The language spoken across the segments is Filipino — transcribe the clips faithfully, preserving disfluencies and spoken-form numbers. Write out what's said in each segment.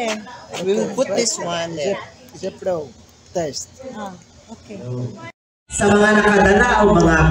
Okay. We will put this one Is it, there. is it pro? Test. Ah, okay. Sa mga nakadala o mga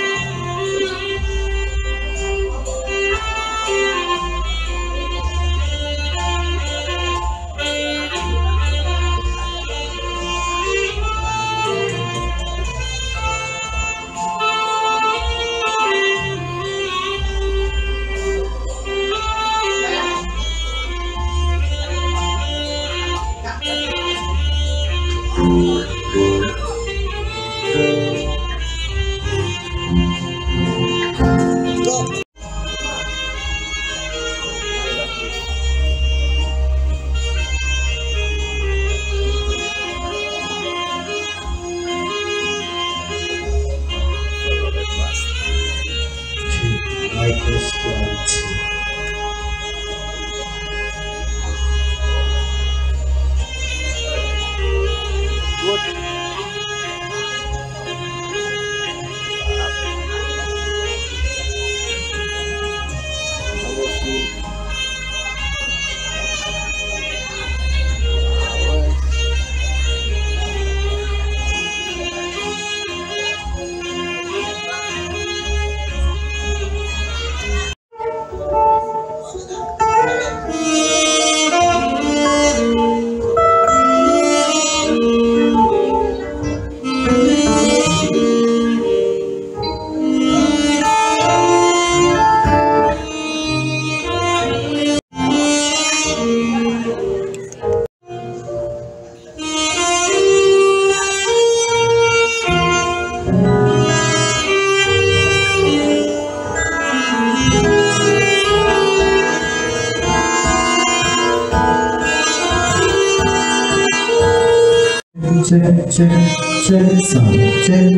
check, check, check, sound check.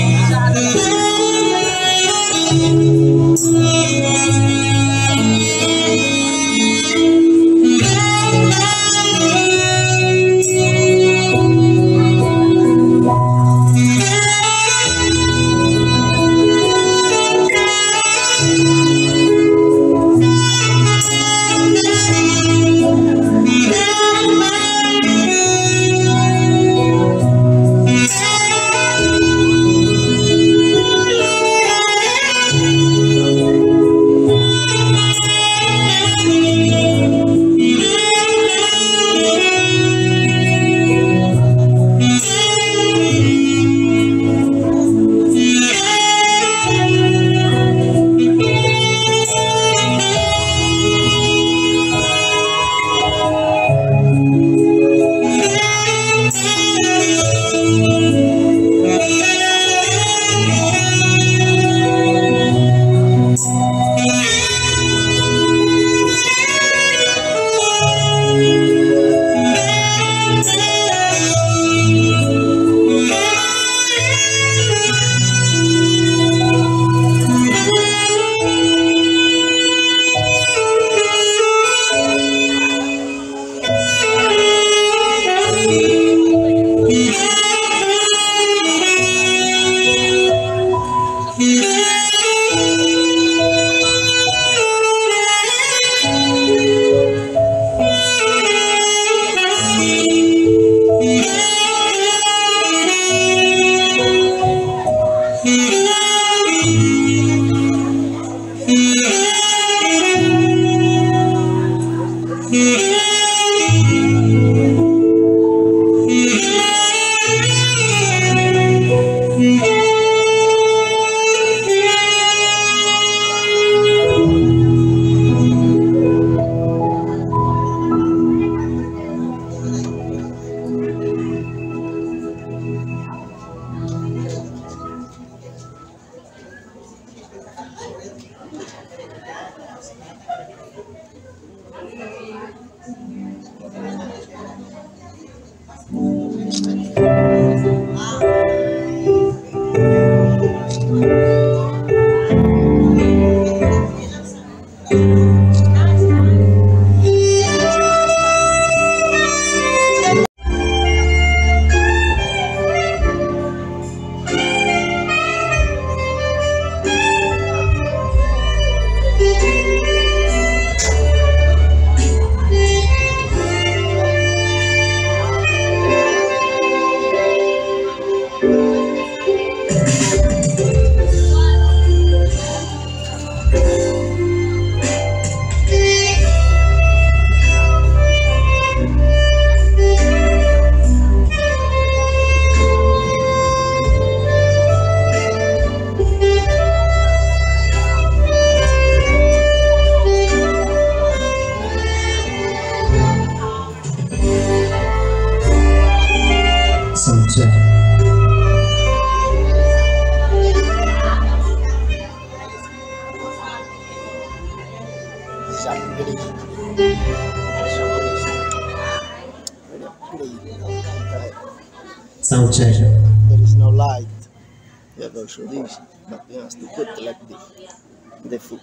Sound check. There is no light. You have also this, but you have to put like this, the foot.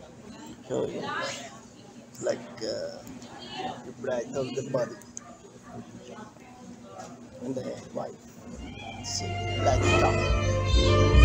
So it's like uh, the bright of the body and the white. See, like top.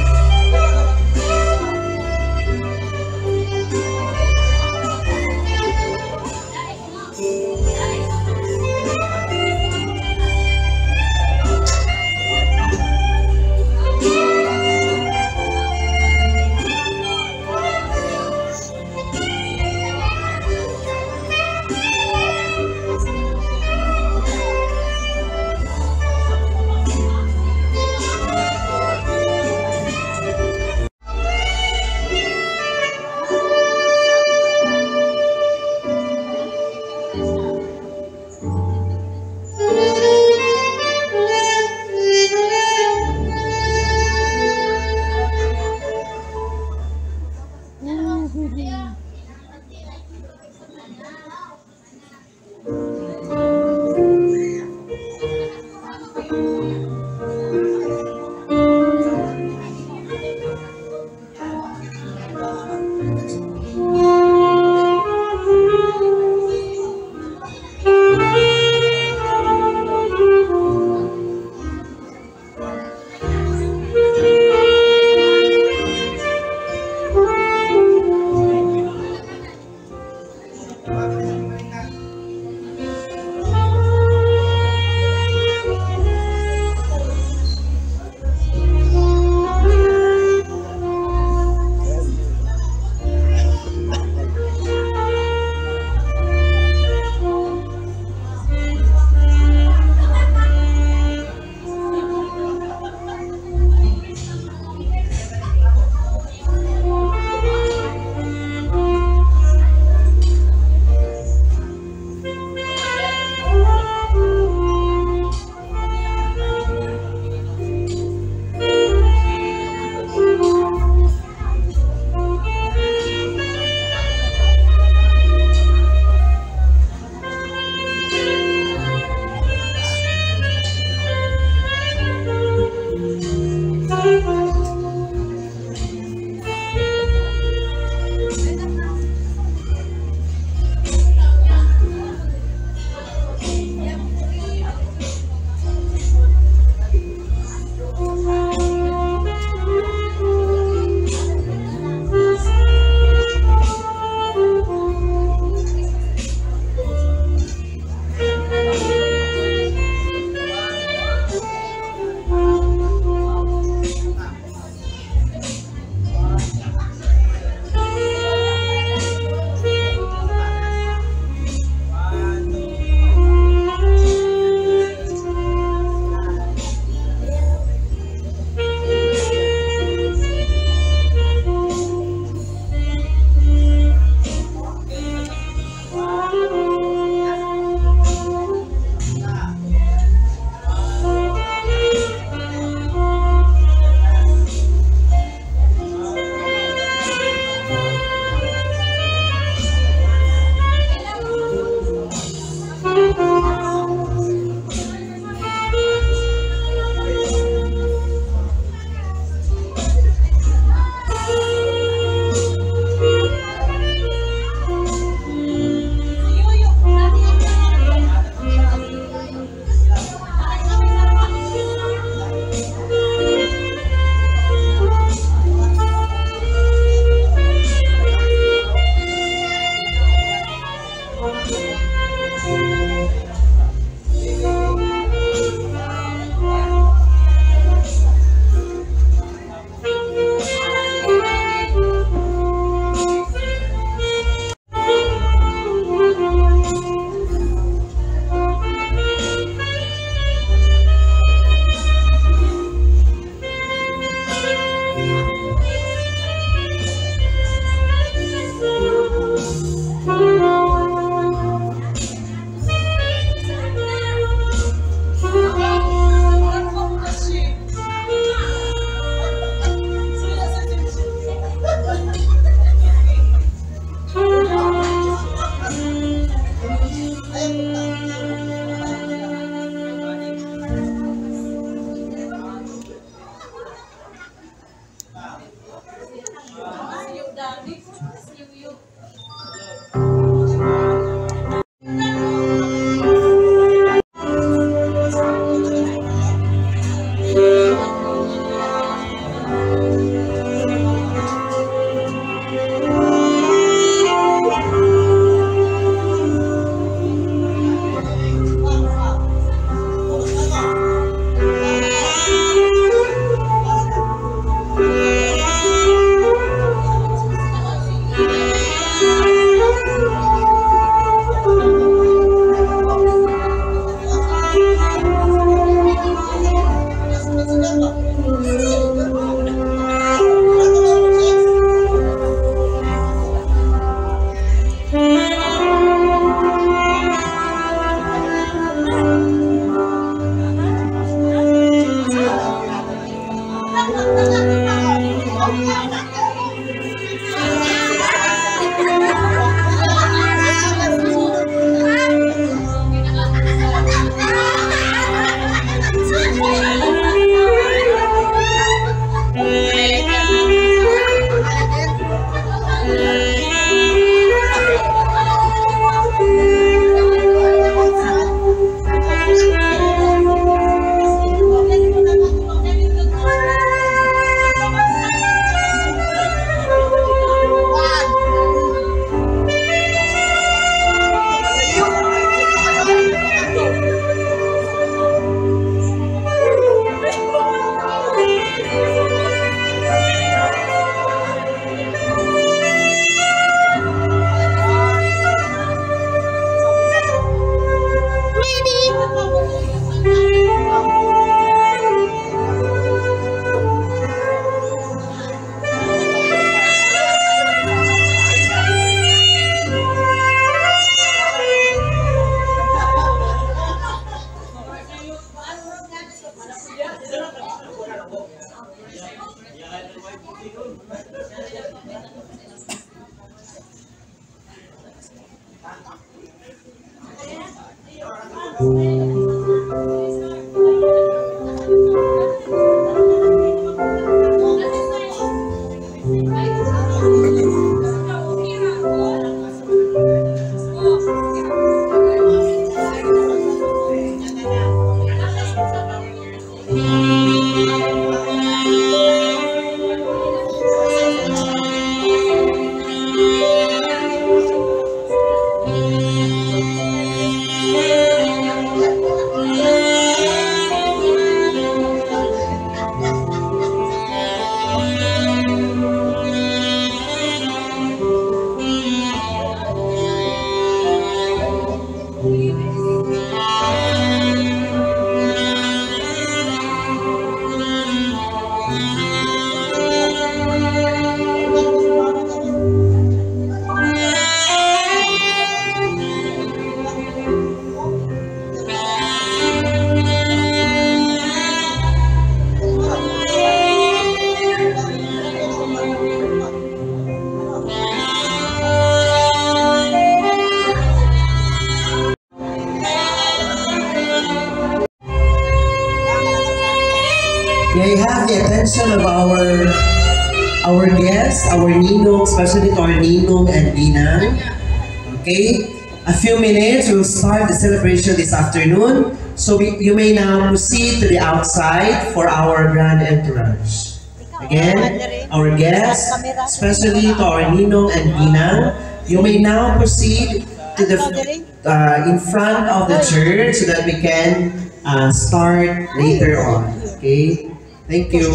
attention of our our guests, our ninong, especially to our ninong and ninang. Okay, a few minutes, we'll start the celebration this afternoon. So we, you may now proceed to the outside for our grand entourage. Again, our guests, especially to our ninong and ninang, you may now proceed to the uh, in front of the church so that we can uh, start later on. Okay, thank you.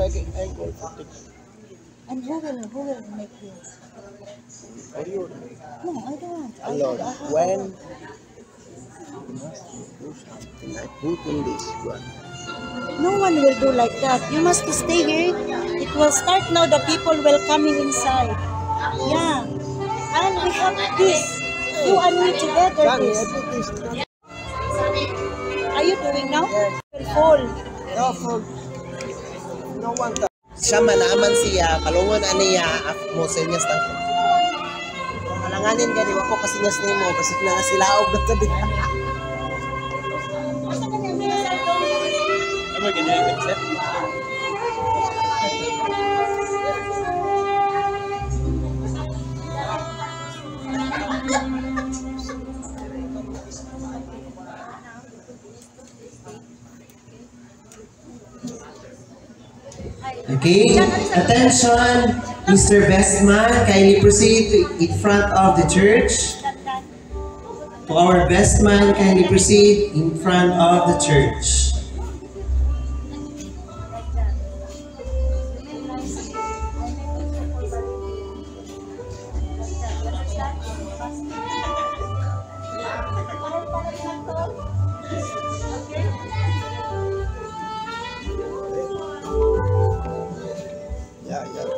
And who will, who will make this? No, I don't. I, Lord, I have when one. I put in this one, No one will do like that. You must stay here. It will start now. The people will coming inside. Yeah. And we have this. You and me together. This. Are you doing now? It will fall. no, for no one. Siya manaman siya, palungon aniya, mo sa inyas na. Malanganin gani, wako kasi nyas na mo, kasi na nga sila og na tabi. Ano ganyan yung set? Okay, attention, Mister Bestman, kindly proceed to in front of the church. To our Bestman, kindly proceed in front of the church. Yeah, yeah.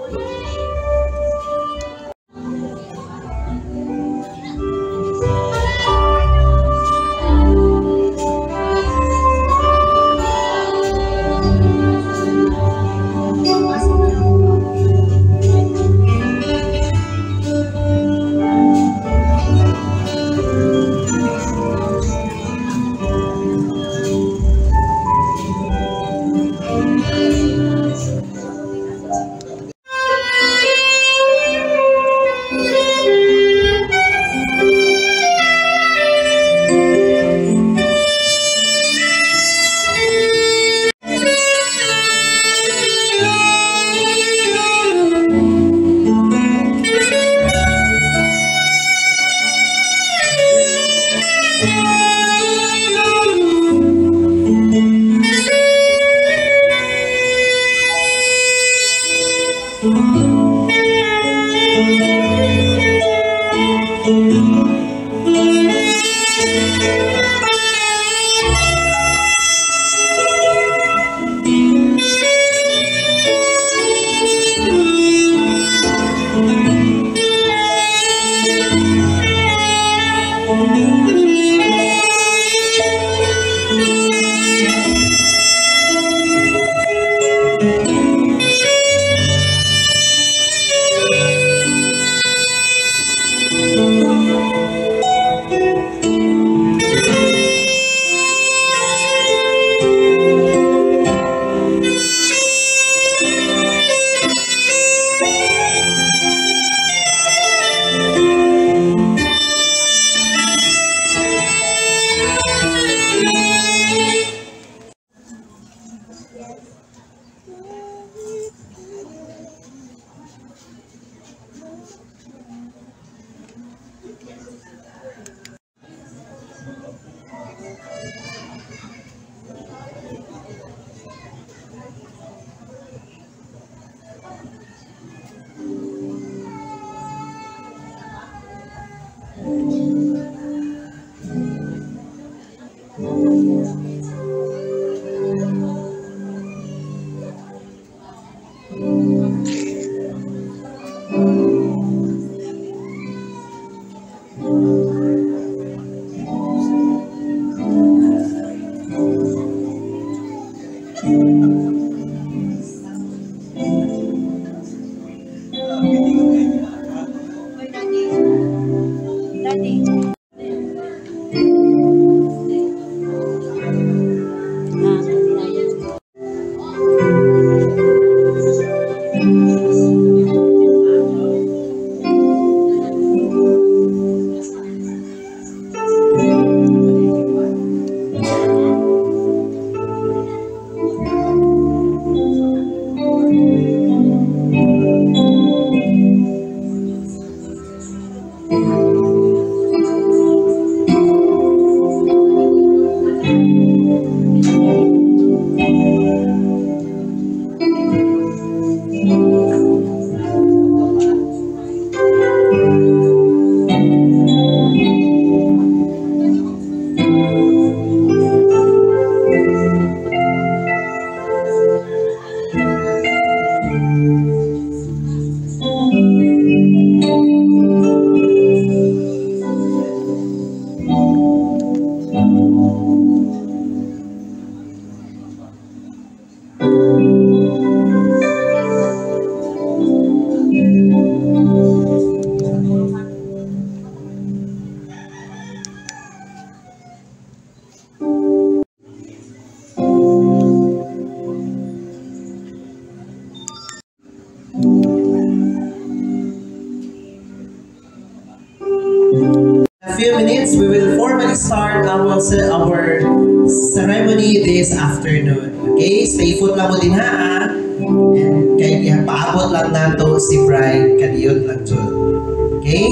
few minutes, we will formally start our, our ceremony this afternoon. Okay? Stay put lang mo din ha. ah. And kaya paabot lang nato si bride kaniyot lang dyan. Okay?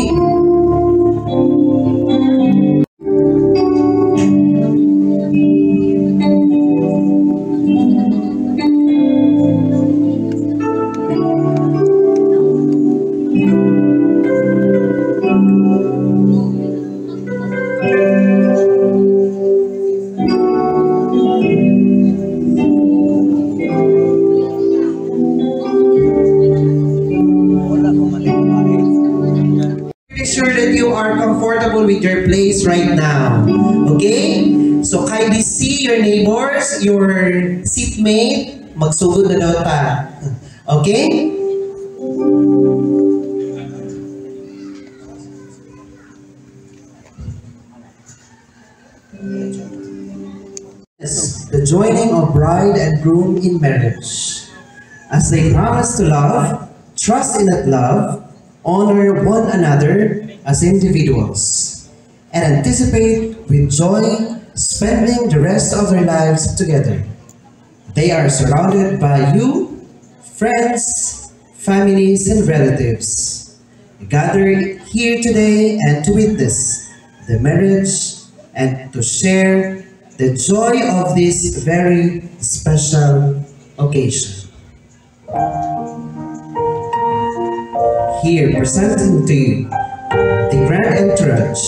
Sure that you are comfortable with your place right now. Okay? So kindly see your neighbors, your seatmate, magsugod na daw ta. Okay? Yes, the joining of bride and groom in marriage. As they promise to love, trust in that love, honor one another as individuals, and anticipate with joy spending the rest of their lives together. They are surrounded by you, friends, families, and relatives, gathered here today and to witness the marriage and to share the joy of this very special occasion. Here, presenting to you the grand entourage.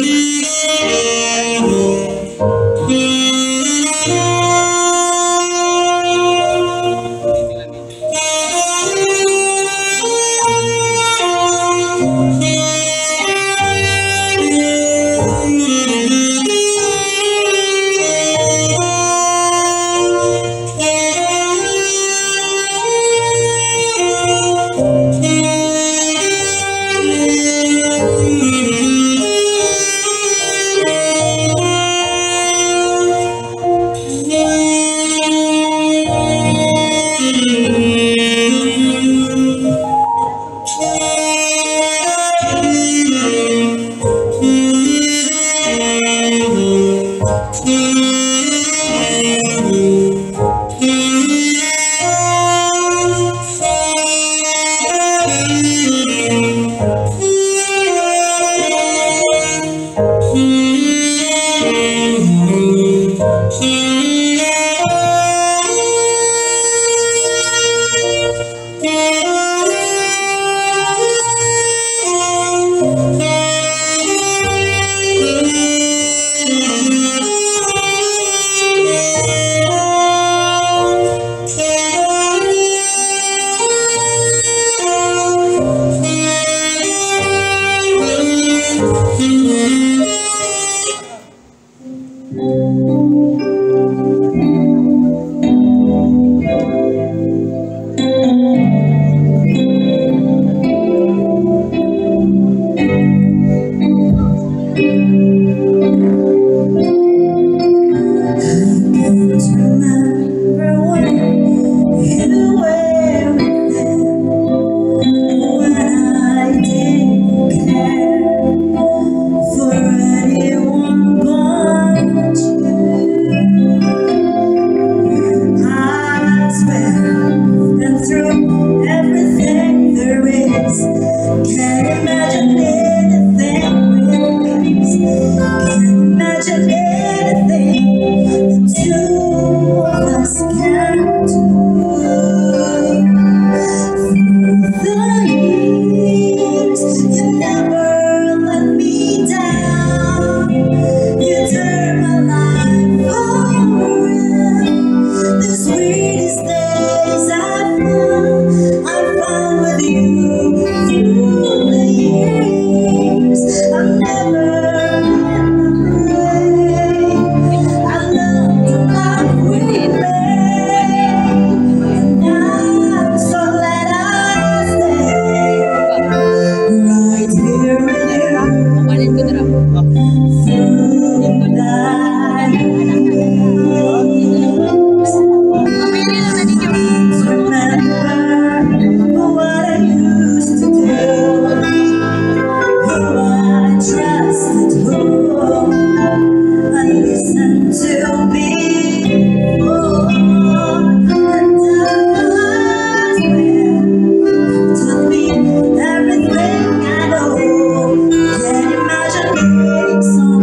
Everything I know, can't imagine being so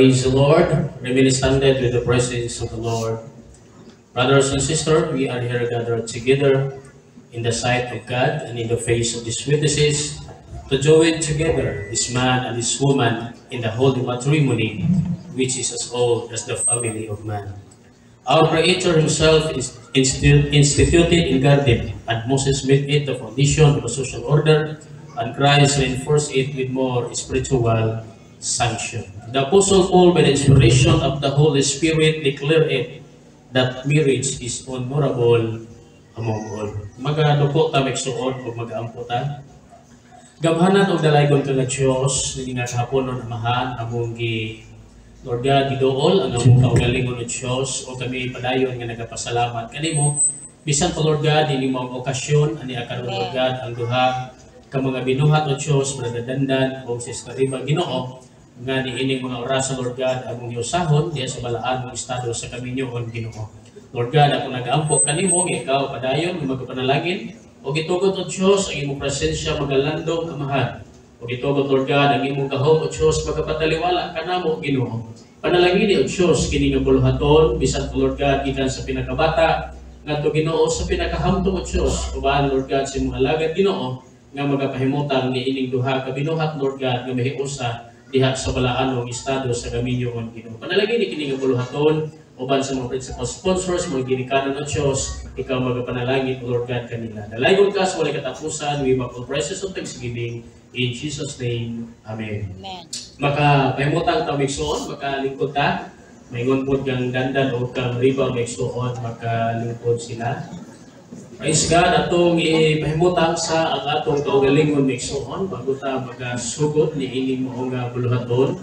Praise the Lord. Remain standing with the presence of the Lord. Brothers and sisters, we are here gathered together in the sight of God and in the face of these witnesses to join together this man and this woman in the holy matrimony, which is as old as the family of man. Our Creator Himself is institu instituted in garden, and Moses made it the foundation of a social order, and Christ reinforced it with more spiritual sanction. The Apostle Paul, by the inspiration of the Holy Spirit, declared it that marriage is honorable among all. Magaduko ta meksuon o magaampo ta. Gamhanan og dalaygon ka nga Dios nini nga hapon non amahan among gi Lord God gidool ang among kaugalingon ng Dios o kami padayon nga nagapasalamat kanimo bisan pa Lord God ini mao okasyon ani akaron Lord God ang duha ka mga binuhat o Dios Brother o Sister Riva Ginoo nga niining mga oras sa Lord God among giusahon diya sa balaan ng estado sa kaminyoon Ginoo. Lord God, ako nag-ampo kanimo nga ikaw padayon nga magpanalangin o gitugot o Dios ang imong presensya magalandong kamahan. O gitugot Lord God ang imong gahom o Dios magapataliwala kanamo Ginoo. Panalangin o Dios kini nga buluhaton bisan po Lord God gikan sa pinakabata ngadto Ginoo sa pinakahamtong o Dios. Uban Lord God sa imong alagad Ginoo nga magapahimutang niining duha ka binuhat Lord God nga mahiusa diha sa balaanong estado sa kaminyoon Ginoo. Panalangin ni kini nga buluhaton uban sa mga principal sponsors mga ginikanan ng Diyos, ikaw magapanalangin o Lord God kanila. Dalaygon ka sa walay katapusan, we make all praises of thanksgiving in Jesus' name. Amen. Amen. Maka pahimutang ta migsuon, makalingkod ta. Maingon pod kang dandan o kang riba migsuon, makalingkod sila. Praise God, atong ipahimutang sa ang atong kaugalingon migsuon bago ta magasugod ni ining mga buluhaton.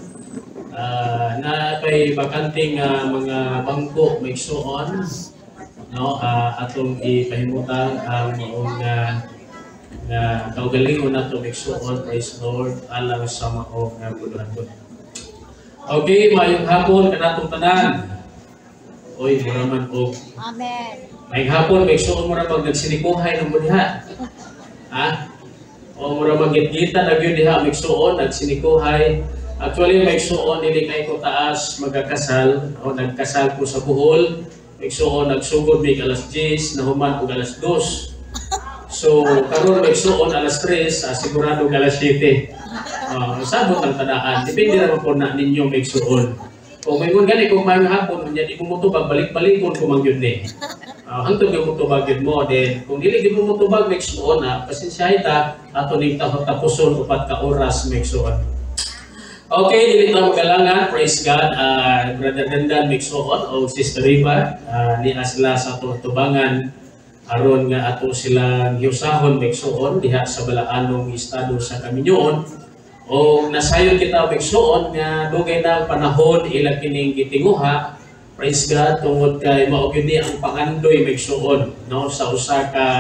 Uh, na kay bakanting uh, mga bangko migsuon no uh, atong ipahimutang ang maong uh, na kaugalingon nato migsuon. Praise Lord alang sa maong uh, buluhaton. Okay, mayong hapon kanatong tanan. Oy, muraman og Amen. may hapon, may suon mo na pag nagsinikuhay ng mudha. Ha? O mo na magigita na yun diha, may suon, nagsinikuhay. Actually, may suon, hindi kayo ko taas magkakasal. O nagkasal ko sa Bohol. May suon, nagsugod may alas diyes, nahuman ko alas dos. So, karon may suon alas tres, ah, sigurado alas siyete. Uh, sabot ang tadaan. Depende naman po na ninyo may suon. Kung may kung gani, kung mayroong hapon, hindi mo mutubag, balik-balik kung kumangyod ni. Uh, hantong yung mutubag yun mo, then kung hindi mo mutubag, make suon na, pasensyahin ta, ato ning tapuson, upat ka oras, make suon. Okay, dili na magalangan, praise God, uh, Brother Dandan, make suon, o Sister Riva, uh, niya sila sa tubangan, aron nga ato silang hiusahon, make suon, diha sa balaanong estado sa kaminyoon, o nasayon kita migsuon nga dugay na panahon ila kining gitinguha. Praise God tungod kay mao gyud ang pangandoy migsuon no sa usa ka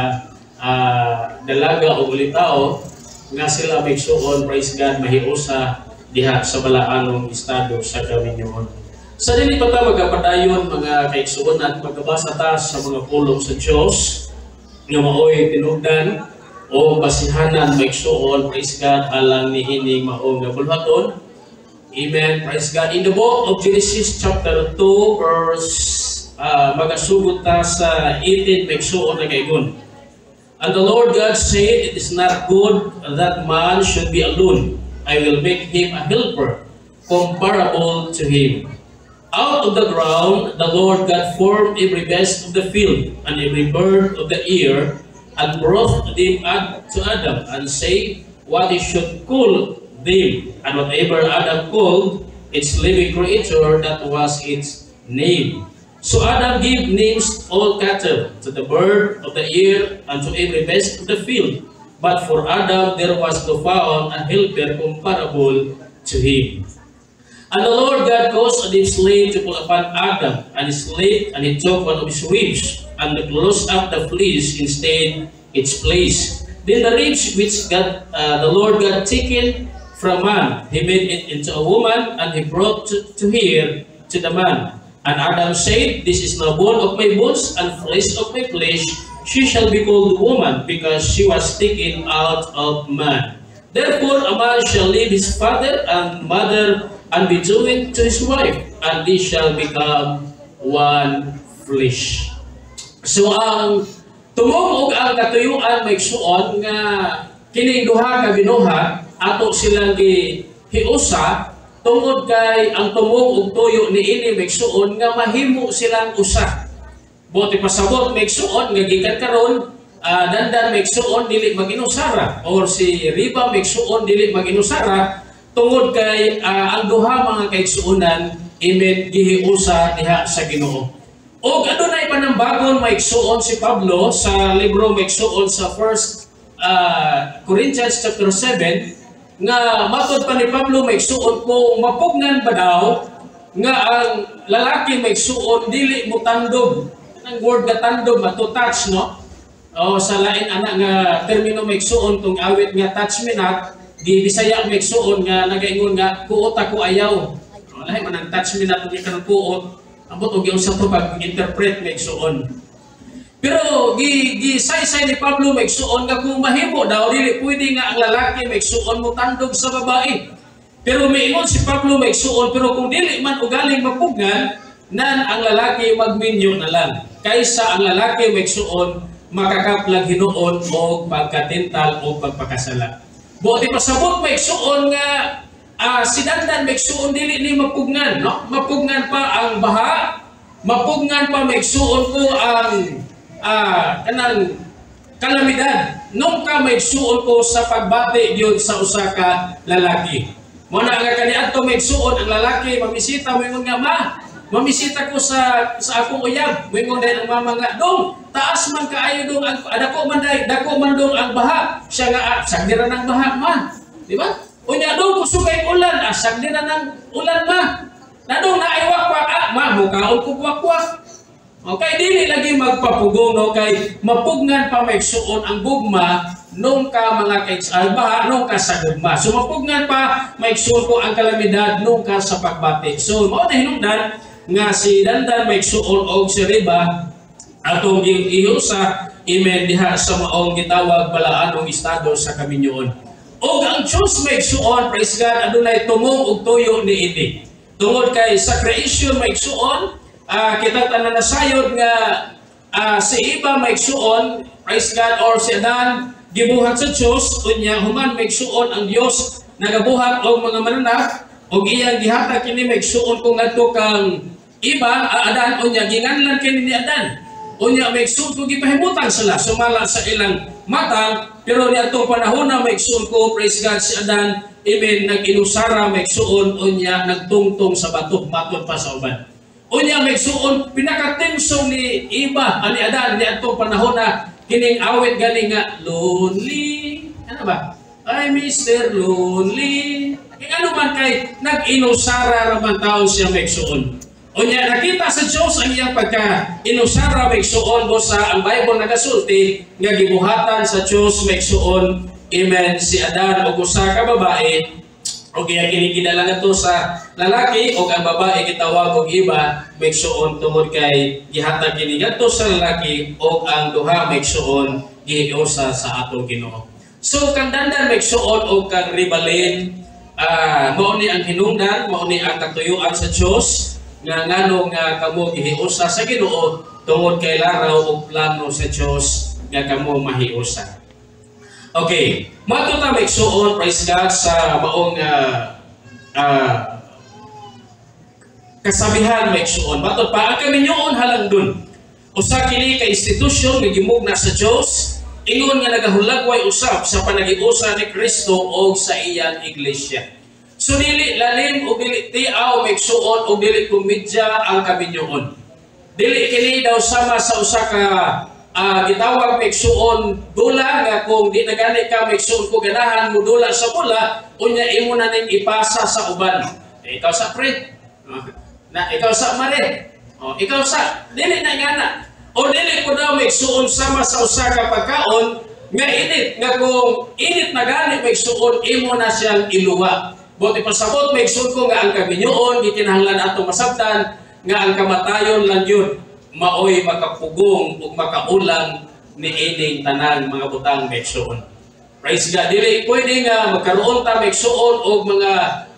uh, dalaga o ulitaw nga sila migsuon. Praise God mahiusa diha sa balaanong estado sa kaminyoon. Sa dili pa ta magapadayon mga kaigsuon at magabasa ta sa mga pulong sa Dios nga maoy tinugdan o basihanan maigsuon. Praise God alang ni ining maong nabulhaton. Amen. Praise God. In the book of Genesis chapter two verse uh, magasugod ta sa eighteen maigsuon na kaygon. And the Lord God said, it is not good that man should be alone. I will make him a helper comparable to him. Out of the ground the Lord God formed every beast of the field and every bird of the air, and brought them to Adam, and said, what he should call them. And whatever Adam called its living creature, that was its name. So Adam gave names to all cattle, to the bird of the air, and to every beast of the field. But for Adam there was no found a helper comparable to him. And the Lord God caused a deep sleep to fall upon Adam, and he slept, and he took one of his ribs, and closed up the flesh instead its place. Then the ribs which God, uh, the Lord God taken from man, he made it into a woman, and he brought to, to her to the man. And Adam said, this is now bone of my bones and flesh of my flesh. She shall be called woman, because she was taken out of man. Therefore a man shall leave his father and mother, and be joined to his wife, and they shall become one flesh. So ang tumong og ang katuyuan maigsuon nga kining duha ka binuhat ato silang gihiusa tungod kay ang tumong og tuyo niini maigsuon nga mahimo silang usa. Buti pasabot maigsuon nga gikan karon uh, dandan maigsuon dili maginusara, or si Riba maigsuon dili maginusara tungod kay uh, ang duha mga kaigsuonan imen gihiusa diha sa Ginoo. Og adunay panambagon maigsuon si Pablo sa libro maigsuon sa First uh, Corinthians chapter seven nga matod pa ni Pablo maigsuon kung mapugnan ba daw nga ang lalaki maigsuon dili mo tandog. Ang word nga tandog ma to touch, no? O sa lain ana nga termino maigsuon tong awit nga touch me not, di Bisaya maigsuon nga nagaingon nga kuot ako ayaw. O lahi man ang touch me not ug kanang kuot. Ambot og yung sa to pag-interpret maigsuon. Pero gi gi say-say ni Pablo maigsuon nga kung mahimo daw dili pwede nga ang lalaki maigsuon mo tandog sa babae. Pero miingon si Pablo maigsuon pero kung dili man ugaling mapugnan nan ang lalaki magminyo na lang kaysa ang lalaki maigsuon makakaplag hinuon o pagkatintal o pagpakasala. Buti pasabot maigsuon nga Uh, si dandan maigsuon dili ni mapugnan, no? Mapugnan pa ang baha, mapugnan pa maigsuon ko ang uh, kanang kalamidad. Nung ka maigsuon ko sa pagbati gyud sa usa ka lalaki. Mo na nga kaniadto maigsuon ang lalaki mamisita mo ingon nga ma, mamisita ko sa sa akong uyab. Mo ingon dahil ang mama nga dong taas man kaayo dong ang dako man dai dako man dong ang baha. Siya nga ah, sagdira ng baha ma. Di ba? Unya dong kusugay ulan, asag din na ng ulan ma. Nadong naaiwakwak, ah, ma, mukaon ko kwakwak. Okay, dili lagi magpapugong, no, kay mapugnan pa maigsuon ang gugma nung ka mga kaigsalbaha, nung ka sa gugma. So mapugnan pa maigsuon ko ang kalamidad nung ka sa pagbati. So mao na hinungdan nga si dandan maigsuon og si Riba atong gihiusa imen diha sa maong gitawag balaanong estado sa kaminyoon. Og ang Diyos maigsuon, praise God, adunay tumong og tuyo niini. Tungod kay sa creation maigsuon, uh, kita tanan nasayod nga uh, si Iba maigsuon, praise God, or si Adan gibuhat sa Diyos, unya human maigsuon ang Dios nagabuhat og mga mananak, og iyang gihatag kini maigsuon kung ngadto kang Iba, uh, Adan unya ginganlan kini ni Adan. Unya maigsuon ko gipahimutan sila sumala sa ilang matang, pero ni atong panahon na maigsuon ko, praise God, si Adan imen nag-inusara maigsuon unya nagtungtong sa bato matod pa sa uban. Unya maigsuon pinakatimsong ni Iba ani Adan ni atong panahon na kining awit gani nga lonely, ano ba? Ay Mister Lonely. Kay ano man kay nag-inusara ra man taon siya maigsuon. Unya nakita sa Dios ang iyang pagka-inusara maigsuon sa ang Bible nagasulti nga gibuhatan sa Dios maigsuon amen si Adan og usa ka babae og iya kini gidalangan to sa lalaki og ang babae gitawag og Iba maigsuon tungod kay gihatag kini ngadto sa lalaki og ang duha maigsuon gihiusa sa atong Ginoo. So kang dandan maigsuon og kang ribalin uh, mao ni ang hinungdan, mao ni ang katuyuan sa Dios nga ngano nga kamo gihiusa sa Ginoo tungod kay laraw og plano sa Dios nga kamo mahiusa. Okay, mato ta maigsuon, praise God, sa maong uh, uh, kasabihan maigsuon. Mato pa ang kaminyoon halang dun. Usa kini ka institusyon nga gimugna sa Dios, ingon nga nagahulagway usab sa panagiusa ni Kristo og sa iyang iglesia. So dili lalim o dili tiaw maigsuon o dili komedya ang kaminyoon. Dili kini daw sama sa usa ka uh, gitawag maigsuon dula nga kung di na gani ka maigsuon ko ganahan mo dula sa bula unya imo na ning ipasa sa uban. Eh, ikaw sa pre. Uh, na ikaw sa mare. Oh, ikaw sa dili na ngana. O dili ko daw maigsuon sama sa usa ka pagkaon nga init nga kung init na gani maigsuon imo na siyang iluwa. Buti pasabot maigsuon ko nga ang kaminyoon gikinahanglan ato masabtan nga ang kamatayon lang yun maoy makapugong ug makaulang ni ining tanang mga butang maigsuon. Praise God. Dili pwede nga magkaroon ta maigsuon og mga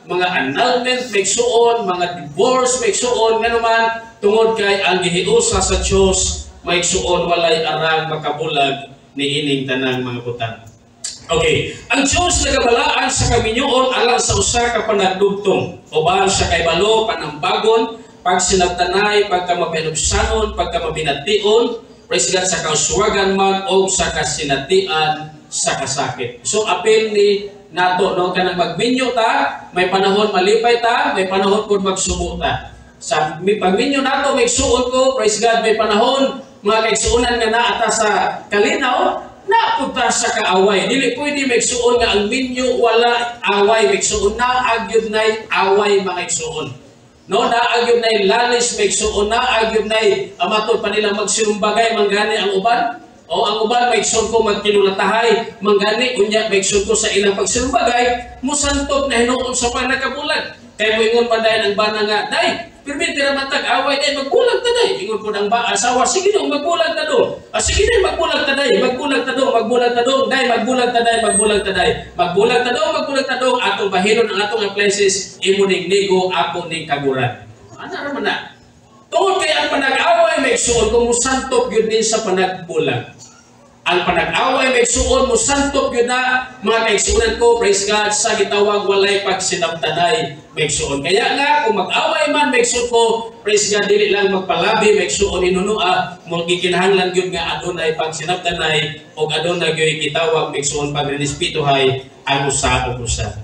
mga annulment maigsuon, mga divorce maigsuon, nga naman tungod kay ang gihiusa sa Dios maigsuon walay arang makabulag ni ining tanang mga butang. Okay, ang Dios nagabalaan sa kaminyoon alang sa usa ka panagdugtong uban sa kaybalo panambagon, pagsinabtanay, pagkamapinubsanon, pagkamabination, praise God, sa kauswagan man o sa kasinatian sa kasakit. So apel ni nato no kanang magminyo ta, may panahon malipay ta, may panahon pud magsumo ta. Sa may pagminyo nato may suon ko, praise God, may panahon mga kaigsuonan nga naa ta sa kalinaw, napunta sa kaaway. Dili pwede magsuon nga ang minyo wala away, magsuon na agyud nay away mga igsuon. No, naagyod na lalis maigsuon, naagyod na amatod pa nila magsirumbagay manggani ang uban. O ang uban maigsuon ko magkinulatahay manggani unya maigsuon ko sa ilang pagsirumbagay musantot na hinuon sa panakabulag. Kay moingon pa dayon ang bana nga, day, permit ra man tag away day magbulag ta day. Ingon po ang ba asawa, sige daw magbulag ta do. Ah, sige day magbulag ta day, magbulag ta do, magbulag ta do, day magbulag ta day, magbulag ta day. Magbulag ta do, magbulag ta do, atong bahiron ang atong appliances, imo ning nigo, ako ning kaguran. Ana ra man na. Tungod kay ang panag-away may suon kung musantop gyud din sa panagbulag. Ang panag-away may suon mo santop yun na mga kaigsuunan ko, praise God, sa gitawag walay pagsinabtanay may suon. Kaya nga, kung mag-away man may suon ko, praise God, dili lang magpalabi may suon inunua, mo gikinahanglan yun nga adunay pagsinabtanay o adunay yun gitawag may suon pagrenispetuhay ang usa o usa.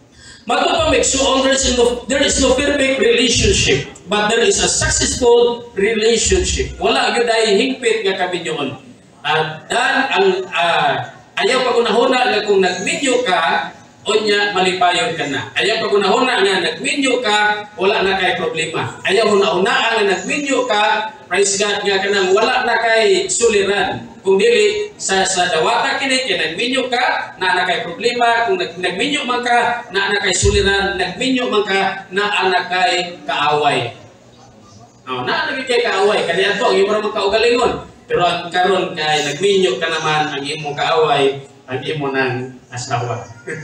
Mato pa may suon, there is no, there is no perfect relationship, but there is a successful relationship. Wala yun ay hingpit nga kami yun. At dan ang uh, ayaw pagunahuna nga kung nagminyo ka onya malipayon ka na. Ayaw pagunahuna nga nagminyo ka wala na kay problema. Ayaw huna-una nga nagminyo ka, praise God, nga kanang wala na kay suliran. Kung dili sa sa dawata kini kay nagminyo ka na na kay problema, kung nag, nagminyo man ka na na kay suliran, nagminyo man ka na na kay kaaway. Oh, na na kay kaaway kaniya to ang imo ra kaugalingon. Pero ang karon kay nagminyo ka naman ang imong kaaway, ang imo nang asawa.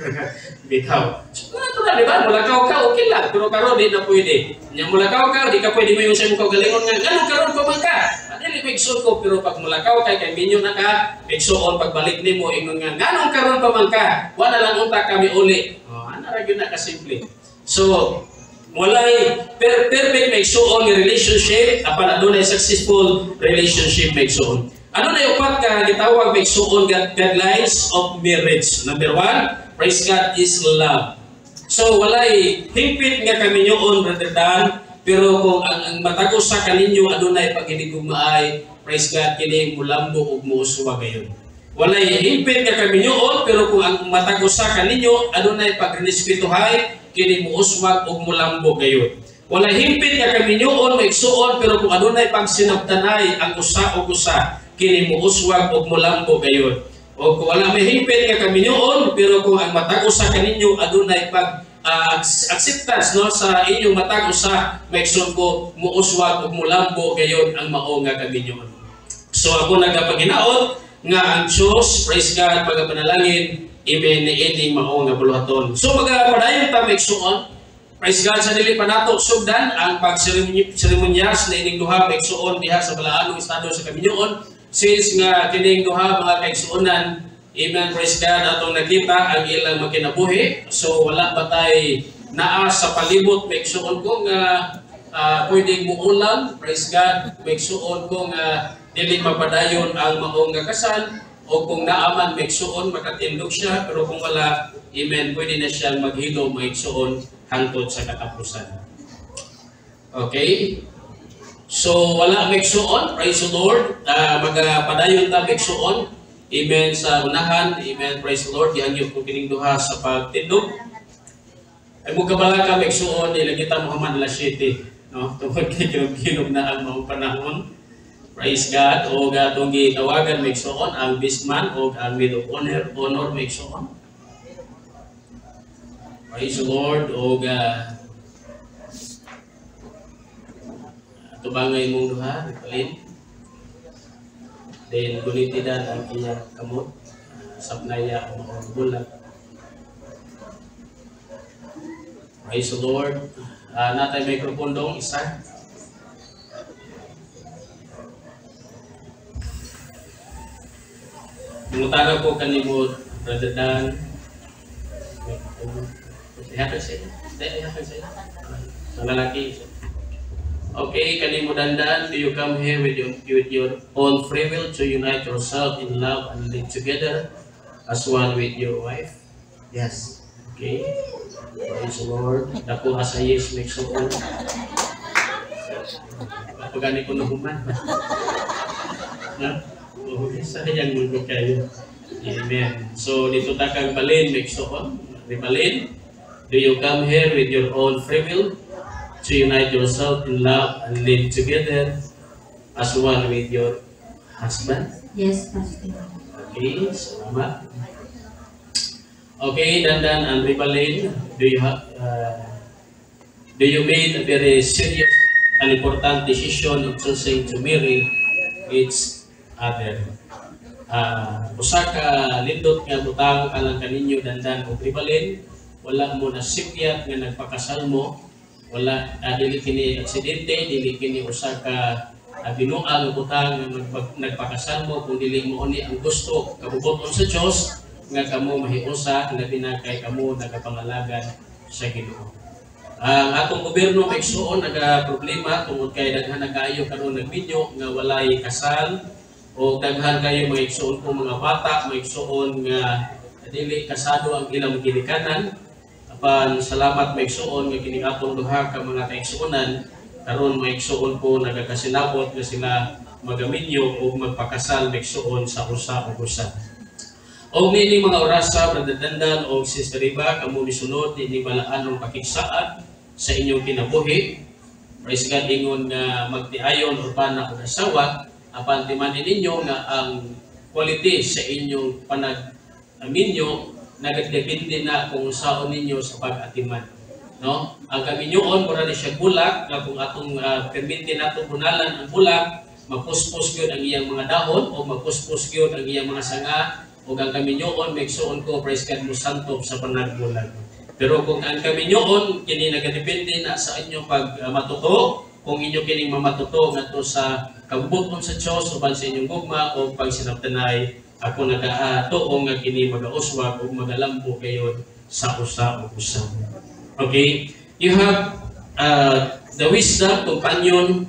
Bitaw. So, natural, di ba? Mulakaw ka, okay lang. Pero karon di na pwede. Nya mulakaw ka, di ka pwede mo yung sa imong kaugalingon nga, ganun karon pa man ka. Dili migsuon ko, pero pag mulakaw kay kay minyo na ka, migsuon pagbalik nimo ingon nga, ganun karon pa man ka. Wala lang unta kami uli. Oh, ana ra gyud na ka simple. So, walay per perfect maigsuon nga relationship apan adunay successful relationship maigsuon. Ano na yung upat ka gitawag maigsuon guidelines of marriage? Number one, praise God, is love. So walay hingpit nga kaminyoon brother Dan, pero kung ang, ang matagos sa kaninyo adunay paghinigugmaay, praise God, kini mulambo ug muuswa gayon. Walay hingpit nga kaminyoon, pero kung ang matagos sa kaninyo adunay pagrespetuhay, kini muuswag ug mulambo gayon. Wala himpit nga kaminyoon maigsuon, pero kung adunay pagsinabtanay ang usa ug usa, kini muuswag ug mulambo gayon. O kung wala may himpit nga kaminyoon, pero kung ang matag usa kaninyo adunay pag uh, acceptance no sa inyong matag usa, maigsuon ko muuswag ug mulambo gayon ang mao nga kaminyoon. So ako nagapaginaot nga ang Dios, praise God, pagapanalangin iben ni ining mao nga buluhaton. So magapadayon ta maigsuon, praise God, sa dili pa nato sugdan ang pagseremonyas na ining duha maigsuon diha sa balaanong estado sa kaminyoon, since nga kining duha mga kaigsuonan, amen, praise God, atong nakita ang ilang makinabuhi. So wala ba tay naa sa palibot maigsuon ko nga uh, pwedeng muulam, praise God, maigsuon ko nga dili mapadayon ang mao nga kasal. O kung naaman maigsuon makatindog siya, pero kung wala, amen, pwede na siyang maghilo maigsuon hangtod sa katapusan. Okay? So wala maigsuon, praise the Lord, uh, magpadayon ta maigsuon, amen, sa unahan, amen, praise the Lord, gihangyo ko kining duha sa pagtindog. Ay mo kabala ka maigsuon, ilagi ta Muhammad alas siyete, no? Tungod kay kinughinog na ang mga panahon. Praise God, o gatong gitawagan maigsuon ang bisman o ang maid of honor, honor maigsuon. Praise the Lord, o ga tubangay mong duha, ipalin. Then gunitidan ang iyang kamot, sapnaya o bulag. Praise the Lord. Uh, natay microphone dong isa. Mengutara ko kanimo Brother Dan. Ihakan siya. Ihakan siya. Sa lalaki. Okay, kanimo Dandan, do you come here with your, with your own free will to unite yourself in love and live together as one with your wife? Yes. Okay. Praise the Lord. Dako asayis make so on. Pagani ko na human. Ha? Oh, sayang mo kayo. Amen. So dito ta kang balin make so on. Ribalin, do you come here with your own free will to unite yourself in love and live together as one with your husband? Yes, Pastor. Okay, salamat. Okay, Dandan and Ribalin, do you have, uh, do you made a very serious and important decision of choosing to marry each other? Uh, Usaka lindot nga butang alang kaninyo Dandan o Ribalin, wala mo na sikyat nga nagpakasal mo, wala uh, dili kini aksidente, dili kini usaka uh, binuang butang nga nagpakasal mo, kung dili mo ni ang gusto kabubuton sa Dios nga kamo mahiusa nga pinakay kamo nagapangalagad sa Ginoo. Ang uh, atong gobyerno may igsuon naga problema tungod kay daghan nagaayo karon nagminyo nga walay kasal o daghan kayo may igsuon ko mga bata may igsuon nga dili kasado ang ilang ginikanan. Apan salamat may igsuon nga kini atong duha ka mga kaigsuonan karon may igsuon ko nagakasinabot nga sila magaminyo o magpakasal may igsuon sa usa ug usa. O nini mga orasa, Brother Dandan o Sister Riba, kamo misunod ni balaan ng pakigsaad sa inyong kinabuhi. Praise God, ingon nga magtiayon o pana o asawa, apan timanin ninyo nga ang quality sa inyong panag-aminyo nagdepende na kung saon ninyo sa pag-atiman. No? Ang kaminyoon, mura na siya bulak, na kung atong uh, perminte natong bunalan ang bulak, mapuspos yun ang iyang mga dahon o mapuspos yun ang iyang mga sanga, o ang kaminyoon, may suon ko, praise God mo santo sa panagbulag. Pero kung ang kaminyoon, kini nagadepende na sa inyong pag uh, matuto, kung inyo kining mamatuto nga to sa kabubuton sa Diyos, o sa inyong gugma, o pag sinaptanay, ako nagatuong nga kini magauswag o magalambo kayo sa usa o usa. Okay? You have uh, the wisdom, companion,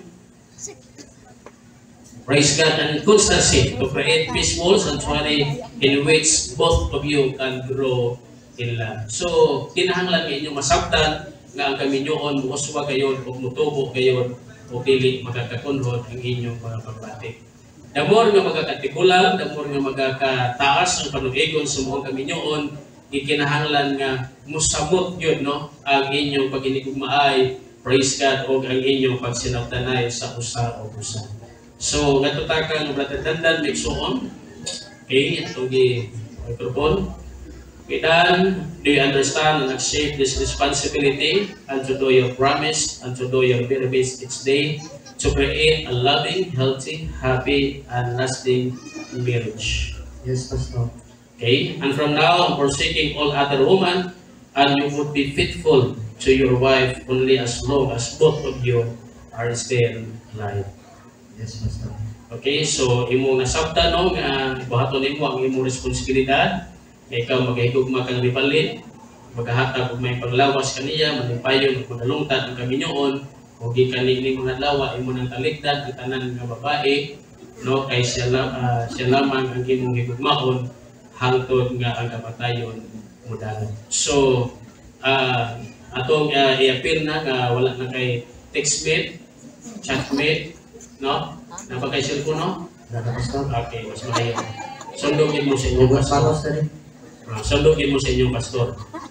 praise God, and constancy to create peace walls and twenty in which both of you can grow in love. So, kinahanglan nga inyong masabtan nga ang kaminyoon muuswa kayo o mutubo kayo o dili magkakakunhod ang inyong mga pagbati. The more nga magkakatikulang, the more nga magkakataas ang panugigon sa mga kaminyoon, ikinahanglan nga musamot yun, no? Ang inyong pag-inigugmaay, praise God, o ang inyong pagsinabtanay sa usa o usa. So, natutakan Brother Dandan, may suon. Okay, itong di microphone. Okay, Dan, do you understand and accept this responsibility and to do your promise and to do your very best each day to create a loving, healthy, happy, and lasting marriage? Yes, Pastor. Okay, and from now on, forsaking all other women, and you would be faithful to your wife only as long as both of you are still alive. Yes, Pastor. Okay, so imo nasabta no nga ibahaton nimo ang imong responsibilidad. Ikaw magahigugma kang ripalit, maghahatag og may panglawas kaniya, manipayon ug magalungtad ang kaminyoon, o gikan ning mga lawa imo nang talikdan ang tanan nga babae, no, kay siya, uh, siya lamang ang imong higugmaon hangtod nga ang kamatayon mudalan. So, uh, atong uh, i-appeal na nga wala na kay textmate, chatmate, no? Napakay cellphone, no? Okay, mas maayo. Sundugin mo sa inyong pastor. Uh, sundugin mo sa inyong pastor.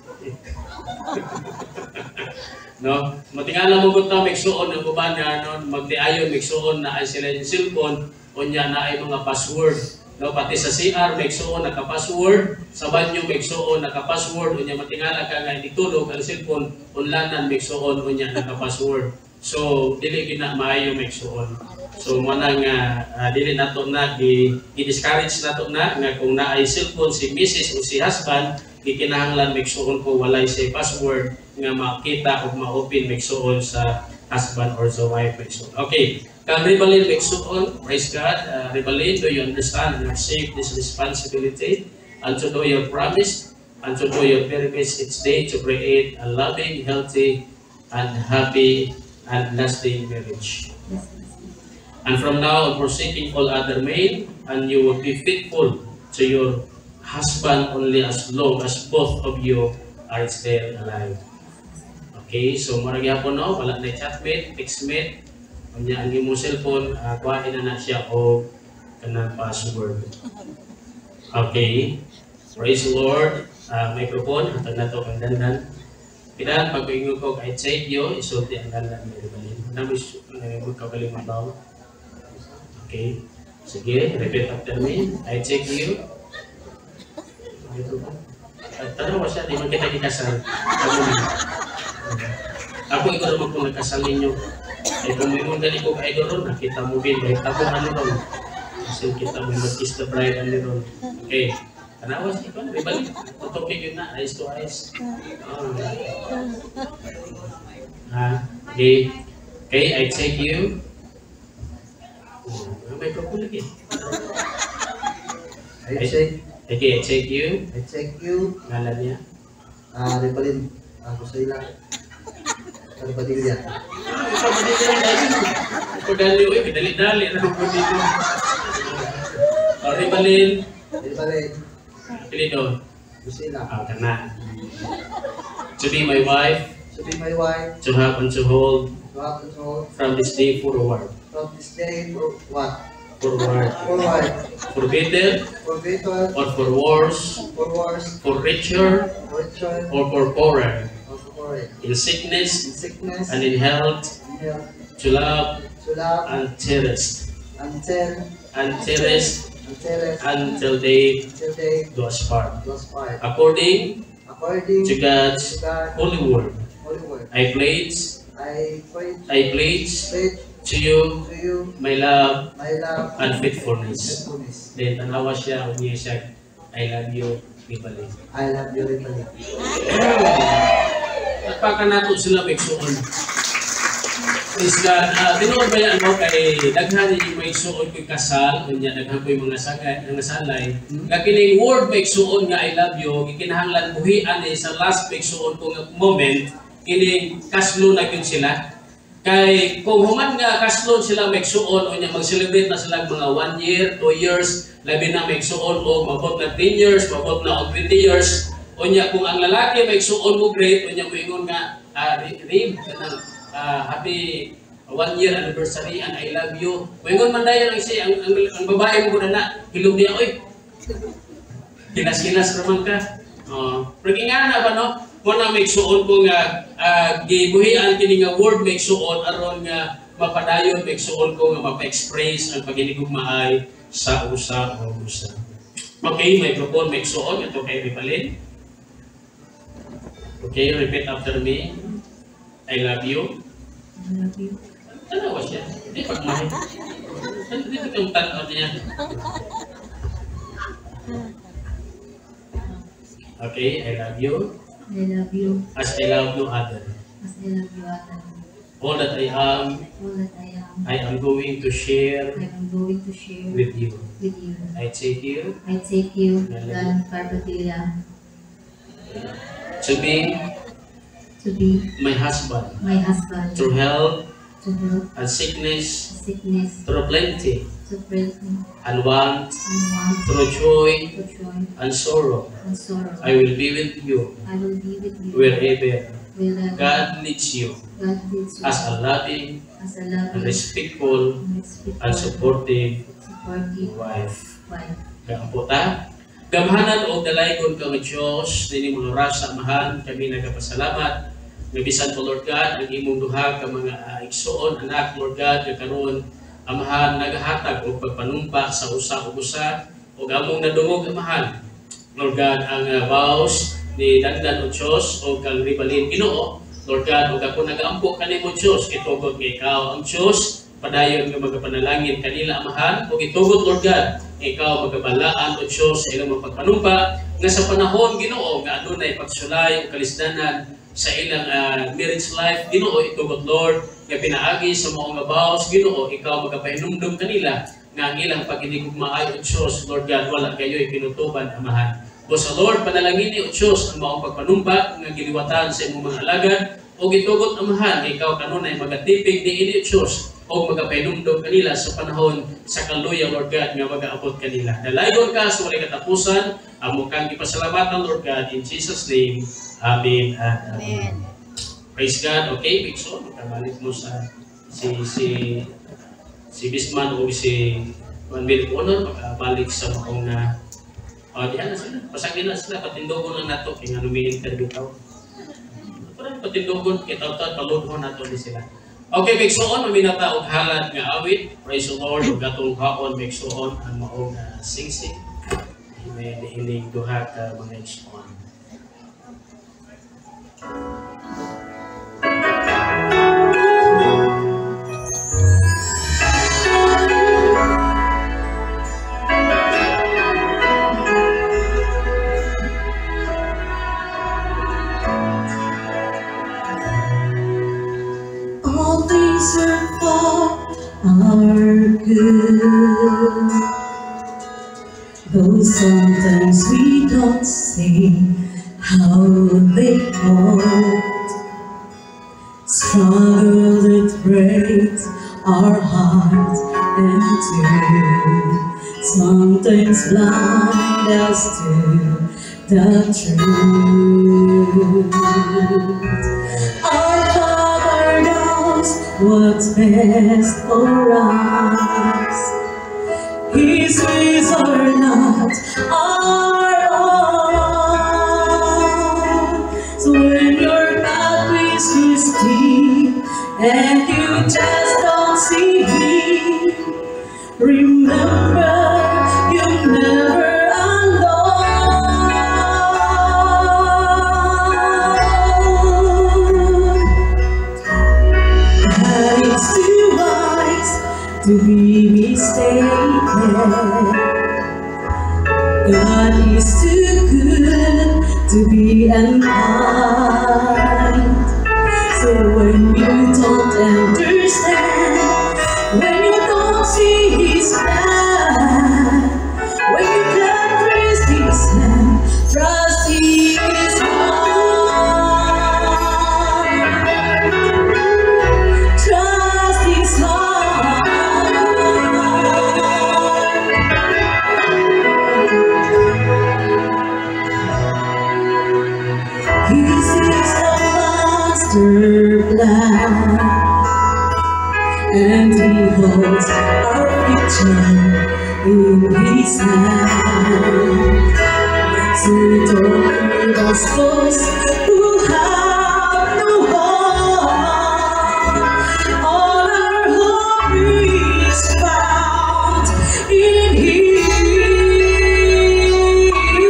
No? Matingala mo kung ito, magsuon ang uban na no? Magdiayon, magsuon na ay sila yung cellphone, o niya na ay mga password. No? Pati sa C R, magsuon naka-password. Sa banyo, magsuon naka-password. O niya matingala ka nga itulog ang cellphone, unlanan, magsuon, o niya naka-password. So, dili gina maayo magsuon. So, muna nga, uh, dili nato na, i-discourage nato na, nga kung na ay cellphone si Missus o si husband, gikinahanglan migsuon ko walay say password nga makita o ma-open migsuon sa husband or sa wife migsuon. Okay, kang Ribalin migsuon, praise God. Uh, Ribalin, do you understand and accept this responsibility and to do your promise and to do your very best each day to create a loving, healthy, and happy and lasting marriage? And from now on, forsaking all other men, and you will be faithful to your husband only as long as both of you are still alive. Okay, so marag yapon no, wala na chatmate, textmate, kanya ang imong cellphone, uh, kuhain na na siya o kanang password. Okay, praise the Lord. Uh, microphone, hatag na ito ang dandan. Pinaan, pag-ingon ko, I take you, isulti ang dandan. Namis, magkakalimang tao. Okay, sige, repeat after me. I take you. Tanong ko siya, di man kita ikasal. Ako ikaw naman kung nagkasal ninyo. Eh kung may mundali ko kayo doon, nakita mo din, kahit ako ano doon. Kasi kita mo mag-kiss the bride ano doon. Okay, tanawas ikaw, may balik. Tutukin yun na, eyes to eyes. Ah, okay. Okay, I take you. May propon lagi. I take, Okay, I take you. I take you, Ngalan niya. ah, Ribalin, ako sa ilang. Kalpadilya. Pagdali, uy, dali-dali. Ano po dito? O, Ribalin. Ribalin, Pilito. ako sa ilang. Ah, kana. To be my wife, To be my wife, to have and to hold to have control from this day forward. from this day for what? Forward. Forward, For better for better, or for worse, for worse, for richer for richer, or for poorer, or for poorer. in In sickness sickness, and in health, in health, to love to love, and cherish, until, and cherish until, until they until they do us part. lost part. According According to God's to God, holy word, holy word, I pledge, I pledge, I pledge pledge to you to you my love my love and faithfulness. faithfulness. Then tanawa siya, umiya siya, I love you, Ribalin. I love you, Ribalin. Nagpaka nato sila migsuon. Praise God. Uh, Tinood ba yan mo kay daghan yung migsuon ko'y kasal, kanya daghan ko'y mga sagay, mga salay. Kakining word migsuon nga I love you, ikinahanglan buhian eh, sa last migsuon ko nga moment, kining kaslo na yun sila. Kay kung human nga kaslo sila migsuon, o niya mag-celebrate na sila mga one year, two years, labi na migsuon o mabot na ten years, mabot na o twenty years, o niya kung ang lalaki migsuon mo great, o niya mo ingon nga, uh, Rib, kanang uh, happy one year anniversary and I love you. Moingon man dayon ang isa ang, ang, ang babae mo gud na hilom niya oy. Kinas-kinas raman ka. Oh, pero ingana ba no? Mo na make suon ko nga uh, gibuhian kini nga word make suon aron nga mapadayon make suon ko nga mapa-express ang paginigugmaay sa usa o usa. Okay, may propon make suon ito kay Ribalin. Okay, repeat after me. I love you. I love you. Tanawa siya. Hindi pagmahal. Hindi itong tanaw niya. Okay, I love you. I love you As I love no other. as I love you, Adam. All that I am, All that I am, I am going to share I am going to share with you. with you. I take you I take you, Dan Carpatilla, to be to be my husband my husband, through health to health, and sickness, sickness, through plenty to prison, and want, and want, through joy to joy, and sorrow. and sorrow. I will be with you I will be with you wherever wherever God leads you God leads you as a loving as a and loving respectful and respectful, and supportive supportive wife. wife. Kaampo ta. Gamhanan o dalaygon ka nga Diyos, nini mga oras sa amahan, kami nagapasalamat. Nabisan po Lord God, ang imong duha ka mga uh, igsuon, anak Lord God, kakaroon, amahan, nagahatag o pagpanumpa sa usa o usa, o among nadungog amahan. Lord God, ang uh, vows ni Dandan o Diyos, o kang Ribalin Ginoo, Lord God, o ako nag-aampo kanimo Diyos, kitugod nga ikaw ang Diyos, padayon nga magapanalangin kanila amahan, o kitugod Lord God, ikaw magabalaan o Diyos sa ilang mga pagpanumpa, nga sa panahon Ginoo nga adunay pagsulay o kalisdanan sa ilang uh, marriage life Ginoo itugot Lord nga pinaagi sa mga nga vows Ginoo ikaw magapahinumdum kanila nga ang ilang paghinigugmaay o Diyos Lord God wala kayo'y pinutuban amahan. O sa Lord panalangin ni o Diyos ang maong pagpanumba nga giliwatan sa imong mga alagad o gitugot amahan ikaw kanunay magatipig ni ini o Diyos o magapahinumdum kanila sa panahon sa kaluya Lord God nga magaabot kanila. Dalaygon ka sa walay katapusan amo kang ipasalamatan Lord God in Jesus name. Amen and amen. Praise God. Okay, Bigson, makabalik mo sa si si si Bisman o si Juan Bill Honor makabalik sa maong na oh, diyan na sila. Pasagin na sila patindogon lang nato kay nga lumilin ka bitaw. Parang patindogon kay taw-taw paludhon nato ni sila. Okay, Bigson, maminata og halad nga awit. Praise the Lord ug gatong haon Bigson ang maong uh, sing-sing. May hiling duha ka mga Bigson. All things are for our good. Though sometimes we don't see how they hold. Struggle that breaks our hearts and too sometimes blind us to the truth. Our Father knows what's best for us. His ways are not our own. So when your pathways too steep and you just don't see Him, remember you're never alone. God is too wise to be mistaken. God is too good to be unkind. So when you don't understand, when you don't see His plan, when you can't trace His hand, trust His heart. Trust His heart. He sees the master plan, and He holds our future in His hand. So don't leave us those who have no hope. All our hope is found in Him.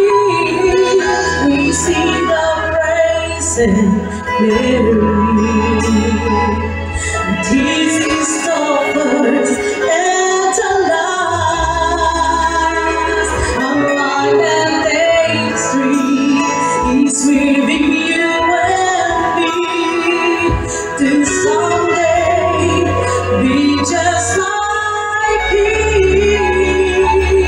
We see the praise and glory. This is the first and the last. I'm blind and day street is within you and me to someday be just like Him.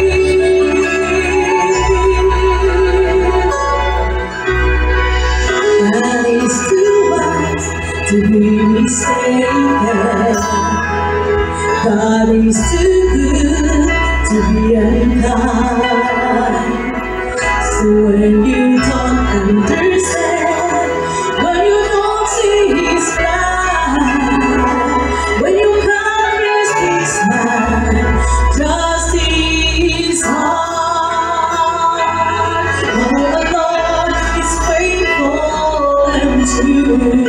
God is too wise to be mistaken. God is too good to be unkind. So when you don't understand, when you don't see His plan, when you can't trace His mind, trust His heart. Oh, the Lord is faithful and true.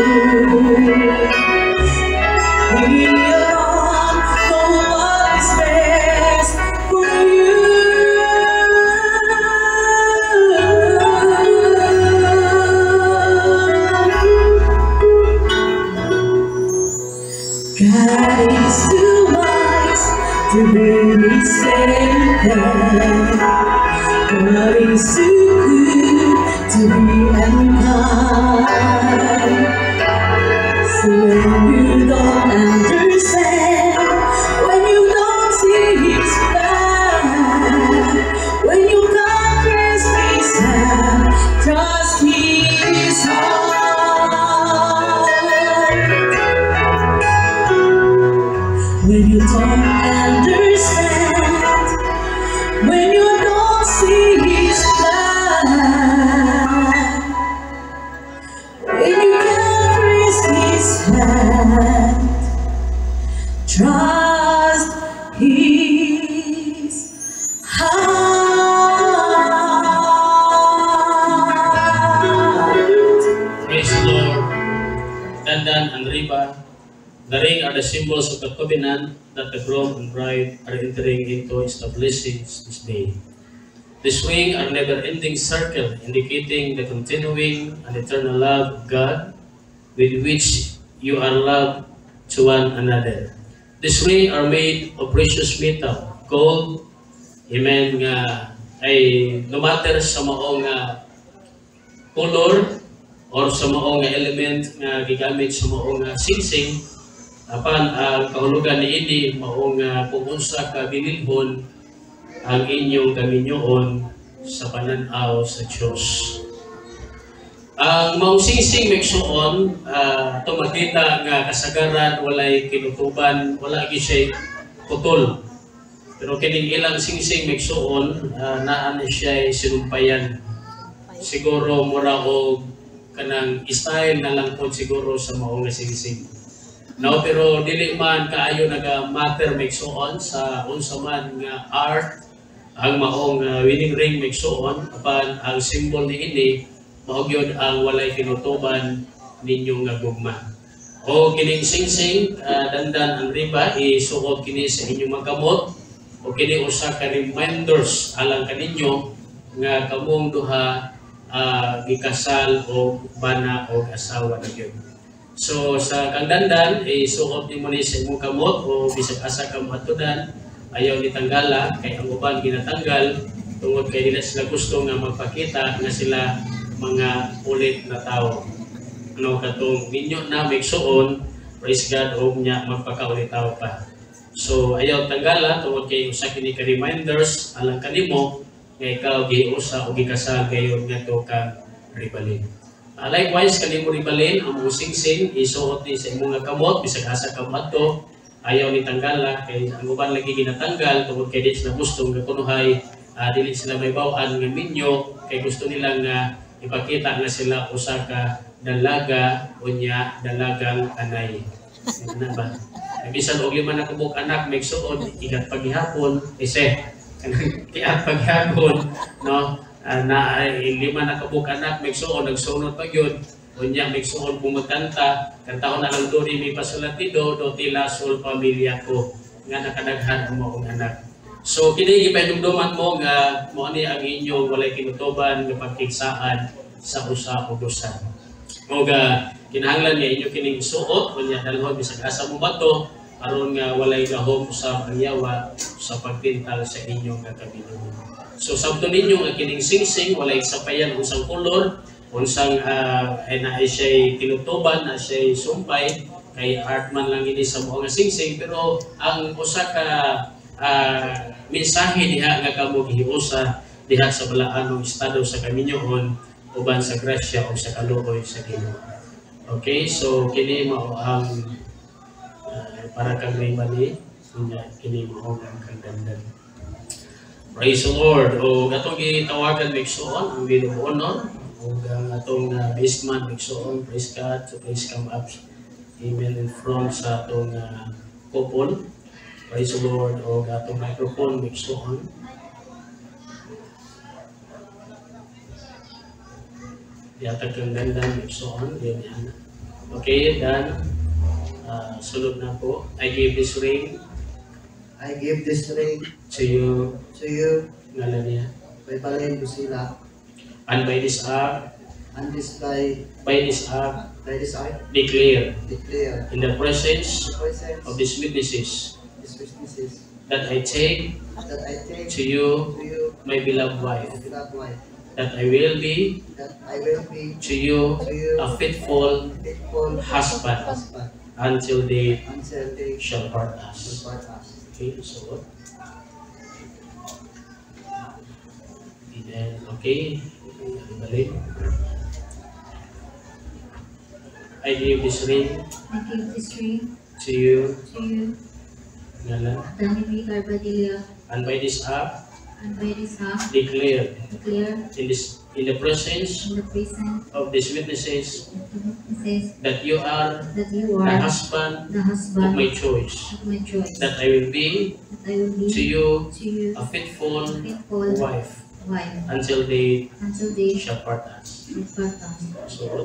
He alone knows what is best for you. God is too wise to be mistaken. God is too good sweet and kind. So when you don't understand, when you don't see His plan, when you can't trust His hand, trust His heart. When you don't understand, when you don't see His plan, when you can't trust His hand, trust His heart. Praise the Lord. Dandan and riba. The ring are the symbols of the covenant that the groom and bride are entering into establishing this day. The swing are never-ending circle indicating the continuing and eternal love of God with which you are loved to one another. The swing are made of precious metal, gold, amen, nga ay no matter sa maong nga color or sa maong nga element nga gigamit sa maong nga singsing. Apan ang kahulugan niini maong uh, kung unsa ka bililhon ang inyong gaminyoon sa pananaw sa Dios. Ang maong singsing meksuon uh, tumakita nga kasagaran walay kinutuban, wala gyud siya putol. Pero kining ilang singsing meksuon uh, naa na siya sinumpayan. Siguro mura og kanang style na lang po siguro sa maong nga singsing. No, pero dili man kaayo naga-matter meksuon sa unsa man nga art ang maong uh, wedding ring meksuon apan ang symbol niini mao gyud ang walay kinutuban ninyo nga gugma. O kining singsing uh, dandan ang riba isuot kini sa inyong magkamot o kini usa ka reminders alang kaninyo nga kamong duha uh, gikasal o bana o asawa na gyud. So sa kangdandan, eh, suot ni mo ni sa imong kamot o bisag asa ka matudan, ayaw ni tanggala, kay ang uban ginatanggal, tungod kay nila sila gusto nga magpakita nga sila mga ulit na tao. Ano katong ninyo na meksuon, praise God, o niya magpakaulit tao pa. So ayaw tanggala, tungod kay usa kini ka reminders, alang kanimo, nga ikaw giusa o gikasal gayon nga to ka ribalin. Uh, likewise, kanimo ribalin, ang mong singsing, isuot ni sa imong kamot, bisag asa ka mato, ayaw ni tanggala, kay ang uban lagi ginatanggal, tungod kay di sila gusto nga kunuhay, uh, dili sila may bawaan nga minyo, kay gusto nila nga ipakita nga sila usa ka dalaga o niya dalagang anay. Ano ba? Bisan og lima na kubok anak, may suod, ikat paghihapon, ise, ikat paghihapon, no? Uh, na uh, lima na kabuk anak megsuon nagsunod pa gyud unya megsuon bumagkanta kantahon na lang do mi pasulatido do tila sul pamilya ko nga nakadaghan ang maong anak. So kini gipahinumduman mo nga mo ani ang inyong walay kinutuban nga pagkigsaan sa usa ug usa. Mo ga kinahanglan nga inyo kining suot unya dalhon bisag asa mo bato aron nga walay gahom sa pagyawa sa pagpintal sa inyong kagabinuon. So sabto ninyo nga kining singsing walay sapayan unsang kolor, unsang uh, ay na siya tinutuban, na siya sumpay kay art man lang ini sa mga singsing, pero ang usa ka uh, mensahe diha nga kamo giusa diha sa balaanong estado sa kaminyoon uban sa grasya o sa kaluoy sa Ginoo. Okay, so kini mao ang uh, para kang ribali kini mao ang kagdandan. Praise the Lord. O atong gitawagan meksuon ang video honor o atong uh, baseman meksuon, praise God, so please come up, amen, in front sa atong uh, couple. Praise the Lord. O atong microphone meksuon. Diatag kang dandan meksuon, yan yan. Okay, dan uh, sulod na po. I give this ring. I give this ring to you, to you, ngalan niya. by Balin Busila, And by this act, and this by, by this act, by this act, declare declare in the presence the presence of these witnesses these witnesses that I take that I take to you to you, my beloved wife, my beloved wife, that I will be that I will be to you to you a faithful faithful husband husband until they until they shall part shall us. part us. Okay, so Amen. Okay, balik. I give this ring I give this ring to you, to you, Ngala, Danny Garbadilla, and by this act and by this act declare declare in this in the presence in the presence of these witnesses of the witnesses that you are that you the are husband the of husband my choice, of my choice, that I will be that I will be to you to you a faithful faithful wife wife until they until they shall shall part us. part us. So,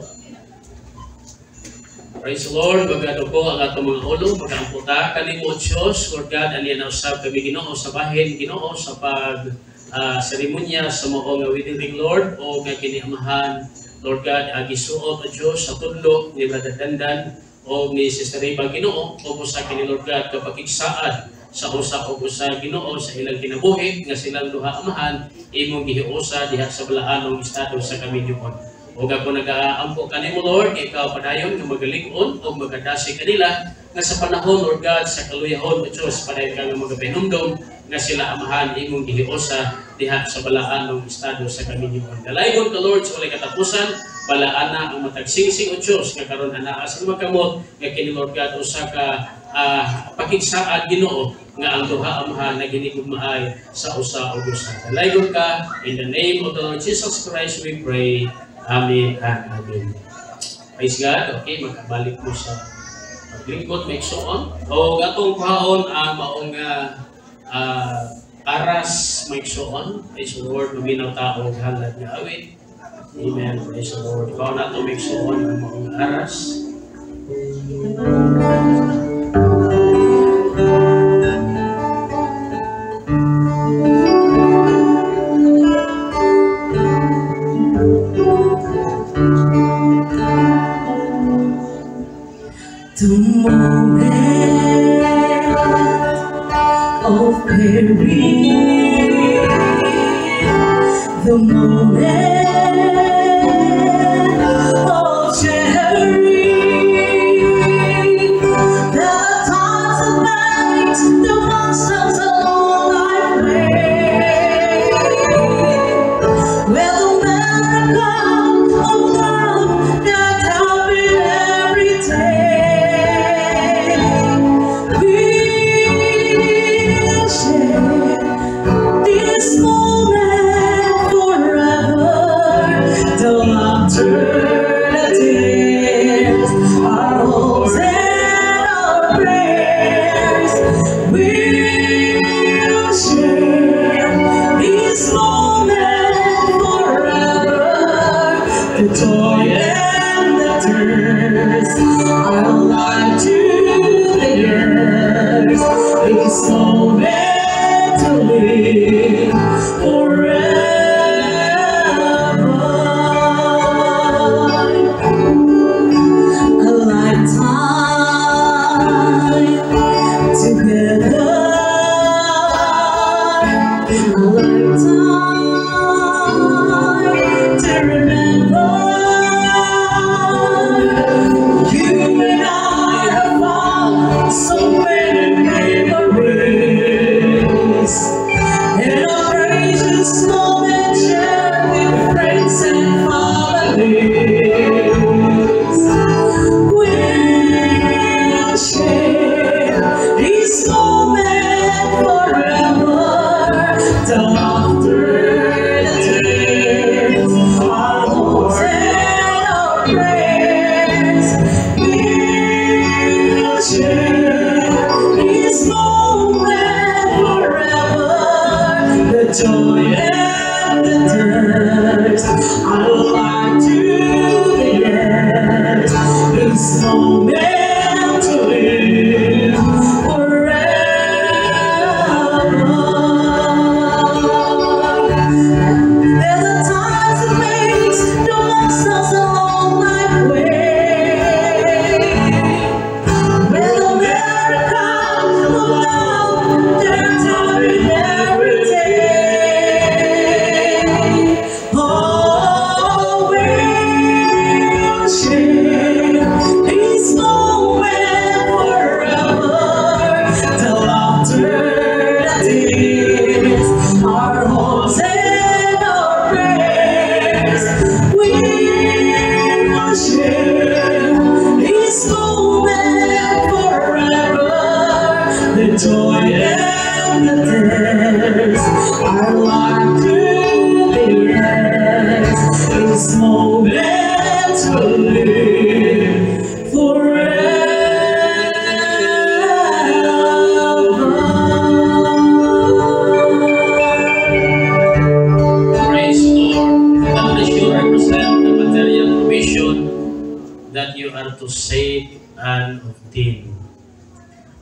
praise the Lord, magado po ang atong mga ulo, mag-amputa, kanimo Diyos, Lord God, ani na usab kami Ginoo sa bahin, Ginoo sa pag uh, seremonya sa mao nga wedding ring, Lord, o nga kiniamahan, Lord God, agisuot o Diyos sa tudlo ni Brother Dandan o ni Sister Riva, Ginoo, o sa kini Lord God kapakigsaad sa usa o usa Ginoo sa ilang kinabuhi nga silang duha amahan imong gihiusa diha sa balaanong estado sa kami Diyon. O ako nag-aampo kanimo Lord, ikaw padayon nga magaling-on o magadasi kanila nga sa panahon Lord God sa kaluyahon o Diyos padayon ka nga magapahinumdom nga sila amahan imong gihiusa diha sa balaanong estado sa kami Diyon. Dalaygon ka Lord sa walay katapusan, balaana ang matagsingsing o Diyos nga karon anaa sa magkamot nga kini Lord God usa ka uh, pakigsaad Ginoo nga ang duha amahan na ginigugmaay sa usa o usa. Dalaygon ka in the name of the Lord Jesus Christ we pray. Amen and amen. Praise God. Okay, magkabalik mo sa paglingkod, may suon. O gatong kuhaon ang maong uh, aras may suon. Praise the Lord, maminaw tao halad nga awit. Amen. Praise the Lord. Ikaw na ito may suon ang maong aras. The moment of peril, the moment of sharing, the times of night, the monsters along my way, where the miracle of love that happened every day. This moment forever, the laughter, the tears, our hopes and our prayers, we'll share this moment forever, the joy and the tears, our life to the years, it's so meant to live forever. A lifetime together, a lifetime to remember. You and I have found so many memories, and our precious moment shared with friends and families. We'll share this moment forever, the laughter, the tears, our hopes and our prayers. We'll share this moment forever, the joy and the tears, our life to the years, this moment to live forever. There's a time to face the monsters along my way, where the miracle of love that's happening every day. Oh,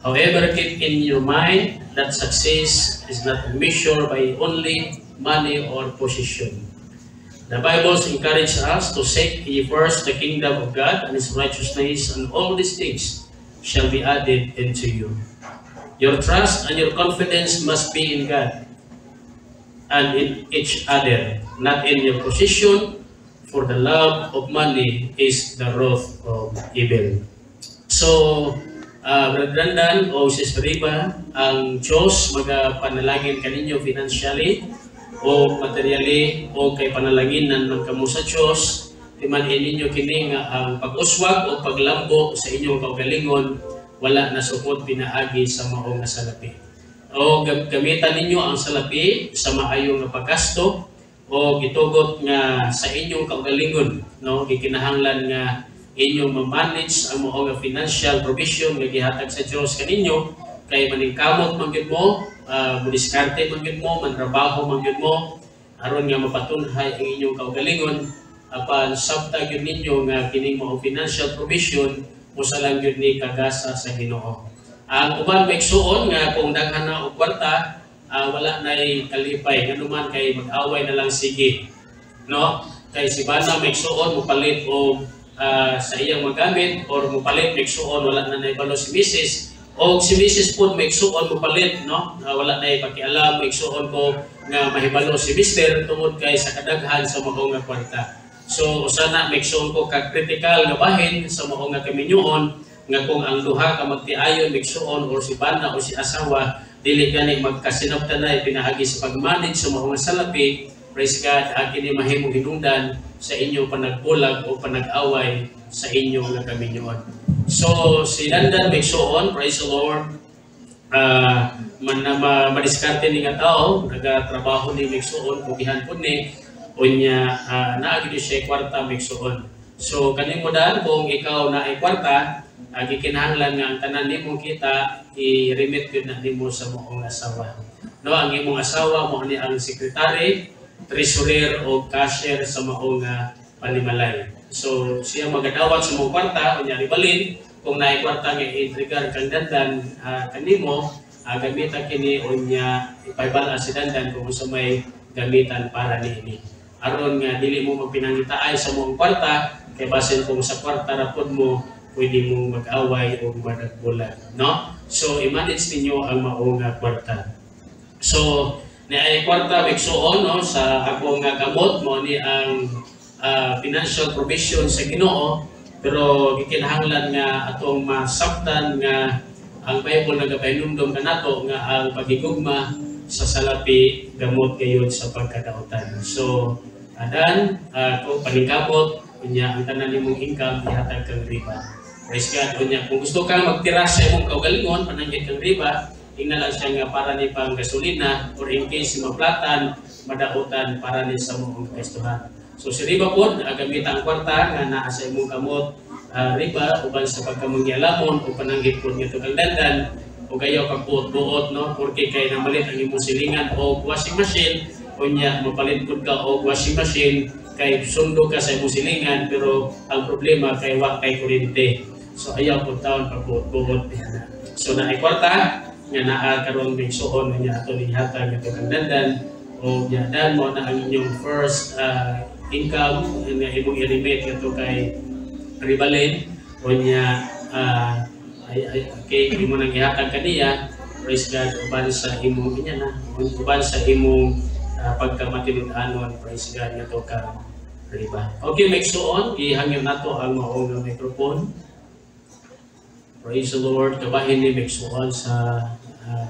However, keep in your mind that success is not measured by only money or position. The Bible encourages us to seek ye first the kingdom of God and His righteousness, and all these things shall be added unto you. Your trust and your confidence must be in God and in each other, not in your position, for the love of money is the root of evil. So, uh, Brother Dandan o Sister Riba, ang Diyos magapanalangin kaninyo financially o materially o kay panalaginan ng kamo sa Diyos, timan ninyo kini nga ang pag-uswag o paglambo sa inyong kaugalingon wala na sukod pinaagi sa maong nga salapi. O gamitan ninyo ang salapi sa maayong nga paggasto o gitugot nga sa inyong kaugalingon, no, gikinahanglan nga inyong ma-manage ang maong nga financial provision nga gihatag sa Dios kaninyo kay maningkamot man gyud mo, uh, mudiskarte man gyud mo, mantrabaho man gyud mo aron nga mapatunhay ang inyong kaugalingon apan sabta gyud ninyo nga kining maong financial provision usa lang gyud ni kagasa sa Ginoo. Ang uban maigsuon nga kung daghan na og kwarta, uh, wala nay kalipay nganuman kay mag-away na lang sige, no? Kay si bana maigsuon mo palit og uh, sa iyang magamit or mo palit maigsuon wala na nay balo si Missus o si Missus pud maigsuon mo palit, no? Uh, wala nay pakialam maigsuon ko nga mahibalo si Mister tungod kay sa kadaghan sa maong nga kwarta. So usana maigsuon ko kag critical nga bahin sa maong nga kaminyoon nga kung ang duha ka magtiayon migsuon or si bana o si asawa dili gani magkasinabtanay pinaagi sa pagmanage sa mga salapi, praise God, akin ni mahimong hinungdan sa inyong panagbulag o panag-away sa inyong nga kaminyoon. So si Dandan migsuon, praise the Lord, uh, man na madiskarte ni nga tao, nagatrabaho ni migsuon, pugihan po ni unya uh, naagi siya kwarta migsuon. So kaning mo daan kung ikaw na ay kwarta, Uh, gikinahanglan nga ang tanan nimo kita i-remit yun na nimo sa mong asawa. No, ang imong asawa mo ni ang secretary, treasurer o cashier sa maong uh, panimalay. So siya magadawat sa mong kwarta unya ribalin kung naay kwarta nga i-trigger kang Dandan uh, kanimo, uh, gamitan kini unya ipaybal si Dandan kung sa may gamitan para niini. Aron nga dili mo magpinangitaay sa mong kwarta kay basin kung sa kwarta ra pud mo pwede mong mag-away o madagbulan, no? So, i-manage ninyo ang maong nga kwarta. So, naay kwarta migsuon, no, sa akong nga gamot mo ni ang uh, financial provision sa Ginoo, pero gikinahanglan nga atong masabtan nga ang Bible nagapahinumdom kanato nga ang pagigugma sa salapi gamot kayon sa pagkadaotan. So, adan, uh, kung paningkamot, kunya ang tanan nimong income ihatag kang riba. Praise God, kunya kung gusto kang magtira sa imong kaugalingon, pananggit kang riba, tingnan lang siya nga para ni pang gasolina or in case maplatan, madaotan para ni sa mong kastuhan. So si riba po, gamit ang kwarta nga naa sa imong kamot uh, riba, uban sa pagkamangyalamon o pananggit po nito kang Dandan, o gayaw kang buot-buot, no? Porque kay namalit ang imong silingan o washing machine, kunya mapalit po ka o washing machine, kay sundo ka sa imong silingan, pero ang problema kay wa kay kuryente. So ayaw po taon pagbuot-buot. So naay kwarta nga naa karon migsuon niya ato ni hatag nga kang Dandan o yadan mo na ang inyong first uh, income nga imong i-remit kato kay ribalin o niya uh, ay, ay, okay, imo nang ihatag kaniya, praise God, uban sa imong inya na uban sa imong uh, pagkamatinud-anon, praise God, nga to ka riba. Okay, migsuon ihangyo nato ang maong nga microphone. Praise the Lord, kabahin ni migsuon sa uh,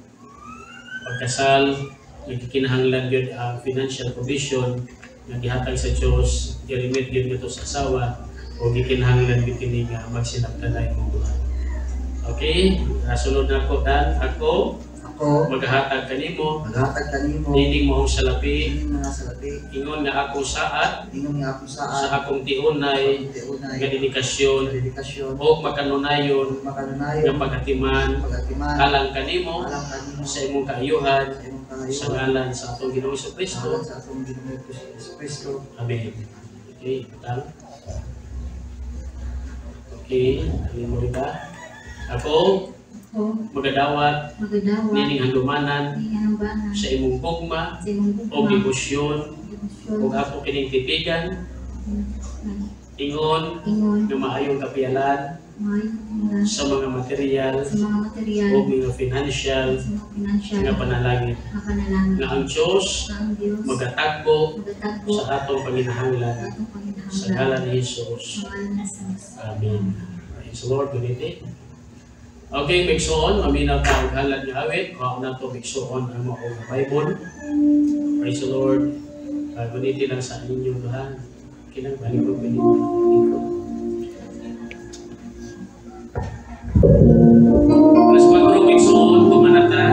pagkasal, nagkikinahanglan yun ang uh, financial provision na gihatag sa Diyos, i-remit yun ito sa asawa, o gikinahanglan yun kini nga magsinabtanay mong buhay. Okay, sunod na ako, Dan, ako, Ako, maghahatag kanimo, maghatag kanimo, nining mo ang salapi, ining mga salapi, ingon nga ako saat, ingon nga akong sa saan, akong tiunay, tiunay, nga dedikasyon, dedikasyon, o makanunayon, makanunayon, nga pagatiman, pagatiman, alang kanimo, alang kanimo, sa imong kaayuhan, sa imong sa kangayuhan, ngalan sa atong Ginoong Kristo. alang sa atong Ginoong Kristo. Amen. Okay, tal. Okay, alin mo rin ba? Ako, ko magadawat magadawa nining handumanan ng hanumbanan sa imong gugma sa imong o debosyon debosyon ug ato kining titigan ingon ingon nga maayong kapiyalan maayo sa mga material sa mga material o mga financial sa mga financial nga panalangin nga panalangin nga ang Diyos nga ang Diyos magatagbo magatagbo sa atong panginahanglan sa atong sa panginahanglan ngalan ni Jesus. sa ngalan ni Jesus. Amen. Praise the Lord. Guniti. Okay, migsoon, maminaw ka ang halad nga awit. Kung na ito, migsoon ang mga Bible. Praise the Lord. Uh, guniti lang sa inyong duhan. Kinang balik ko pinito. Alas patro, migsoon, kumanata.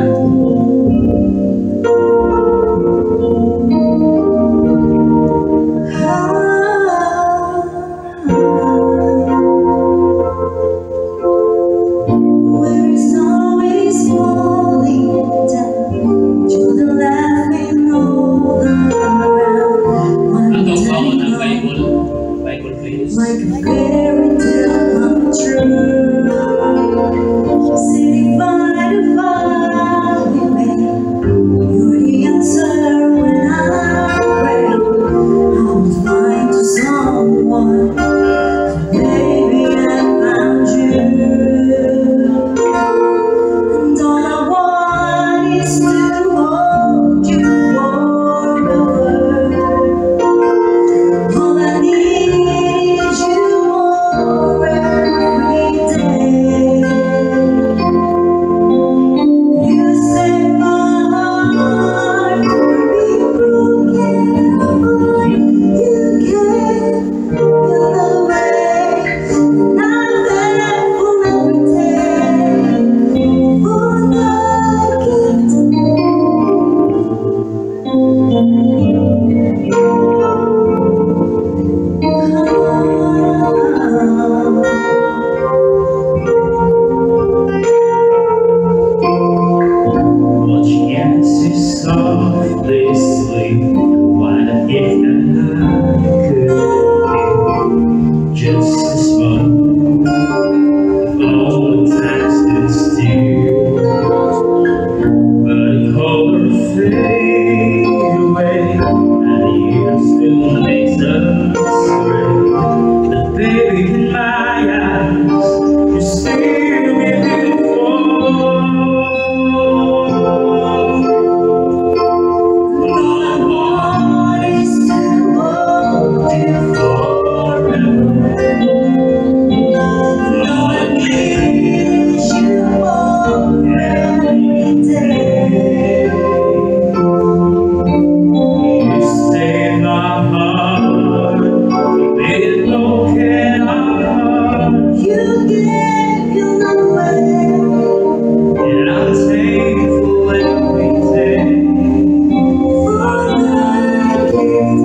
Atong baon ang Bible. Bible, please. Like a fairy tale come true, sitting by the fire we made. You're the answer when I pray. I'll find someone, baby, I found you. And all I want is to hold you forever. All I need is you more every day. You set my heart to be broken. You can feel the way, and I'm thankful every day for the Watch Genesis softly sleep. What if that could be just a smoke of all the times that steal, but it color fade away, and the year still makes us stray. But baby, in my eyes, you're still beautiful. All I want is to hold you forever. All I need is you more every day. You saved my heart, you made it broken heart. You gave your love away. And I'm thankful every day. For the gift.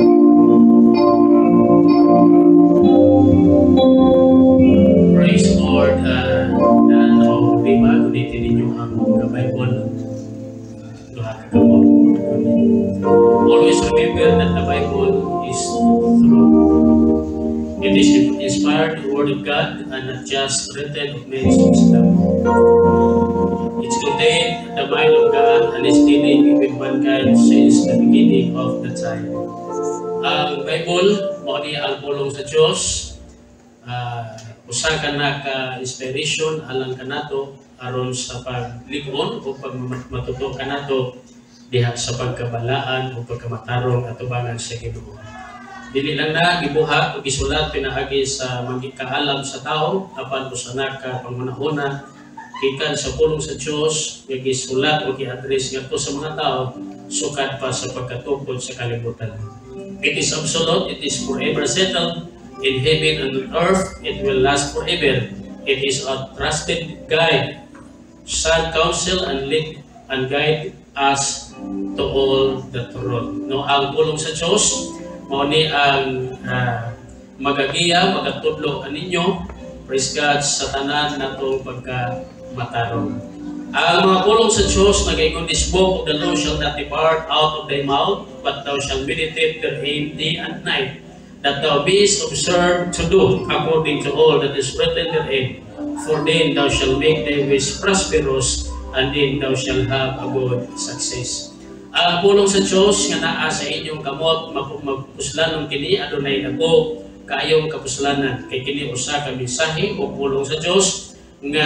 Praise the Lord. Uh, dan o lima, gunitin ninyo ang mga Bible. Duha ka kamo. Always remember that the Bible is true. It is inspired the Word of God and not just written of men's wisdom. It's contained the mind of God and is dealing with mankind since the beginning of the time. Ang Bible, mao ni ang pulong sa Dios. Uh, usa ka na ka inspiration alang kanato aron sa paglig-on o pagmatuto kanato diha sa pagkabalaan o pagkamatarong atubangan sa Ginoo. Dili lang na gibuhat o gisulat pinaagi sa magikaalam sa tao apan usa na ka pangunahuna gikan sa pulong sa Dios nga gisulat o gi-address ngadto sa mga tao sukad pa sa pagkatukod sa kalibutan. It is absolute, it is forever settled in heaven and on earth, it will last forever. It is a trusted guide, sound counsel and lead and guide us to all the truth. No, ang pulong sa Dios mao ni ang uh, magagiya, magatudlo kaninyo. Praise God sa tanan natong pagkamatarong. Ang mga pulong sa Dios nagaingon, this book of the law shall not depart out of thy mouth, but thou shalt meditate therein day and night, that thou beest observed to do according to all that is written therein. for then thou shalt make thy ways prosperous, and then thou shalt have a good success. Ang pulong sa Diyos nga naa sa inyong kamot, mapuslanon kini adunay dako kaayong kapuslanan. Kay kini usa ka mensahe o pulong sa Diyos nga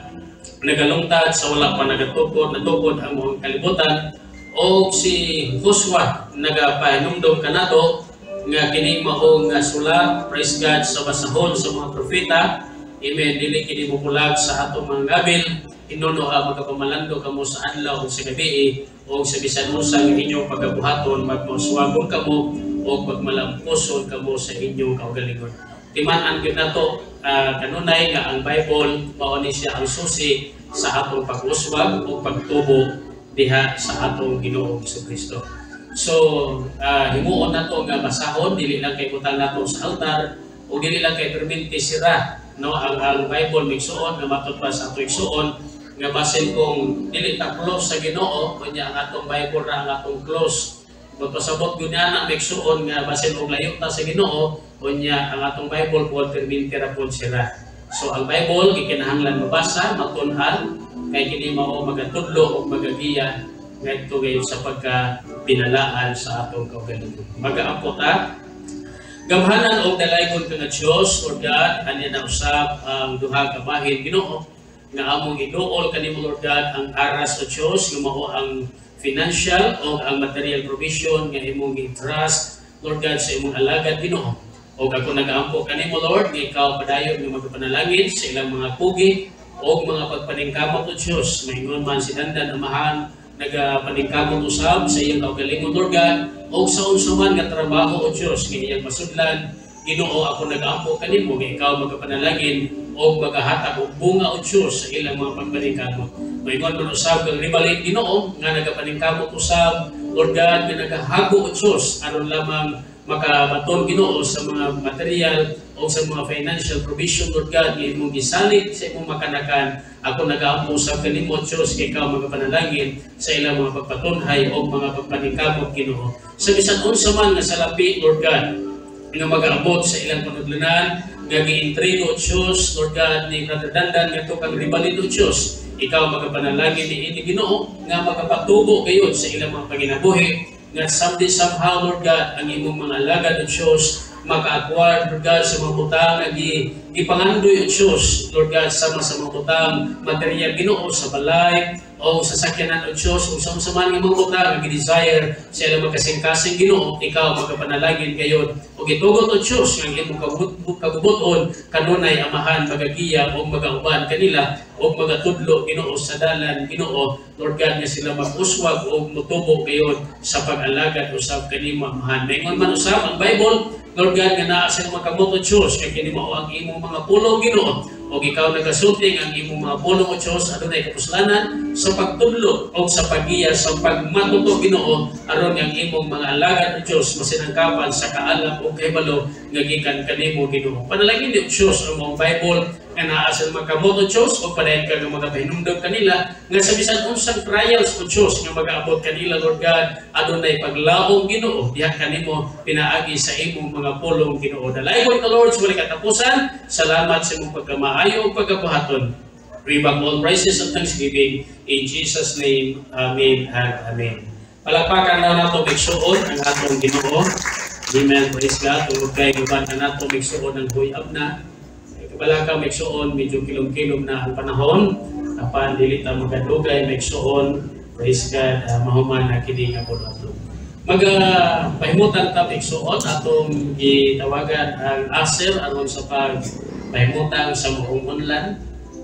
nagalungtad sa wala pa nagatupod, natupod ang mga kalibutan. O si Joshua nagapahinumdom kanato nga kini mao nga sula, praise God, sa basahon sa mga propeta. Amen. Dili kini mubulag sa atong mga gabil. Inuno ha magkapamalando kamo sa adlaw o sa gabi o sa bisan usa nga inyong pagabuhaton, magmasuwagon kamo o pagmalampuson kamo sa inyong kaugalingon. Timan-an gyud nato uh, kanunay nga ang Bible mao ni siya ang susi sa atong pag-uswag o pagtubo diha sa atong Ginoong Jesucristo. So uh, himuon nato nga basahon, dili lang kay butang nato sa altar o dili lang kay perminti sira, no? Ang, ang Bible migsuon nga matud pa sa atong igsuon nga basin kung dili ta close sa Ginoo, kunya ang atong Bible ra ang atong close. Magpasabot gyud na migsuon nga basin og layo ta sa Ginoo, kunya ang atong Bible pod perminti ra pod sira. So ang Bible gikinahanglan mabasa, matun-an, kay kini mao magatudlo o magagiya ngadto gayud sa pagka-pinalaan sa atong kaugalingon. Magaampo ta gamhanan og dalaygon ka nga Dios, Lord God, ani na usab ang duha ka bahin Ginoo nga among iduol kanimo, Lord God, ang aras o Dios nga mao ang financial o ang material provision nga imong i-trust, Lord God, sa imong alagad Ginoo. O ako nagaampo kanimo, Lord, nga ikaw padayon nga magpanalangin sa ilang mga pugi o mga pagpaningkamot o Diyos. Maingon man si Dandan Amahan, nagapaningkamot usab sa iyang kaugalingon, Lord God, o sa unsuman nga trabaho o Diyos nga iyang masudlan. Ginoo, ako nagaampo kanimo nga ikaw magpanalangin o magahatag og bunga o Diyos sa ilang mga pagpaningkamot. Maingon man usab kang ribalit Ginoo nga nagapaningkamot usab, Lord God, nga nagahago o Diyos aron lamang makabaton Ginoo sa mga material o sa mga financial provision, Lord God, nga imong gisalig sa imong makanakan. Ako nagaampo usab kanimo Diyos kay ikaw magapanalangin sa ilang mga pagpatunhay o mga pagpaningkamot Ginoo. Sa bisan unsa man nga salapi, Lord God, nga mag-aabot sa ilang panudlanan, nga gi-intrigo Diyos, Lord God, ni Brother Dandan nga tukang ribalin o Diyos. Ikaw magapanalangin ni ini Ginoo nga magapatubo gayud sa ilang mga paginabuhi, nga someday somehow, Lord God, ang imong mga alagad o Diyos maka-acquire, Lord God, sa mga butang nga gipangandoy o Diyos, Lord God, sama sa mga butang material Ginoo sa balay o sa sakyanan o Diyos o sa mga mga butang nga gi-desire sa ilang magkasing-kasing Ginoo. Ikaw magapanalangin gayud o gitugot o Diyos nga imong kagubuton kanunay Amahan magagiya o magauban kanila o magatudlo Ginoo sa dalan Ginoo, Lord God, nga sila mag-uswag o mutubo gayud sa pag-alagad usab kanimo Amahan. Maingon man usab ang Bible, Lord God, nga naa sa mga kamot o Diyos kay kini mao ang imong mga pulong Ginoo o ikaw nagasulting ang imong mga pulong o Diyos adunay kapuslanan sa pagtudlo o sa pagiya sa pagmatuto Ginoo aron ang imong mga alagad o Diyos masinangkapan sa kaalam o kahibalo nga gikan kanimo Ginoo. Panalangin ni Diyos ang mga Bible nga naa sa mga kamot o Diyos o padayon ka nga mga pahinumdom kanila nga sa bisan unsang trials o Diyos nga mag-aabot kanila, Lord God, adunay paglaom Ginoo diha kanimo pinaagi sa imong mga pulong Ginoo. Dalaygon ka, Lord, sa walang katapusan. Salamat sa imong pagkamaayo o pagkabuhaton. We back all praises and thanksgiving in Jesus' name. Amen and amen. Palakpakan na nato migsuon ang atong Ginoo. Amen. Praise God. Tungod kay guban na nato migsuon ang huyab na. Balaka migsuon, medyo kilom-kilom na ang panahon. Apan dili ta magadugay migsuon. Praise God, uh, mahuman na kini nga bulong. Mag uh, pahimutan ta migsuon atong gitawagan ang aser aron sa pag pahimutan sa muong unlan.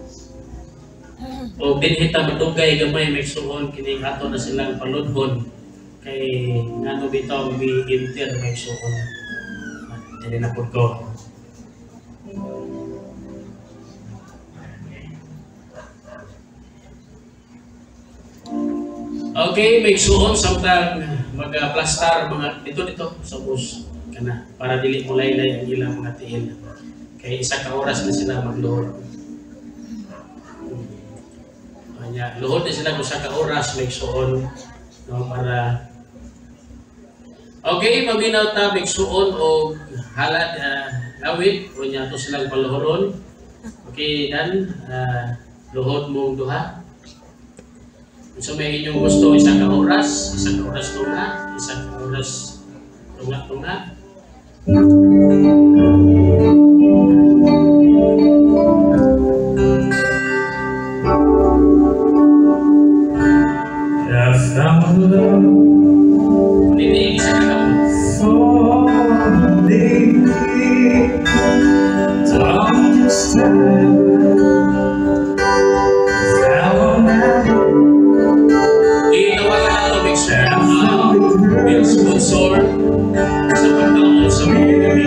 O dinhita madugay gamay migsuon kini ato na silang paludhon kay ngano bitaw mi-enter migsuon. Dili na pud ko. Okay, may suon samtang mag-plastar mga dito dito sa bus kana para dili mo laylay ang ilang mga tiil. Kay isa ka oras na sila magluhod. Kanya luhod na sila usa ka oras may suon no para okay, maminaw ta may suon o halad uh, awit o nya to silang paluhoron. Okay, dan uh, luhod mong duha. So may inyong gusto isang ka oras, isang ka oras tunga, isang ka oras tunga-tunga. I found love Hindi isa ka kamo. for me. Don't just found out. Itawagan na ito, make sure uh, may sponsor sa pagkaon sa mga gabi.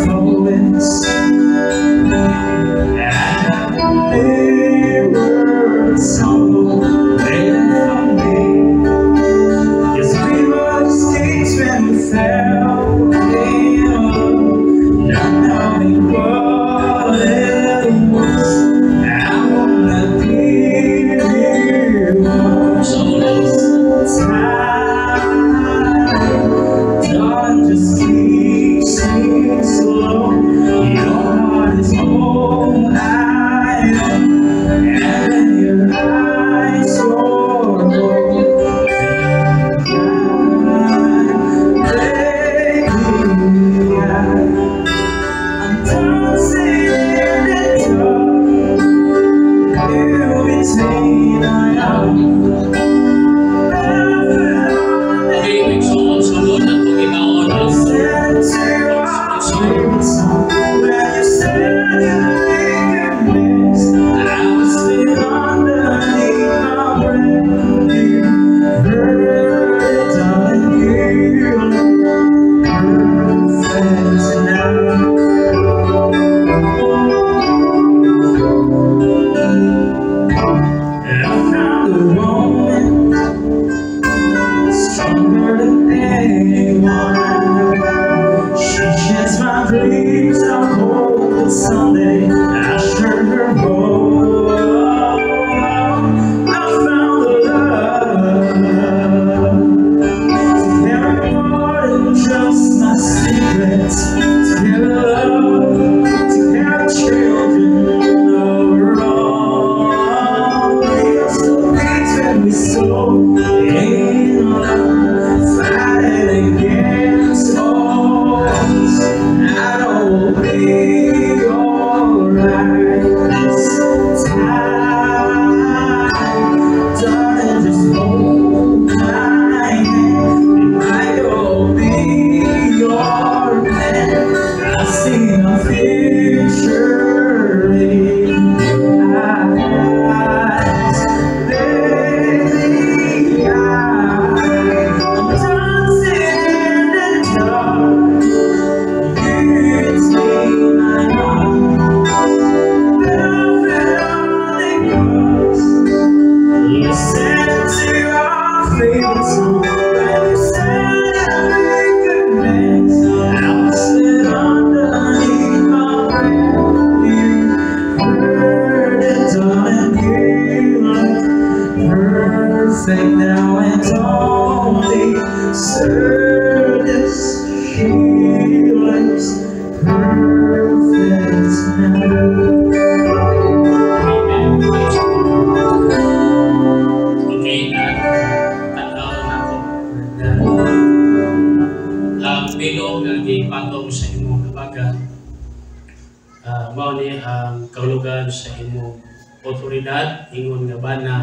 Sa imong otoridad, ingon nga bana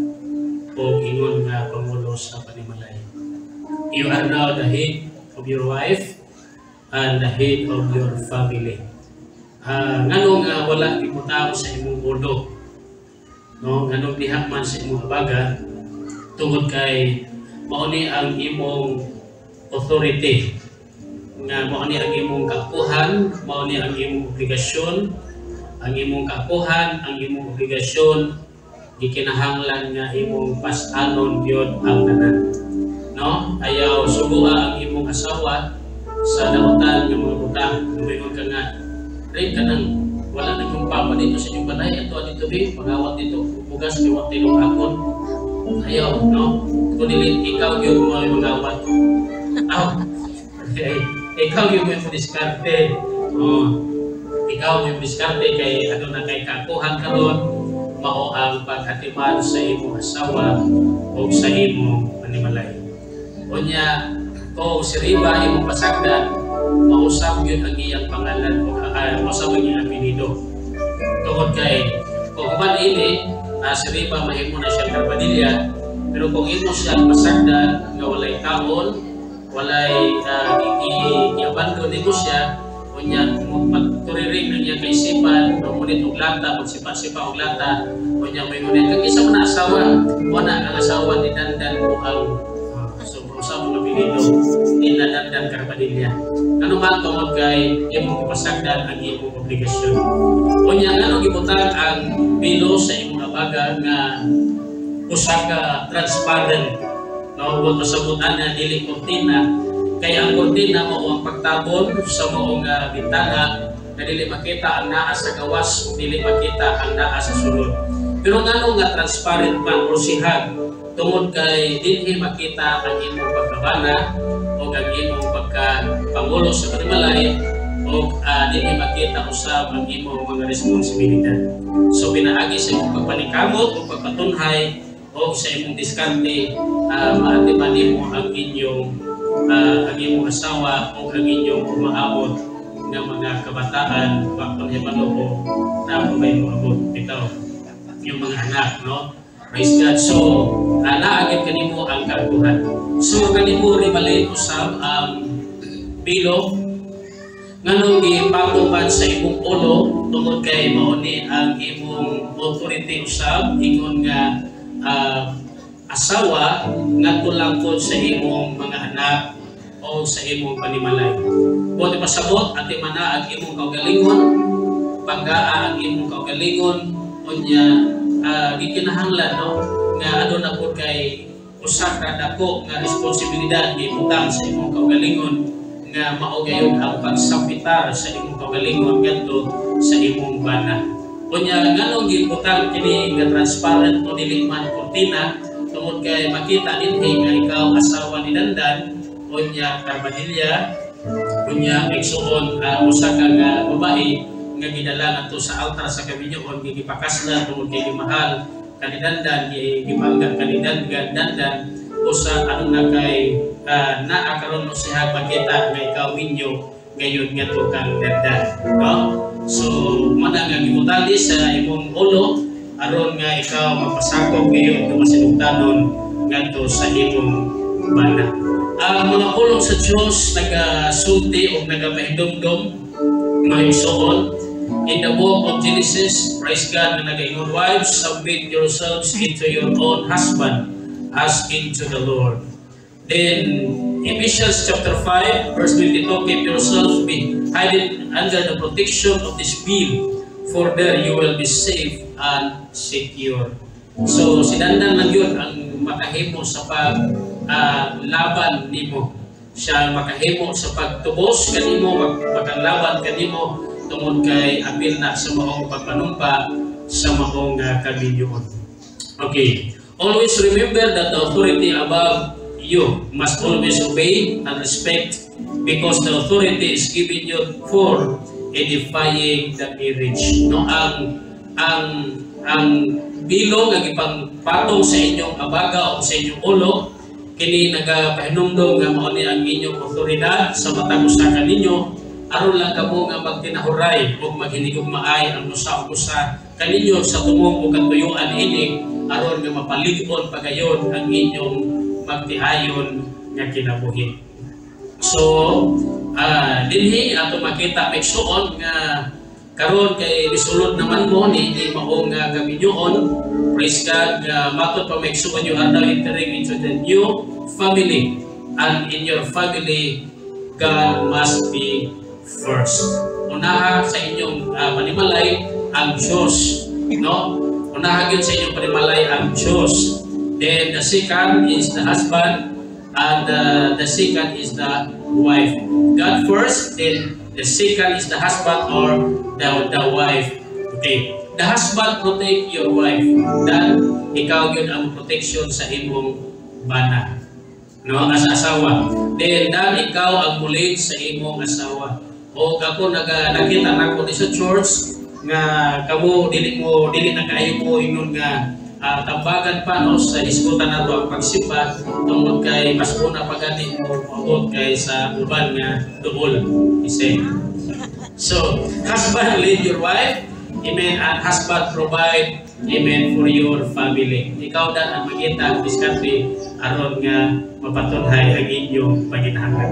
o ingon nga pangulo sa panimalay. You are now the head of your wife and the head of your family. Uh, nganong nga wala giputaw sa imong bodo, no? Nganong diha man sa imong baga tungod kay mao ni ang imong authority, nga mao ni ang imong kapuhan, mao ni ang imong obligasyon. Ang imong kapuhan, ang imong obligasyon, gikinahanglan nga imong pas-anon gyud ang tanan. No? Ayaw sugua ang imong asawa sa nautan ng mga butang. Lumingon ka nga, rin ka nang wala na yung papa dito sa inyong balay, ato dito rin, pag-awat dito, bugas, kiwat tilong akon. Ayaw, no? Kung nilin, ikaw yun mo yung mag-awat. Aw, okay. Ikaw yung may diskarte. Oh. ikaw yung diskarte kay ano na kay kakuhan karon mao ang paghatiman sa imong asawa o sa imong panimalay. Unya kung si Riba imong pasagdan, mausap yun ang iyang pangalan o uh, mausap ang iyang apelido. Tungod kay kung kuman ini uh, si Riba mahimo na siya Carpadilla, pero kung imo siya pasagdan nga walay taon, walay uh, i-abandon nimo siya, kunya magturiring ng iyang kaisipan, mamunit og lata, magsipa-sipa og lata, kunya may ngunit kang isa man asawa, wala ang asawa ni Dandan o ang sa mga apelido ni Dandan Carpadilla. Ano man tungod kay imong ipasagdan ang imong obligasyon. Kunya ngano gibutang ang bilo sa imong abaga nga usa ka transparent, no, buot pasabutan na dili kortina, kay ang kortina mao ang pagtabon sa maong uh, bintana na dili makita ang naa sa gawas, dili makita ang naa sa sulod. Pero ngano nga transparent man o sihag, tungod kay dinhi makita ang imong pagkabana o ang imong pagkapangulo sa panimalay o uh, dinhi makita usab ang imong mga responsibilidad. So pinaagi sa imong pagpanikamot o pagpatunhay o sa imong diskarte, uh, maatiman nimo ang inyong uh, ang imong asawa o ang inyong umaabot ng mga kabataan pagpanghibalo o na may moabot bitaw yung mga anak, no? Praise God. So uh, naagit kanimo ang kaguhan. So kanimo ribalin usab ang bilo nganong gipatupad sa imong ulo tungod kay mao ni ang imong authority usab ingon nga Uh, asawa ngadto langkod sa imong mga anak o sa imong panimalay. Buti pasabot ati mana ang imong kaugalingon, paggaa ang imong kaugalingon, unya uh, gikinahanglan, no, nga aduna pud kay usa ka dako nga responsibilidad gibutang sa imong kaugalingon nga mao gayud ang pagsampitar sa imong kaugalingon ngadto sa imong bana. Kunya nganong gibutang kini nga transparent o dili man kortina tungod kay makita dinhi nga ikaw asawa ni Dandan unya Carpadilla, unya igsuon uh, usa ka nga babae nga gidala ngadto sa altar sa Kaminyoon, gipakaslan tungod kay mahal kani Dandan, gipangga kani Dandan usa ano na kay uh, naa karon mo siya makita nga ikaw minyo gayon nga to kang Dandan, no? So, mana nga gibutali sa imong ulo aron nga ikaw mapasakop gayon nga masinugtanon ngadto sa imong bana. Ang mga pulong sa Dios nagasulti o nagapahidumdum mahigsuon in the book of Genesis. Praise God, na nagaingon, wives, submit yourselves into your own husband as into the Lord. Then Ephesians chapter five verse twenty-two, keep yourselves be hidden under the protection of this beam, for there you will be safe and secure. So si Dandan lang yun ang makahimo sa pag uh, laban nimo. Siya makahimo sa pagtubos kanimo, magpaglaban kanimo tungod kay apil na sa maong pagpanumpa sa maong uh, Kaminyoon. Okay, always remember that the authority above you must always obey and respect, because the authority is given you for edifying the marriage. No, ang ang ang bilo nga gipangpatong sa inyong abaga o sa inyong ulo kini nagapahinumdum nga mao ni ang inyong otoridad sa matag usa kaninyo, aron lang kamo nga magtinahuray o maghinigugmaay ang usa ug usa kaninyo sa tumong ug katuyuan ini, aron nga mapalig-on pagayon ang inyong magtihayon nga kinabuhi. So, uh, dinhi ato makita peksoon nga karon kay bisulod naman mo ni di maong uh, Kaminyoon. Praise God, uh, matod pa meksoon you are now entering into the new family, and in your family God must be first. Unaha sa inyong uh, panimalay ang Diyos, no? Unaha gyud sa inyong panimalay ang Diyos. Then the second is the husband, and uh, the second is the wife. God first, then the second is the husband or the, the wife. Okay. The husband protect your wife. Dan ikaw yun ang protection sa imong bana, no, as asawa. Then dan ikaw ang mulig sa imong asawa. o ako naga nakita nako di sa church nga kamo dili mo dili na kaayo ko ingon nga uh, tambagan pa no sa iskutan nato ang pagsimba tungod kay mas una pa gani mo paabot kay sa uban nga duol isay. So husband lead your wife, amen, and husband provide, amen, for your family. Ikaw dan ang magita ang diskarte aron nga mapatunhay ang inyong paginahanglan.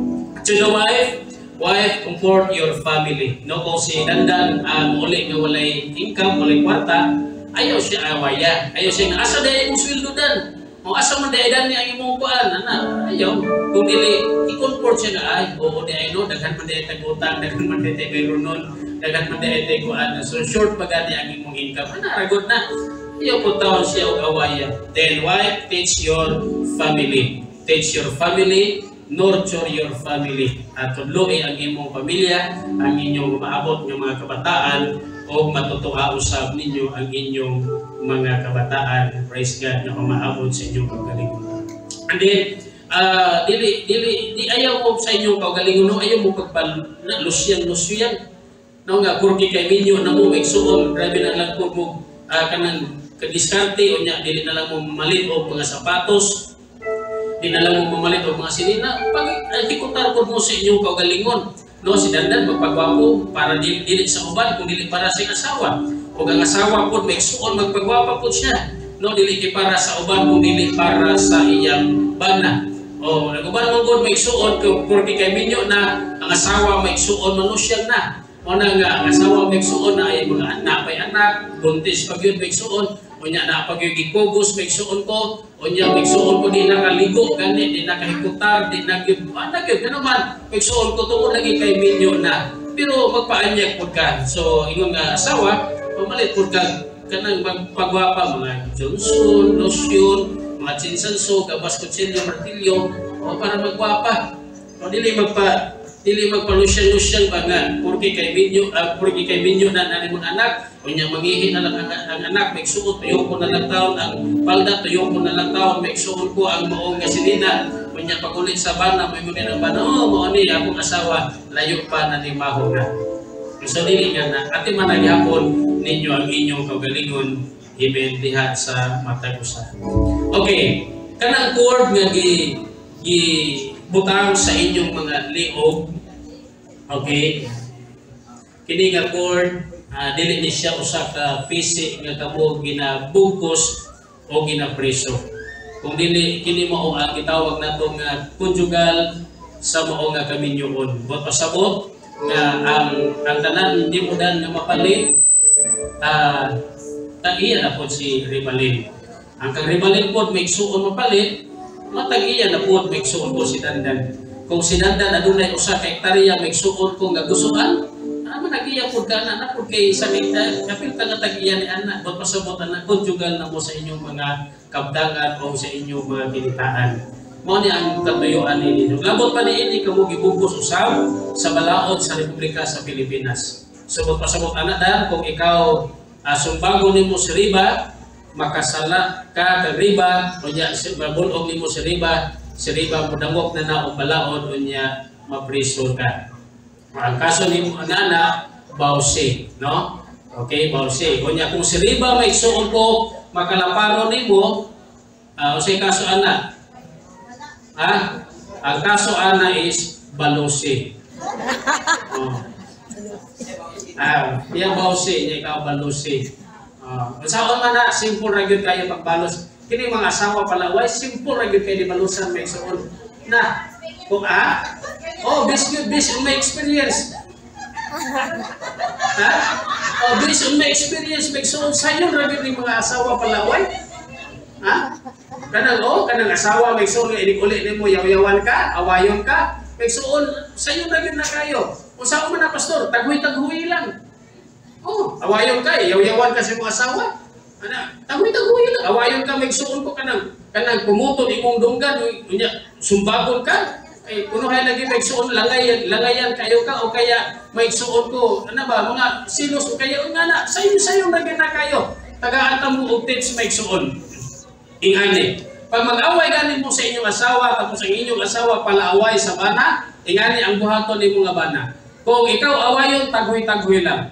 To the wife, wife, comfort your family. No, kung si dandan ang uh, uli nga walay income, walay kwarta, ayaw siya awaya. Ayaw siya nga, asa dahil mong sweldo dan? O asa man dahil dan niya ang imong kuan? Ana, ayaw. Kung dili, i-comfort siya nga, ay, oo, di ay no, daghan man dahil tag-utang, daghan man dahil mayroon nun, daghan man dahil tag-kuan. So, short pa gani ang imong income. Ana, ragot na. Ayaw po taon siya o awaya. Then, wife, teach your family. Teach your family, nurture your family. At tudloy ang imong pamilya, ang inyong maabot ng mga kabataan, o matutuwa usab ninyo ang inyong mga kabataan. Praise God na maabot sa inyong kagalingon. And then, uh, dili, dili, di ayaw mo sa inyong kagalingon, no? Ayaw mo pagpalusyan-lusyan. No nga, kurki kay minyo na mo, magsuon, grabe na lang po mo, uh, kanang kadiskarte, o niya, dili na lang mo malit o mga sapatos, di na lang mo mamalit o mga sinina, pag hikutar po mo sa inyong kagalingon. No, si dandan magpagwapo para dili, dili sa uban, kung dili para sa asawa. O ang asawa po may suon magpagwapo po siya. No, dili para sa uban, kung dili para sa iyang bana. O naguban mo po may suon kung kay minyo na ang asawa may suon manusyang na. O na nga ang asawa may suon na ay mga anak, may anak, buntis pag yun may suon. O niya na pag yung gikugos, may suon ko, o niya may suon ko, di nakaligo, gani, di nakahikutar, di nagyod, ah, nagyod, ka naman, may suon ko, tungkol lagi kay minyo na, pero magpaanyak po ka. So, ingon nga asawa, pamalit po ka, kanang magpagwapa, mga Johnson, lotion, mga chinsanso, gabas kutsilyo, martilyo, o para magwapa. O dili magpa, dili magpalusyan-lusyan ba nga, porque kay minyo, uh, porque kay minyo na nalimon anak, o niya mangihin na lang ang, ang anak, may suot, tuyo ko na lang taon ang palda, tuyo ko na lang taon, may suot ko ang maong gasolina, o niya pagulit sa bana, may muna ng bana, oh, mo ni akong asawa, layo pa na limaho na. So dili nga na, ati managyapon ninyo ang inyong kagalingon, amen, dihat sa matag usa. Okay, kanang cord nga gi, gi butang sa inyong mga liog, okay, kini nga cord, uh, dili ni siya usa ka pisi nga kamo ginabugkos o ginapreso. Kung dili kini mao ang gitawag nato nga conjugal sa mao nga kaminyoon. But pasabot nga ang ang tanan hindi mo dan nga mapalit, ah uh, tagiya na po si ribalin. Ang kang ribalin po may suon mapalit, matagiya na po may suon ko si dandan. Kung si dandan adunay usa ka hektarya may suon ko nga gusuan, ano nagiya po ka na po kay sa hektarya, kapil ka nga tagiya ni anak, but pasabot na conjugal na mo sa inyong mga kabdangan o sa inyong mga kinitaan. Mao ni ang katuyuan ninyo. Labot pa niini kamo gibugos usab sa balaod sa Republika sa Pilipinas. So pasabot ana dan kung ikaw uh, sumbago nimo si riba, makasala ka kag riba, unya mabulog nimo si riba, si riba modangok na na og balaod unya mapriso ka. Ang kaso nimo anana bawsi, no? Okay, bawsi. Unya kung si riba may suon ko makalaparo nimo, uh, usay kaso ana. Ha? Ang kaso ana is balusi. Oh. Ah, iya bawsi, niya ikaw balusi. Ah, uh, saan man na simple ra gyud kayo pagbalos. Kini mga asawa pala, why simple ra gyud kayo di balusan may suon. Na, kung ah, oh, based on based on my experience. Ha? Oh, based on my experience, may suon sayon ra gyud ni mga asawa pala, why? Ha? Kanang oh, kanang asawa may suon inig-uli nimo yaw-yawan ka, awayon ka, may suon sayo ra gyud na kayo. Usa man na pastor, taghuy-taghuy lang. Oh, awayon ka, yaw-yawan ka sa imong asawa. Ana, taghuy-taghuy lang. Awayon ka may suon ko kanang kanang pumutol imong dunggan, unya sumbagon ka. Eh kuno hay lagi may suon langay langayan kayo ka o kaya may suon ko. Ano ba mga silos o kaya nga na sayo-sayo ra gyud na kayo. Tagaan mo og tips may suon. Ingani, pag mag-away gani mo sa inyong asawa, tapos ang inyong asawa palaaway sa bana, ingani ang buhaton ni mga bana. Kung ikaw awayon, tagoy-tagoy lang.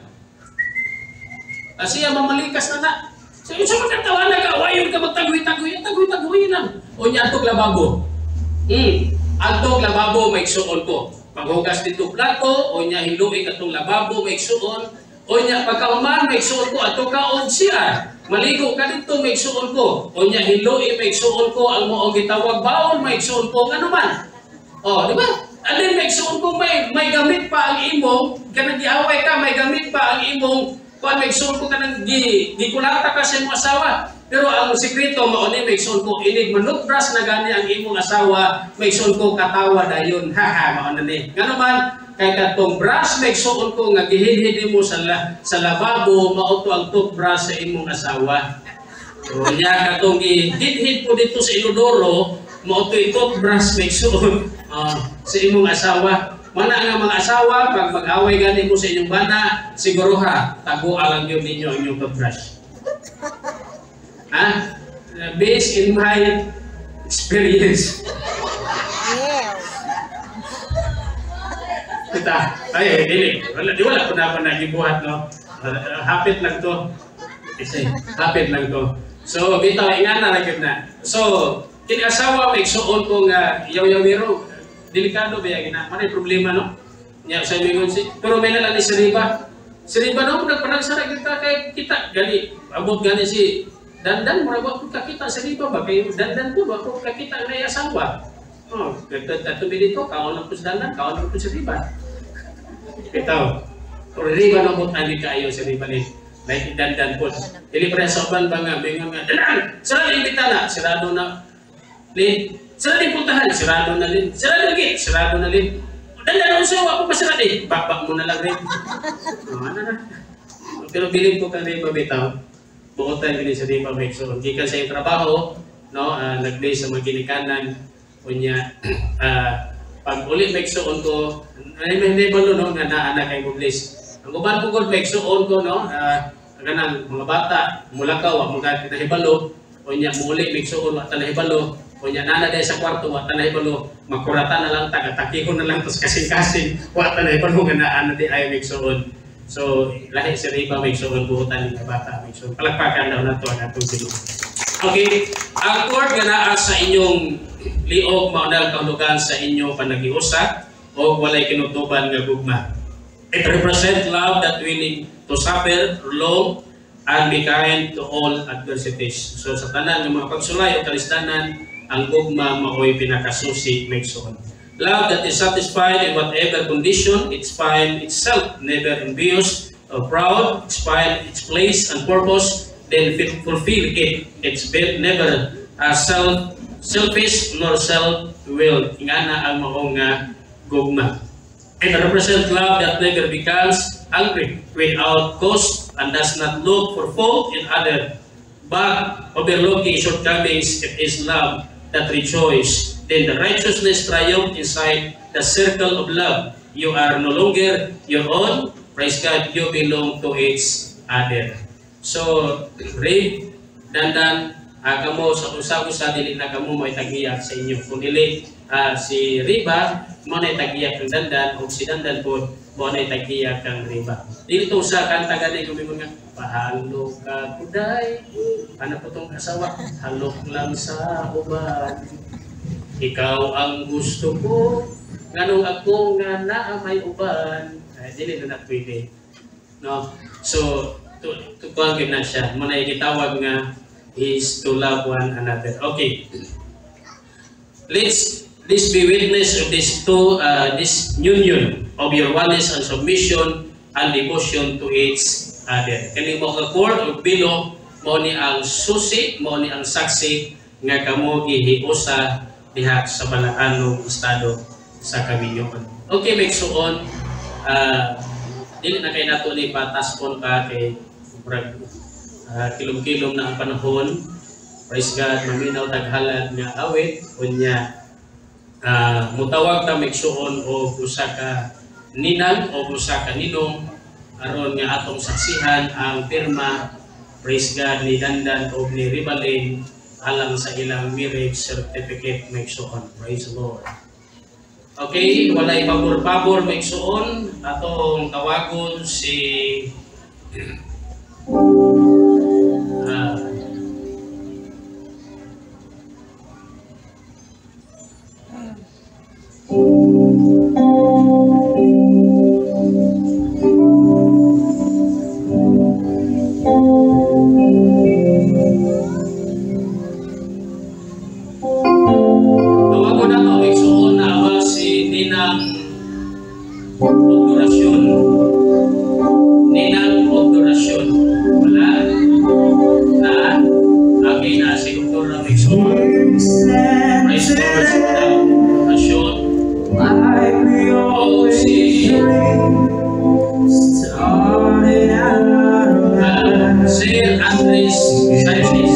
Kasi mamalikas na na. So, sa magkatawa na ka, awayon ka magtagoy-tagoy, tagoy-tagoy lang. O niya, atog lababo. Hmm, atog lababo, may suon ko. Paghugas dito plato, o niya, hiluin katong lababo, may suon. O niya, pagkauman, may suon ko, atog kaon siya. Maligo ka dito, may suon ko. O niya, hiluin, may suon ko, ang mo gitawag baon, may suon ko, ano man. O, di ba? Alin, may suon ko, may, may gamit pa ang imong, kanang giaway ka, may gamit pa ang imong, kung may suon ko kanang gi, gikulata ka sa imong asawa. Pero ang sikreto, mauni, may suon ko, inig manutbras na gani ang imong asawa, may suon ko katawa dayon, haha, mauna ni. Nga naman, kay katong brush, may suon ko, nga gihid-hidi mo sa, la, sa lababo, mauto ang toothbrush sa imong asawa. So, niya katong gihid-hid po dito sa inodoro, mauto yung toothbrush, may suon uh, sa imong asawa. Mana nga mga asawa, pag mag-away gani mo sa inyong bana, siguro ha, tago alang yun ninyo ang inyong toothbrush. Ha? Based in my experience. Kita, ay, dili. Wala, di wala ko na ako nagibuhat, no? Uh, hapit lang to. Kasi, hapit lang to. So, bitaw, ingana na yun na. So, kinasawa, may suon ko nga, yaw-yawiro, delikado ba yan? Manay problema, no? Nya sa mingon si, pero may nalang ni si Riba. Si Riba, no? Nagpanagsara kita kay kita. Gani, abot gani si Dandan, mura ba ako kakita sa Riba ba? Kay Dandan po, ba ako kakita na asawa? Oh, katubi dito, kaon lang po si Dandan, kaon lang po si Riba. Ito, pero Riba, no? Mut ali kayo si Riba ni. Like Dandan po. Dili pa rin sa uban ba nga, may nga, Dandan, sila imbita na, sirado na. Lin, sila din puntahan, sirado na Lin. Sirado lagi, sirado na Lin. Dandan, ano sa'yo, ako pa sirado eh. Bakbak mo na lang rin. Oh, ano na. Pero bilib ko kang Riba bitaw. Buotan gini sa Riba Mike. So, hindi ka sa iyong trabaho, no, uh, nag-base sa maginikanan, kunya, uh, pag ulit Mike suon ko, ay may nebalo, no, nga naanak ay mublis. Ang uban ko God Mike suon ko, no, uh, ganang mga bata, mula ka, wag mga nahibalo, kunya, muli Mike suon, wag nahibalo, kunya, nana dahil sa kwarto, wag nahibalo, makurata na lang, taga-takihon na lang, tapos kasing-kasing, wag nahibalo, nga naan na di ay Mike suon. So, lahi si Riba may suon buhutan ng bata may suon. Palagpakan daw na ito ang atong silo. Okay, ang cord nga naa sa inyong liog maunal kahulugan sa inyong panagiusa o walay kinutuban nga gugma. It represents love that willing to suffer long and be kind to all adversities. So, sa tanan ng mga pagsulay o kalisdanan, ang gugma mao'y pinakasusi may suon. Love that is satisfied in whatever condition, it's find itself, never envious or proud, it's find its place and purpose, then fulfill it. It's never uh, self, selfish nor self-willed. Ingana ang maong nga gugma. It represents love that never becomes angry without cause and does not look for fault in others, but overlooking shortcomings. It is love that rejoices. Then the righteousness triumph inside the circle of love. You are no longer your own. Praise God, you belong to each other. So, Ray, Dandan, uh, kamo sa usa-usa dili na kamo may tagiyak sa inyo. Kung dili uh, si Riba, mo na tagiyak ang Dandan, o si Dandan po, mo na tagiyak ang Riba. Dito sa kanta gani gumingon nga, pahalo ka kuday, ano po itong asawa? Halok lang sa uban. Ikaw ang gusto ko, nganong ako nga naa may uban. Ay, dili na napwede. No? So, to, to kuwagin na siya. Muna ikitawag nga is to love one another. Okay. Let's, let's be witness of this two, uh, this union of your oneness and submission and devotion to each other. Kani mo ka cord o bilo, mo ni ang susi, mo ni ang saksi, nga kamo gihiusa diha sa balaanong estado sa Kaminyoon. Okay, make suon. Uh, dili na kay nato ni pataspon ka kay uh, kilom-kilom na ang panahon. Praise God, maminaw taghalad nga awit unya uh, mutawag ta make suon o usa ka ninang o usa ka ninong aron nga atong saksihan ang pirma, praise God, ni Dandan o ni Ribalin alang sa ilang marriage certificate make suon. Praise the Lord. Okay, walay pabor-pabor maigsuon atong tawagon si uh, tawagon na to maigsuon na ba si Ninang Obdurasyon. Ninang Obdurasyon. Wala na lagi na si Doktor na maigsuon. Praise Lord sa Obdurasyon. O si uh, Sir Andres Sanchez.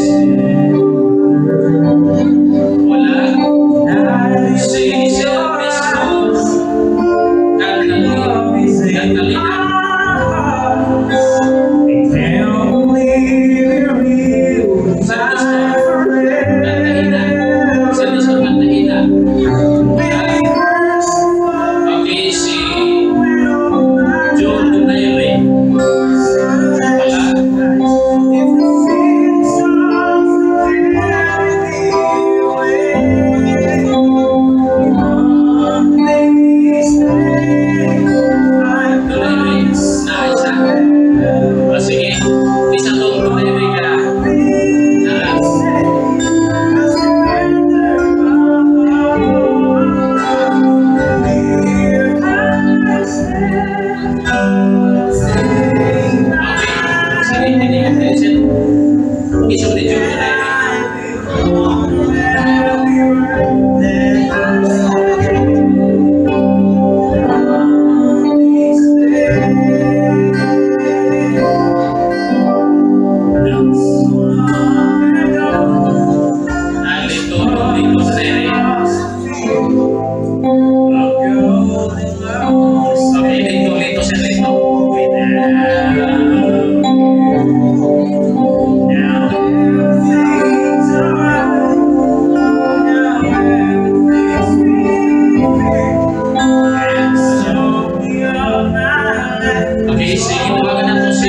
Wala. Si Sir Cristo Catalina. Okay, si John Donaire. Wala. Donaire na isa. O sige, isa tong Donaire ka na. Isang di John Okay, sige, tawagan na to si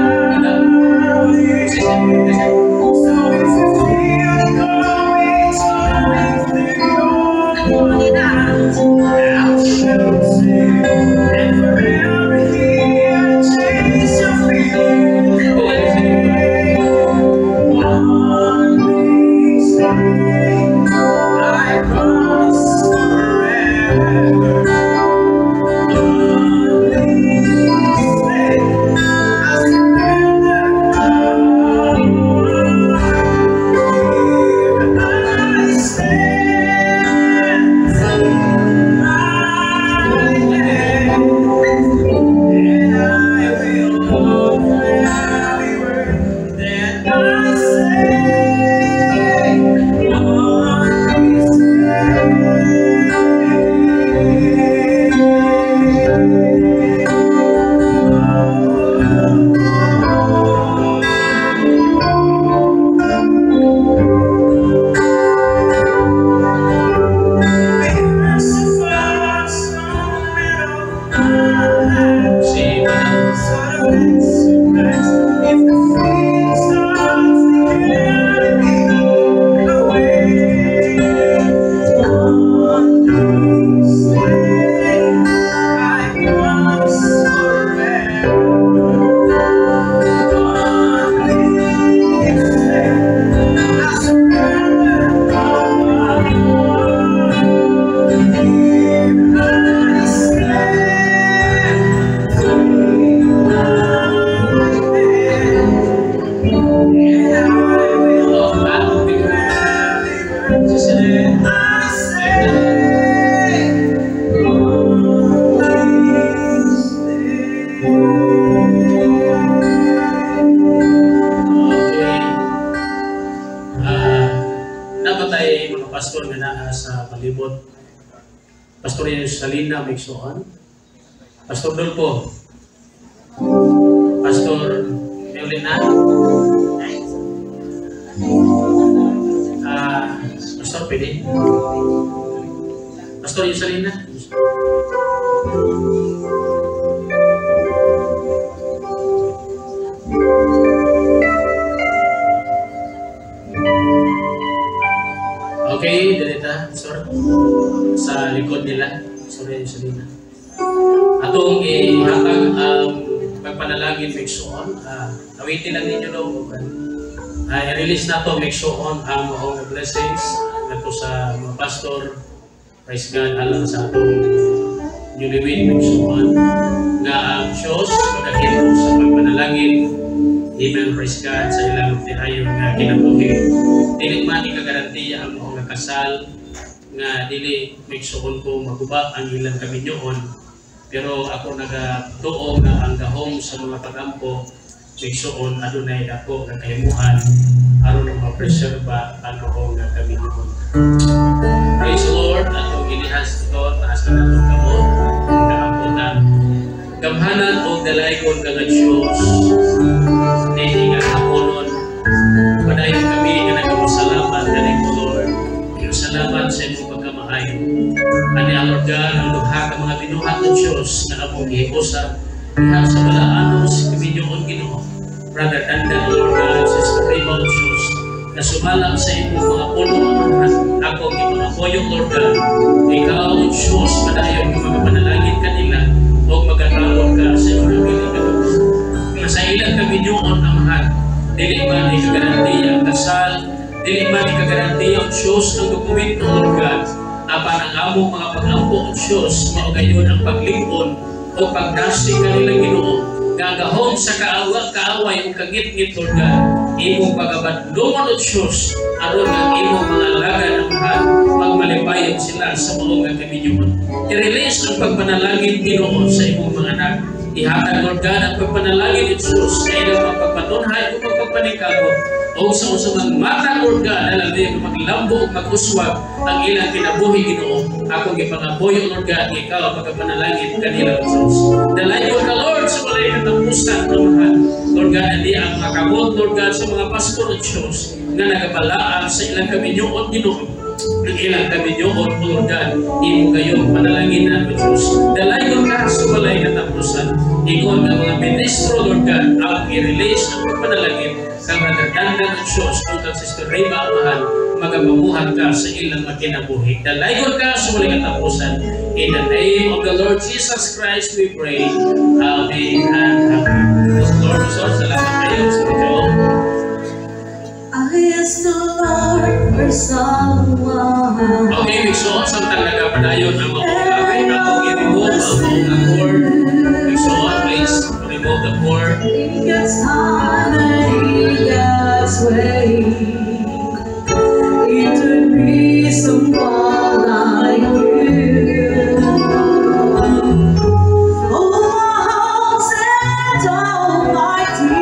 pastor nga naa sa palibot. Pastor Yus Salina Migsoon, Pastor Dulpo, Pastor Eulina, uh, Pastor Pede, Pastor Yusalina. Okay, direta, Pastor. Sa likod nila. Sorry, Yusalina. Atong ihatag ang pagpanalangin migsoon. Uh, awitin lang ninyo daw. Uh, i-release na to migsoon ang mga blessings nato sa mga pastor. Praise God, alam sa atong newlywed migsoon nga ang Diyos magahimo sa pagpanalangin. Amen, praise God, sa ilang tihayon nga kinabuhi. Dili man ikagarantiya ang mga kasal nga dili migsoon ko maguba ang ilang kaminyoon. Pero ako nagatuo nga ang gahom sa mga pagampo migsoon adunay dako nga kahimuhan aron ma-preserba ang gahom nga kaminyoon. Praise the Lord, atong ilihas ito, taas na natong kamot, ang kaamputan. Gamhanan o dalaygon ka nga Diyos, hindi nga kapunon, padayon kami nga nagpasalamat na rin ko, Lord. Salamat sa iyong pagkamaayo. Ani ang Lord God, ang lugha ka mga binuhat ng Diyos na among gihiusap, diha sa balaano sa kaminyoon Ginoo. Brother Danda, Lord God, Sister Rima, Diyos, na sumalang sa iyong mga puno ako ang mga poyong Lord God. Ikaw, Diyos, padayon yung mga panalangin kanila o magkatawag ka sa iyong nabiling katapos. Nga sa ilang kaminyoon ang mahal, dili ba ni kagarantiya ang kasal, dili man ikagarantiya ang Diyos ang dokumento, Lord God, apan ang among mga pag-ampo ang Diyos, maugayon ang paglingkon o pagdasig kanilang Ginoo, gagahom sa kaawa, kaaway o kagit-ngit, Lord God, imong pagabadlungan o Diyos, aron ang imong mga lagan ang mahal, magmalipayon sila sa mga kaminyoon. I-release ang pagpanalangin, Ginoo, sa imong mga anak. Ihatag, Lord God, ang pagpanalangin ng Diyos sa ilang mapagpatunhay o pagpapanikago o sa usamang mata, Lord God, alam niyo maglambo o mag-uswag ang ilang kinabuhi, Ginoo. Akong ipangapoy, Lord God, ikaw pagpanalangin kanila, Diyos. Dalayo ka, Lord, sa walay katapusan na mahal. Lord God, hindi ang makamot, Lord God, sa mga pastor at Diyos na nagabalaan sa ilang kaminyoon, Ginoo. Ang ilang kaminyoon, Lord God, imo kayong panalanginan, Diyos. Dalayo ka sa walay katapusan. Ingon ang mga ministro, Lord God, ang i-release ang pagpanalangin sa magaganda ng Diyos o kang Sister Rima, mahal, magapamuhan ka sa ilang makinabuhi. Dalayon ka sa walang katapusan. In the name of the Lord Jesus Christ, we pray. Amen and amen. Lord, Lord, salamat kayo sa Diyos. I ask the Lord for someone. Okay, Mixon, samtang nagapadayon ang mga kulay na kung i-remove ang mga cord. Mixon, please, remove the cord. He gets time and he gets way. It would be someone like you. Oh, my hopes and all my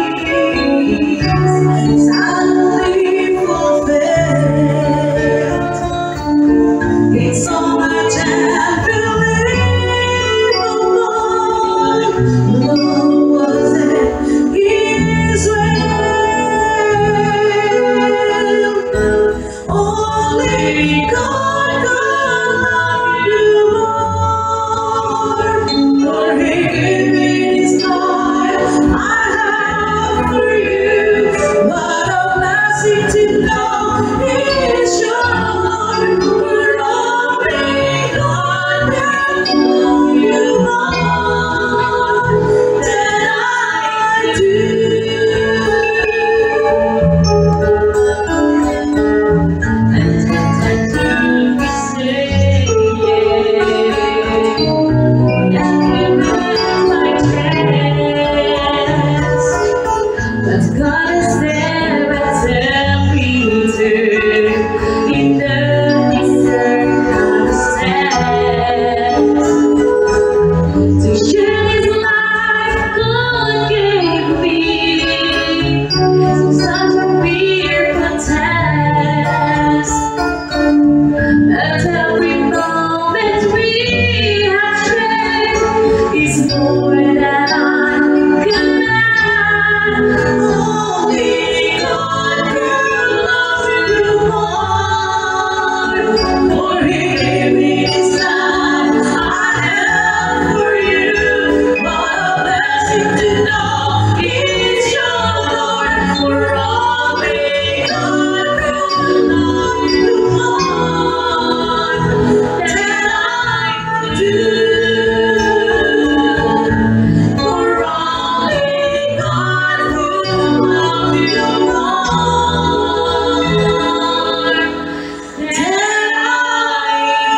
dreams sadly fulfilled. It's so much unbelievable.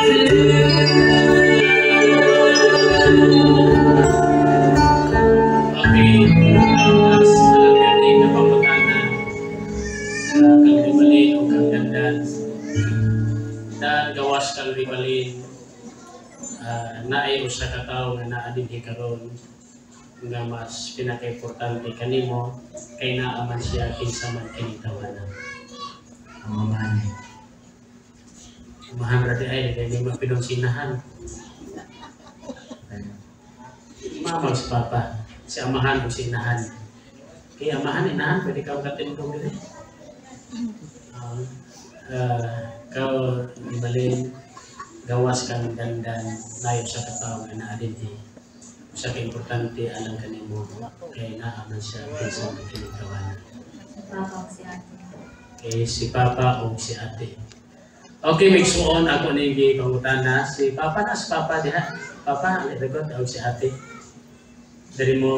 naay usa ka tawo nga naa dinhi karon nga mas pinaka-importante kanimo kay naa man siya kinsa man kini tawanan. Ang mamahan. Mamahan rati ay kay di mapinonsinahan. Mama si papa, si amahan o si inahan. Kay amahan inahan pwede ka katindong dili. Uh, uh, kau ibalin gawas kang dandan layo sa katao nga naa dinhi. Usa ka importante alang kanimo kay naa man siya kinsa man kini tawanan. Papa o si ate. Kay si papa o si ate. Okay, migsuon ako nigi pangutana si papa na si papa diha. Papa, legot o si ate. Dari mo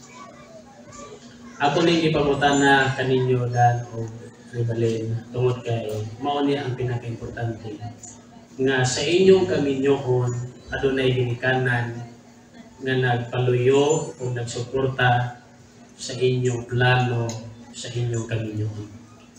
ako nigi pangutana kaninyo dan o ribalin tungod kay mao ni ang pinaka-importante nga sa inyong kaminyoon adunay ginikanan nga nagpaluyo o nagsuporta sa inyong plano sa inyong kaminyoon.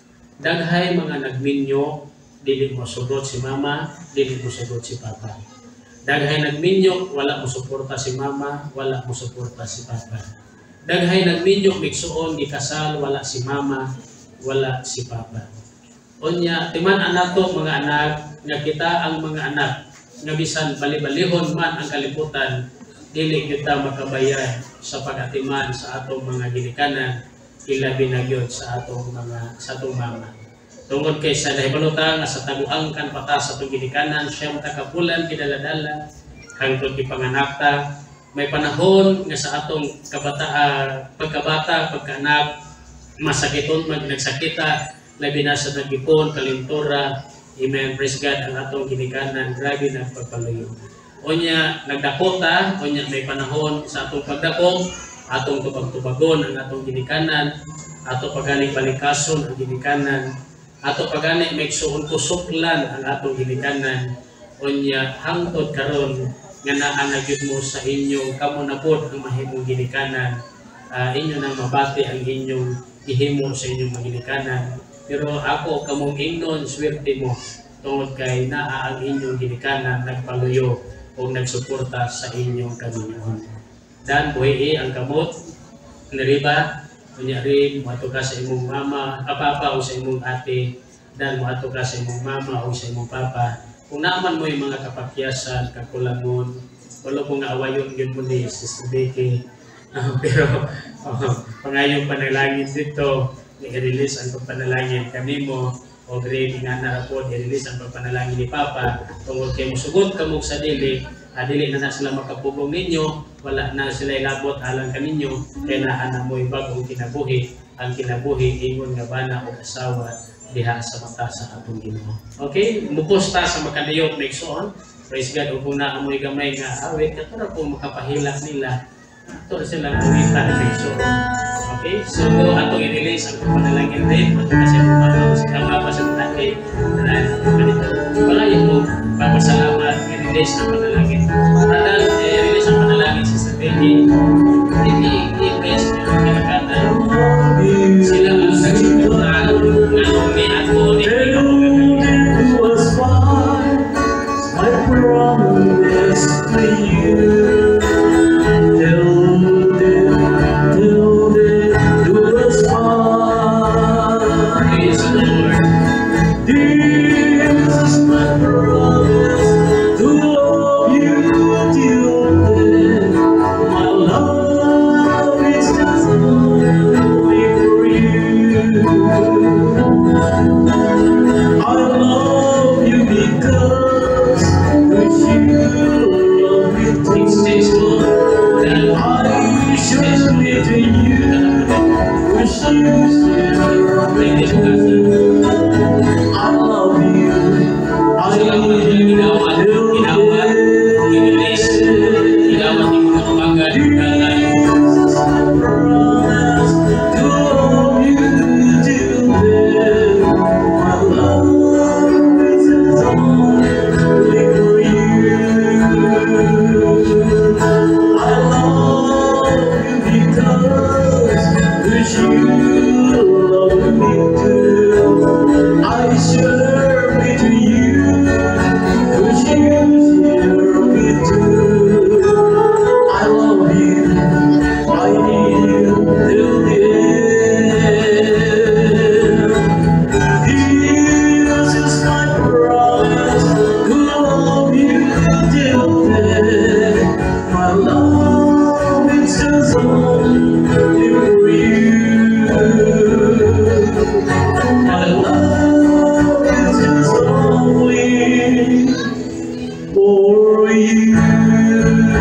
Daghay mga nagminyo, dili mo sugot si mama, dili mo sugot si papa. Daghay nagminyo, wala mo suporta si mama, wala mo suporta si papa. Daghay nagminyo, migsuon, ikasal, wala si mama, wala si papa. Unya, timan anato mga anak, nga kita ang mga anak, nga bisan bali-balihon man ang kalibutan, dili kita makabayad sa pag-atiman sa atong mga ginikanan, ilabi na gyud sa atong mga sa atong mama. Tungod kay sa nahibaluta nga sa taguang kan pata sa atong ginikanan, siyam ta ka bulan kidaladala hangtod gipanganakta. May panahon nga sa atong kabataa, pagkabata, pagkaanak, masakiton man nagsakita, labi na sa nagipon, kalintura. Amen, praise God, ang atong ginikanan, grabe na pagpaluyo. Onya, nagdakota, onya may panahon sa atong pagdakop, atong tubag-tubagon ang atong ginikanan, ato pagani balikason ang ginikanan, ato pagani may suon kusuklan ang atong ginikanan, onya hangtod karon nga naa na gyud mo sa inyong kamo na pod ang mahimong ginikanan, uh, inyo nang mabati ang inyong ihimo sa inyong mga ginikanan. Pero ako kamong ingnon swerte mo tungod kay naa ang inyong ginikanan nagpaluyo o nagsuporta sa inyong kaminyoon. Dan buhi ang kamot nariba kunyari moadto ka sa imong mama, papa o sa imong ate, dan moadto ka sa imong mama o sa imong papa. Kung naaman mo yung mga kapakyasan, kakulangon, wala kong awayon yun mo ni Sister Becky. Uh, pero uh, pangayong panalangin dito, i-release ang pagpanalangin kami mo o grade nga na po, i-release ang pagpanalangin ni Papa tungkol kayo sugot kamog sa dili, uh, dili na na sila makapugong ninyo, wala na sila ilabot alang kaninyo, kaya naanan mo yung bagong kinabuhi, ang kinabuhi, ingon nga bana o asawa diha sa mata sa atong Ginoo. Okay, muposta sa makadayot nagsuon. Praise God, kung naamoy gamay nga awit, katulad po makapahila nila, ito silang kumita na nagsuon. Okay, so atong i-release ang panalangin rin, at kasi pumato si Kama pa sa tatay, na palayo mo, papasalamat, i-release ang panalangin. Radal, i-release ang panalangin si Sabedi, i-release ang kinakatan. Sila ang nagsimula, nga umi ako, I promise to you, till then, till then, do the spot. praise the Lord. This is my promise to love you till then. My love is just only for you. I love you because you love me too.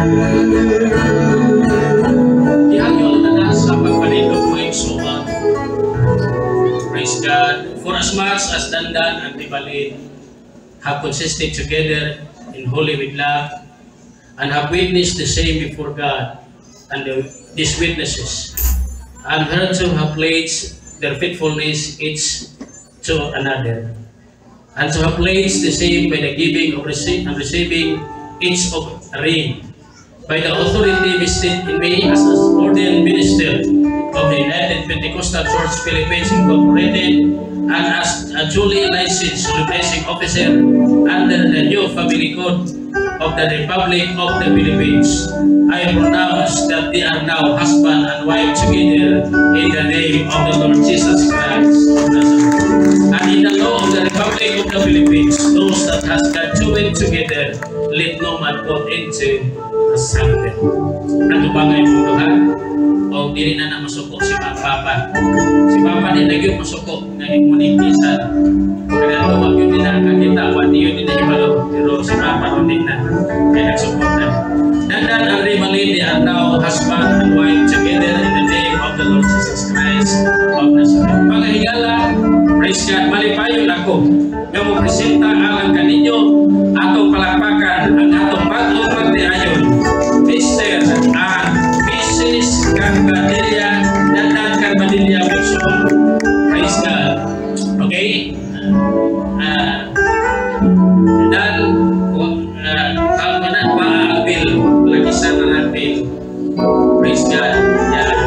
Ihangyo na sa pagpalindog mo yung suman. Praise God. For as much as Dandan and Tibalin have consisted together in holy with love and have witnessed the same before God, and the, these witnesses, and heard to have pledged their faithfulness each to another, and to have pledged the same by the giving of rece and receiving each of a ring, by the authority vested in me as an ordained minister of the United Pentecostal Church Philippines Incorporated, and as a duly licensed blessing officer under the new family code of the Republic of the Philippines, I pronounce that they are now husband and wife together in the name of the Lord Jesus Christ of Nazareth. And in the law of the Republic of the Philippines, those that has got joined together, let no man put into asunder. Natubangay mo duha, o dili na na masuko si Mga Papa. Si Papa din na yun masuko na imunikisan. Kaya tuwag yun din na kakita, wati yun din na ibalo. Pero si Papa din na, kaya nagsuporta. Dandan and Rimalin, they are now husband and wife together in the name of the Lord Jesus Christ of Nazareth. Mga higala, praise God, malipayon ako. Nga mo presenta alang kaninyo, atong palakpakan, ang atong bagong pagdiayon, Mister and Missus Carbadilla, Dandan Carbadilla Wilson. Praise God. Okay? Uh, dan uh, kalmanan pa-apil, lagi sana natin. Praise God. Yeah.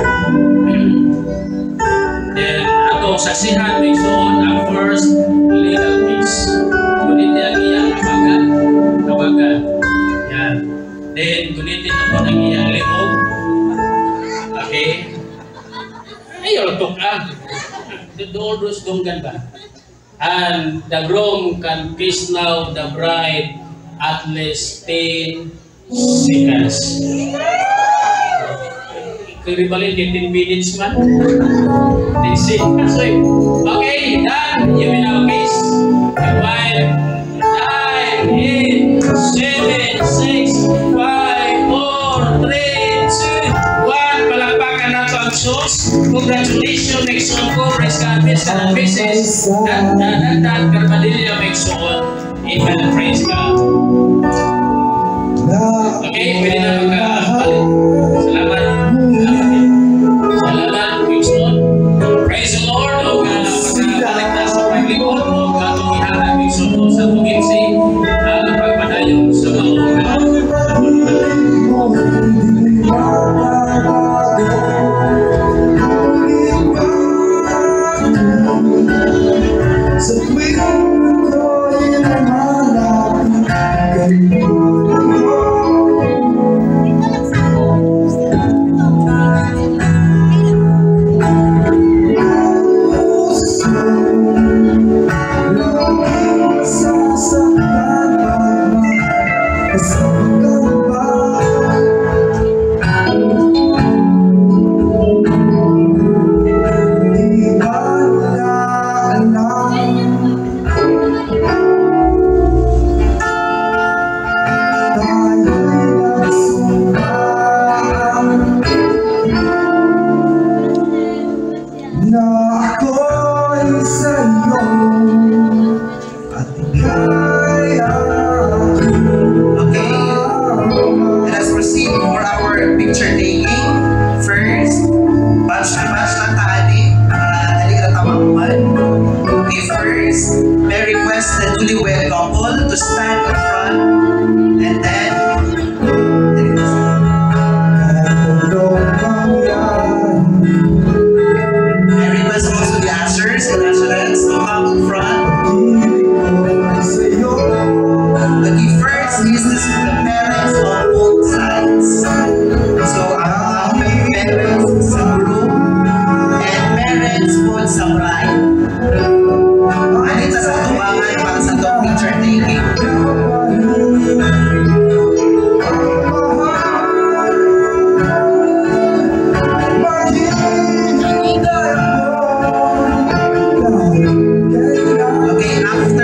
Then, atong saksihan, may soon ang first legal case. Kunit ang iyang kabagan. Kabagan. Yan. Then, kunitin na po ang iyang limog. Okay? Ayaw, tok ah. The doors donggan ba? And the groom can kiss now the bride at least ten seconds. Keribalin fifteen minutes man. ten seconds. Okay, done. You will now kiss the bride. nine, eight, seven, six, five, four, three, two, one. Palakpakan na ito ang sauce. Congratulations, next one ko. Praise God, Mister and Missus Dandan Carbadilla, next one. Amen. Praise God. Okay, pwede na magkakapalit. Salamat. Salamat, next one. Praise the Lord. O magkakapalit na sa paglingkod. O gatong ihanan, next one. Sa tuginsi, ang pagpadayon sa mga ugat.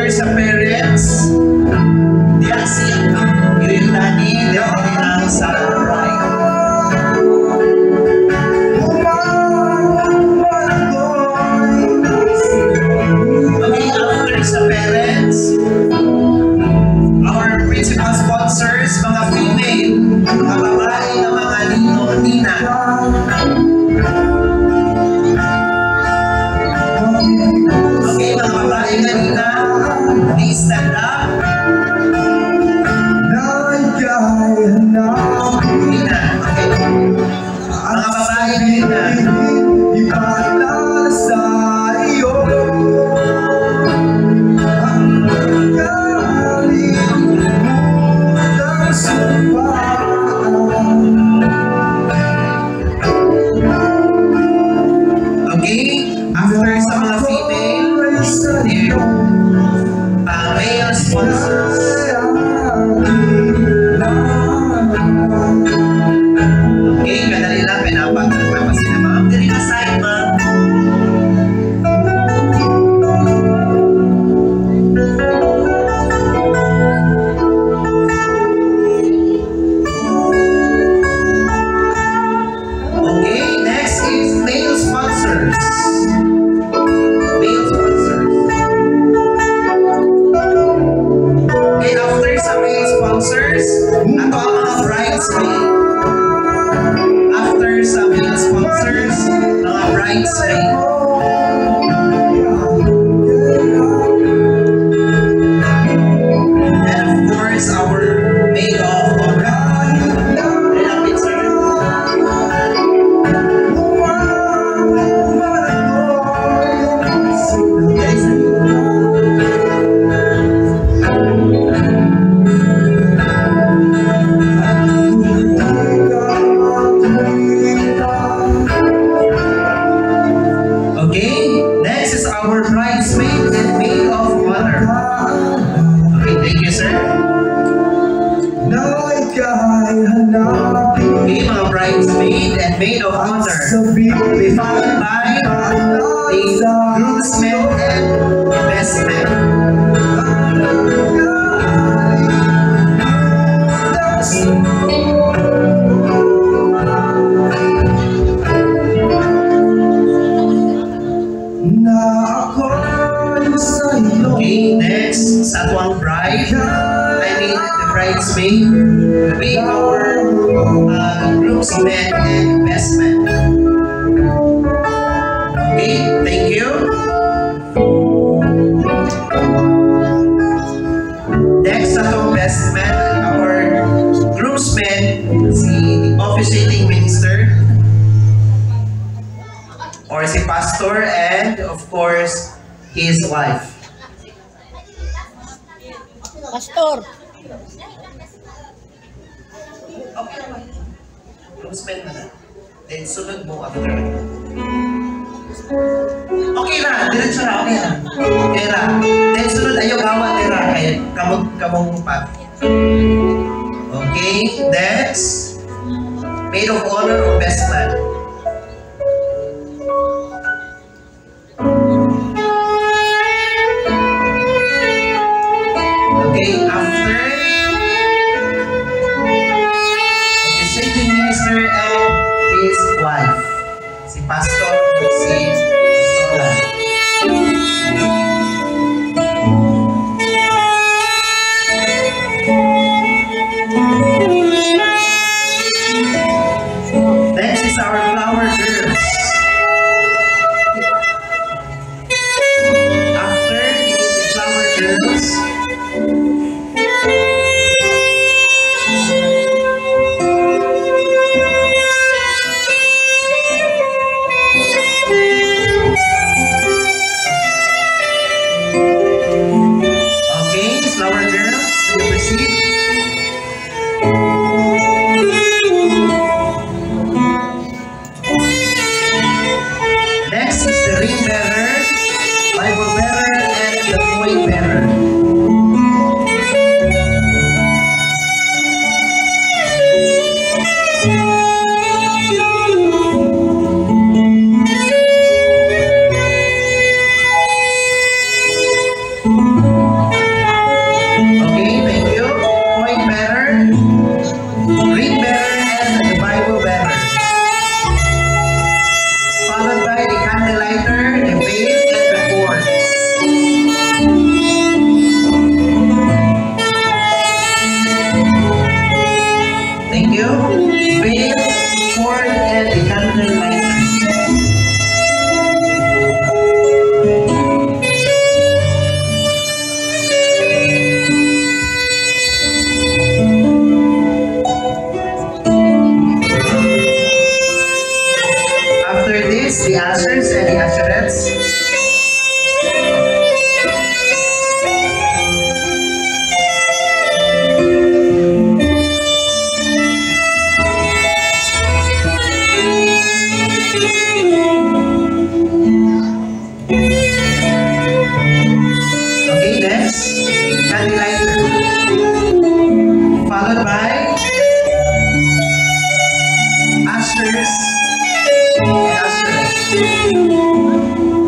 Sa first, mga female, mga babae na mga nino, nina. Okay, mga babae na nina, please stand up. Nina, okay. Mga babae na nina. Pastor. Groomsmen na na. Then sunod mo after. Okay na, diretso na, okay na. Okay na. Then sunod ayaw gawa, tira. Kaya kamong, kamong pa. Okay, next. Maid of honor or best man. Okay, after. Okay, safety minister and his wife. Si Pastor, si Pastoral. Next is our flower girls. After is the flower girls. you. Veil, cord, and a candle lighter. After this, the ushers and the usherettes. Okay, next, candle lighter. Followed by ushers and usherettes.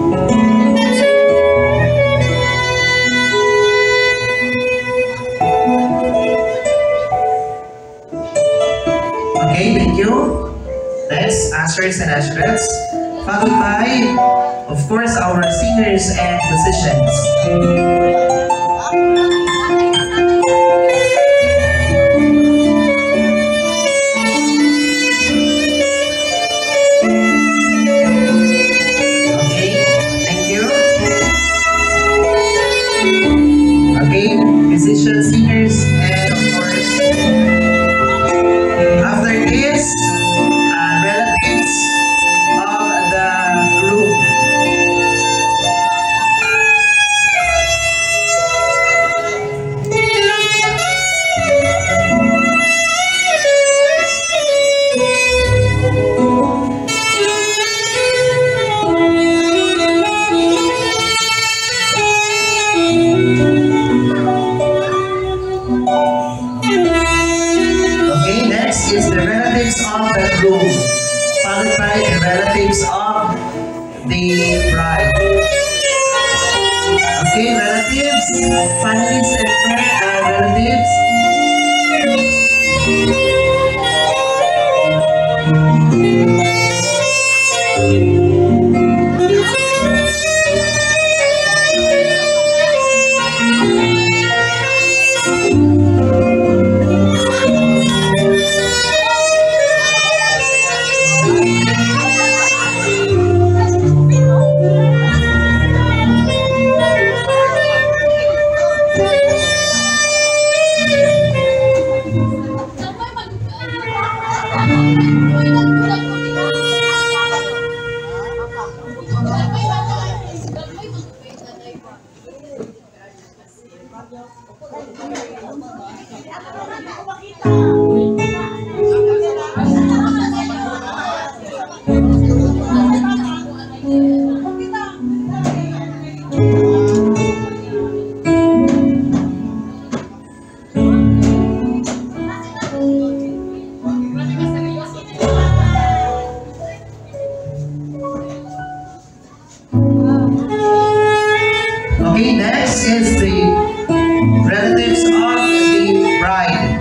Okay, thank you. Next, ushers and usherettes. Followed by, of course, our singers and musicians. Okay, thank you. Okay, musicians, singers, and of course, after this, uh, relatives of the groom. Okay, next is the relatives of the groom, followed by the relatives of the bride. Okay, relatives, families and friends, uh, relatives. Okay, next is the relatives of the bride.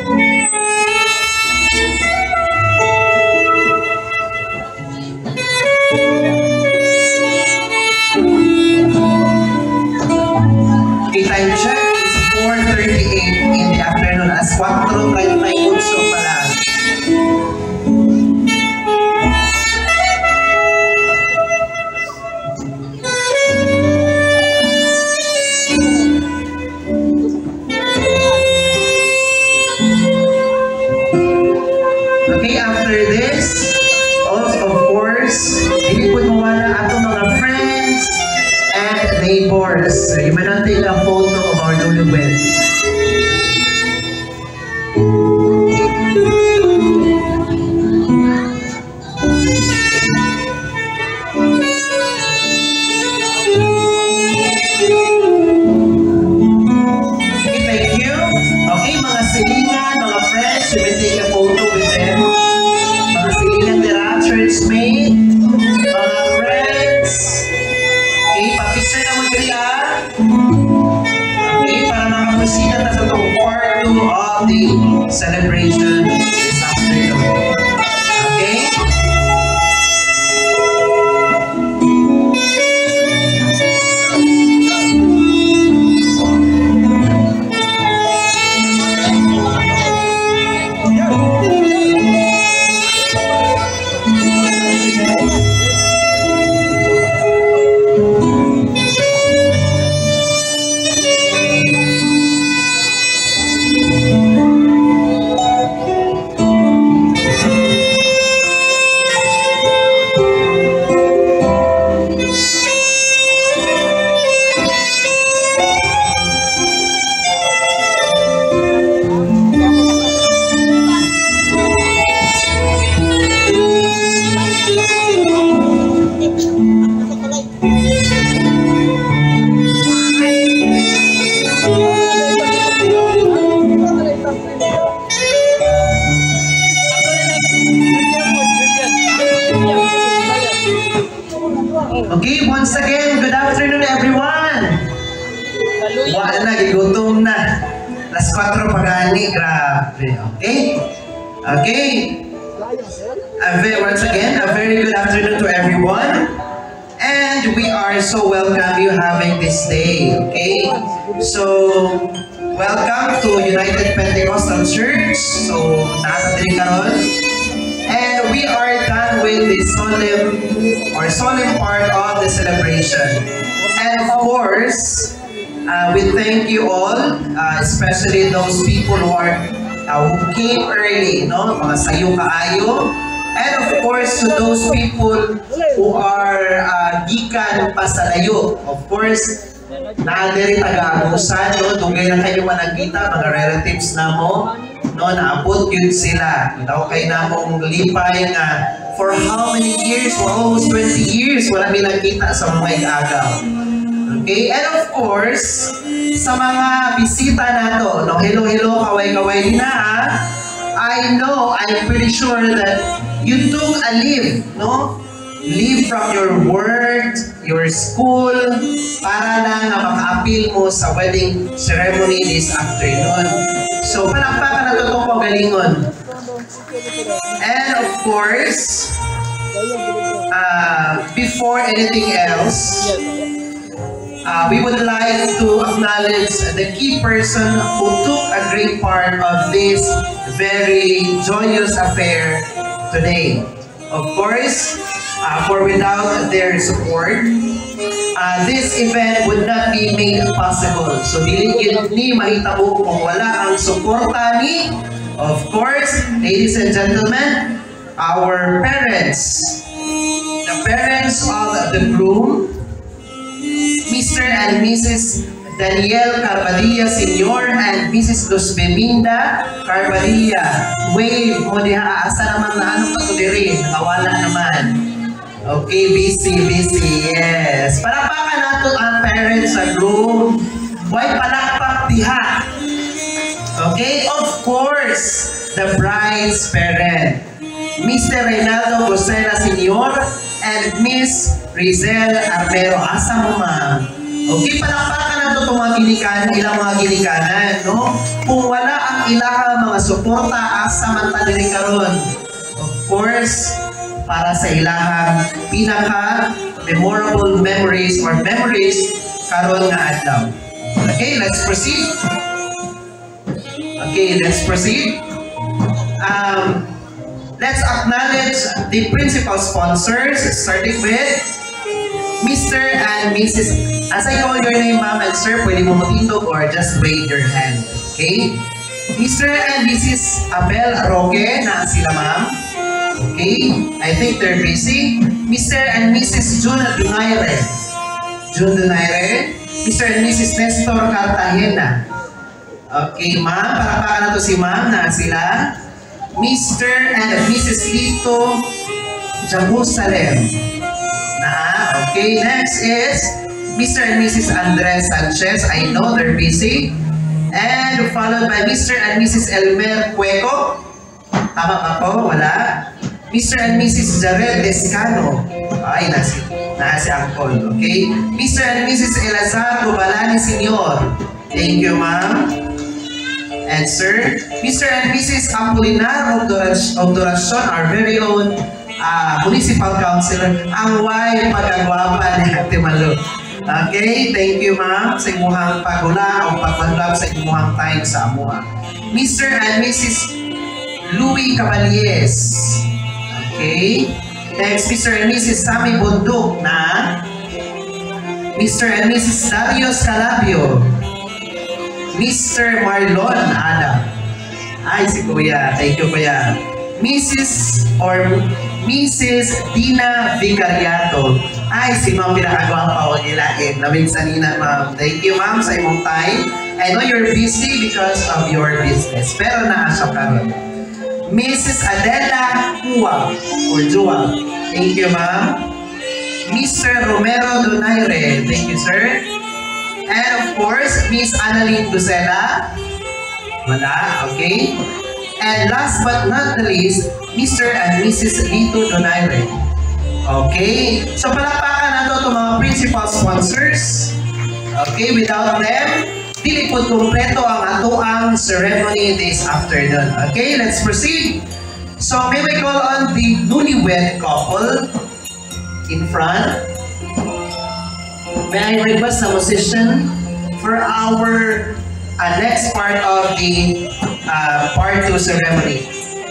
Okay, time check is four thirty-eight in the afternoon. Alas four thirty-nine also pala. Okay, after this, also of course, hindi po mawala ato mga friends and neighbors. So, you may not take a photo of our newlywed. Okay, thank you. Okay, mga silingan, mga friends, you may take a photo with them. Mga silingan dira, churchmate, mga friends. Okay, pa-picture na mo diri ah. Okay, para makapresita na sa itong part two of the celebration this afternoon. Okay? Yeah. Padre. Okay? Okay. A ve- once again, a very good afternoon to everyone. And we are so welcome you having this day. Okay? So, welcome to United Pentecostal Church. So, nakakadiri karon. And we are done with the solemn or solemn part of the celebration. And of course, uh, we thank you all, uh, especially those people who are uh, who came early, no, mga sayo kaayo. And of course, to those people who are uh, gikan pa sa layo. Of course, naadiri taga-abusan, no, dugay na kayo managkita, mga relatives na mo. No, naabot yun sila. Daw kay namong lipay nga for how many years? For almost twenty years, wala mi nakita sa mga agaw. Okay? And of course, sa mga bisita nato, no, hello, hello, kaway-kaway din na, ha? I know, I'm pretty sure that you took a leave, no? Leave from your work, your school, para lang na maka-appeal mo sa wedding ceremony this afternoon. So, palakpakan na totoo ko galingon. And of course, uh, before anything else, uh, we would like to acknowledge the key person who took a great part of this very joyous affair today. Of course, uh, for without their support, uh, this event would not be made possible. So, dili yun ni mahita mo kung wala ang suporta ni, of course, ladies and gentlemen, our parents, the parents of the groom, Mister and Missus Daniel Carbadilla Senior and Missus Luz Beminda Carbadilla. Wave mo diha, asa naman na anong katudirin, nakawala naman. Okay, busy, busy, yes. Palakpakan nato ang parents sa room. Why palakpak diha? Okay, of course, the bride's parent, Mister Reynaldo Gosela Senior and Miss Rizel Armero. Asa mo, ma'am? Okay, palakpakan nato itong mga ginikanan, ilang mga ginikanan, no? Kung wala ang ilang mga suporta, asa man taniri karon. Of course, para sa ilahang pinaka memorable memories or memories karon nga adlaw. Okay, let's proceed. Okay, let's proceed. Um, let's acknowledge the principal sponsors, starting with Mister and Missus As I call your name, ma'am and sir, pwede mo matindog or just wave your hand. Okay? Mister and Missus Abel Roque, na sila, ma'am. Okay, I think they're busy. Mister and Missus June Donaire. June Donaire. Mister and Missus Nestor Cartagena. Okay, ma'am. Palakpakan na to si ma'am na sila. Mister and Missus Lito Jerusalem. Na, okay. Next is Mister and Missus Andres Sanchez. I know they're busy. And followed by Mister and Missus Elmer Cueco. Tama pa po? Wala. Mister and Missus Jared Descano. Ay, nasi, nasi Angkol. Okay? Mister and Missus Elazar Gubalani Senior. Thank you, ma'am. And sir, Mister and Missus Apolinar Obduracion, our very own uh, municipal councilor. Ang way pagkagwapa ni Ate Malo. Okay, thank you, ma'am, sa imuhang pagula o pagpanlab sa imuhang time sa amuha. Mister and Missus Louis Caballes. Okay. Next, Mister and Missus Sammy Bundok na Mister and Missus Darius Calabio. Mister Marlon Adam. Ay, si Kuya. Thank you, Kuya. Missus or Missus Dina Vicariato. Ay, si Ma'am pinakagwapa o nilain. Labing sanina, Ma'am. Thank you, Ma'am, sa imong time. I know you're busy because of your business. Pero naasya ka rin. Missus Adela Huwag or Juwag. Thank you, Ma'am. Mister Romero Donaire. Thank you, sir. And of course, Miss Annalyn Gusela. Wala, okay. And last but not the least, Mister and Missus Lito Donaire. Okay. So palakpakan na to itong mga principal sponsors. Okay, without them, dili po kompleto ang atuang ceremony this afternoon. Okay, let's proceed. So may we call on the newlywed couple in front. May I request a musician for our uh, next part of the uh, part two ceremony.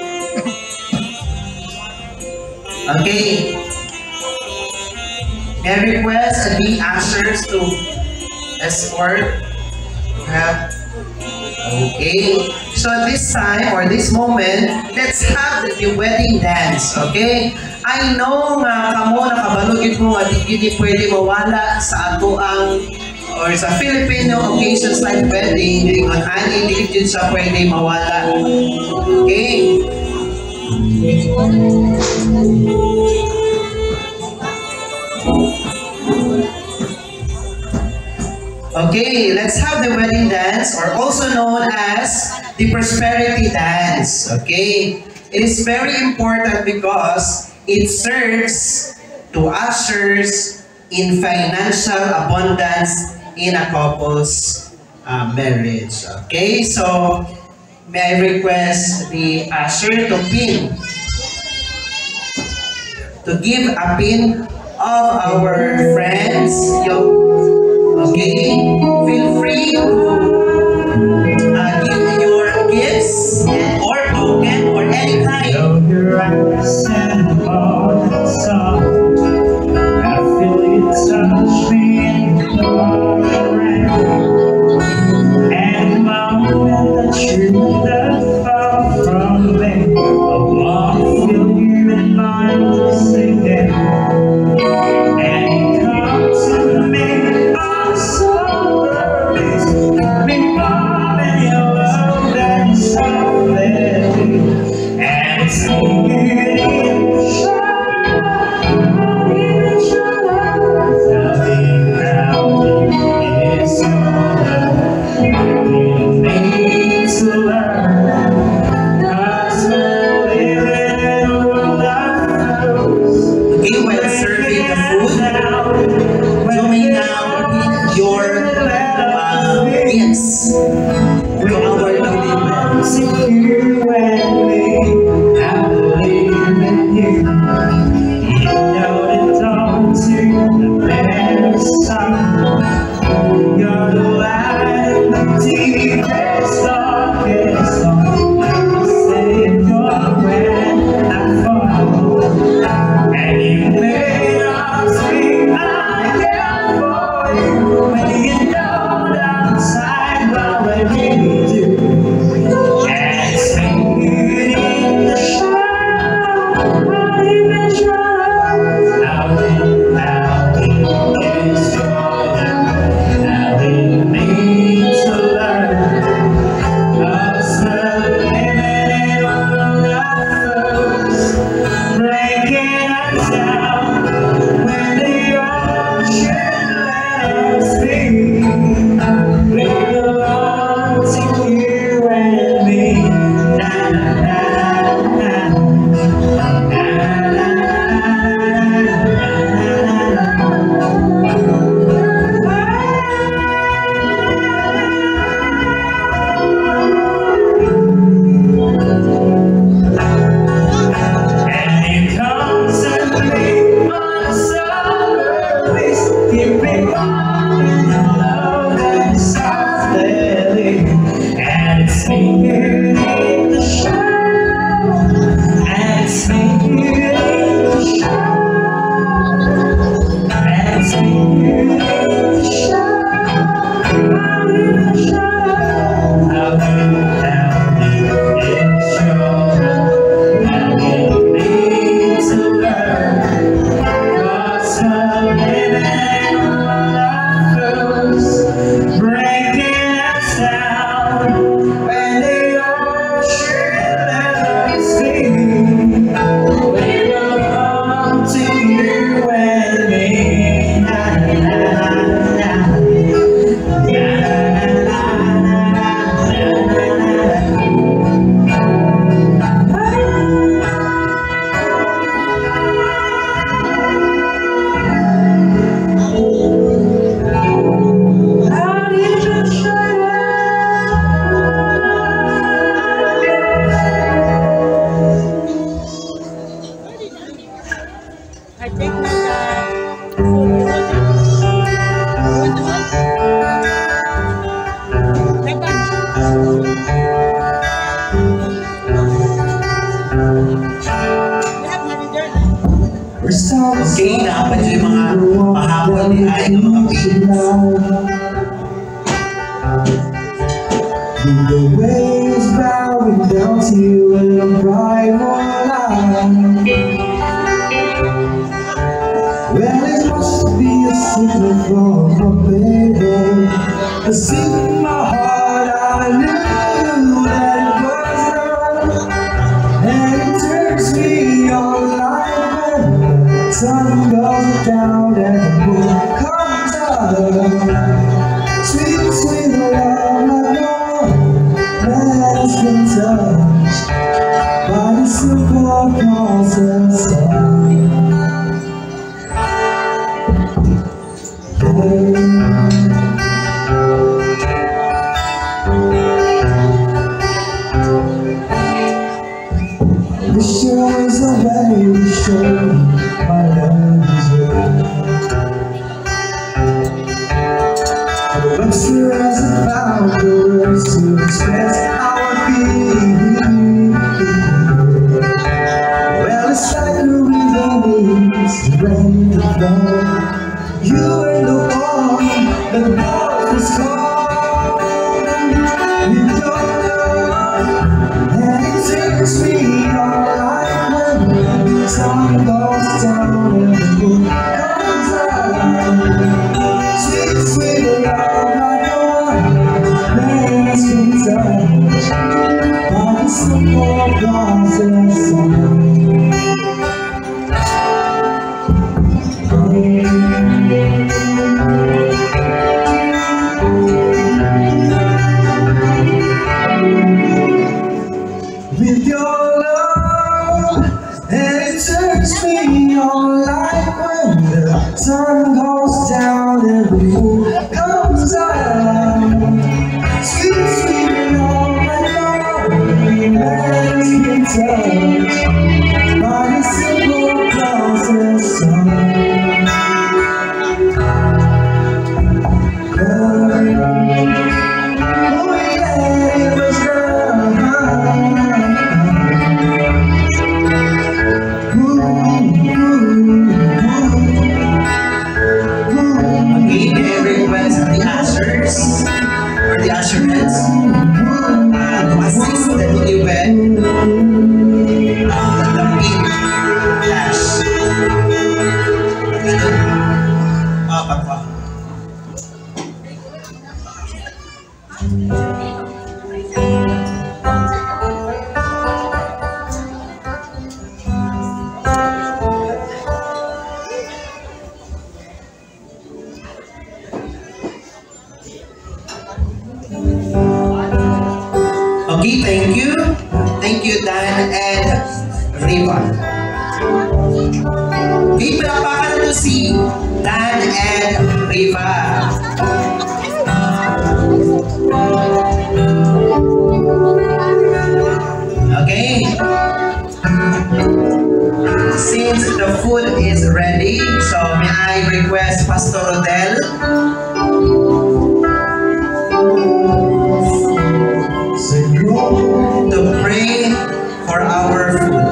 Okay. May I request the ushers to escort. Have. Okay. So this time or this moment, let's have the wedding dance. Okay. I know nga kamo nakabalugid mo nga di di pwede mawala sa ato ang or sa Filipino occasions like wedding, kung ani di din siya pwede mawala. Okay. Okay, let's have the wedding dance, or also known as the prosperity dance. Okay, it is very important because it serves to ushers in financial abundance in a couple's uh, marriage. Okay, so may I request the usher to pin, to give a pin of our friends. Yo, okay, feel free to uh, give your gifts or token or any kind. Your accent on the song, I feel it touch me in the morning, and the moment that you're not far from me, I want to feel you in my singing, and you come to me on Sundays, me mom and your love that's so and singing. Okay, dapat yung mga pahabol ni ay ng mga pins. The waves bowing down to you in a bright moonlight. Well, it must be a signal from a baby. A secret in my heart, I knew that it was love. And it turns me on like when the sun goes down and the moon comes up. Sweet, sweet love, I know that has been touched by the simple process of the shores away to show my love is real. The websters have found the words to express how I feel. Well, it's like a river needs to rain to flow. You ain't the one that knows the song. You don't know, and it takes me all night when the sun goes down and the moon comes up. Sweet, sweet love, I know that has been touched by the simple process of with your love, and it turns me on like when the sun goes down and the moon comes up. Sweet, sweet love, I know that has been touched by the simple process of love. Oh yeah, it was Okay, may I request the ushers or the usherettes uh, to assist the newlywed uh, the pin dash. Ah, patwa. Okay, thank you. Thank you, Dan and Riva. Okay, palapakan na to si Dan and Riva. Okay. Since the food is ready, so may I request Pastor Rodel to pray for our food.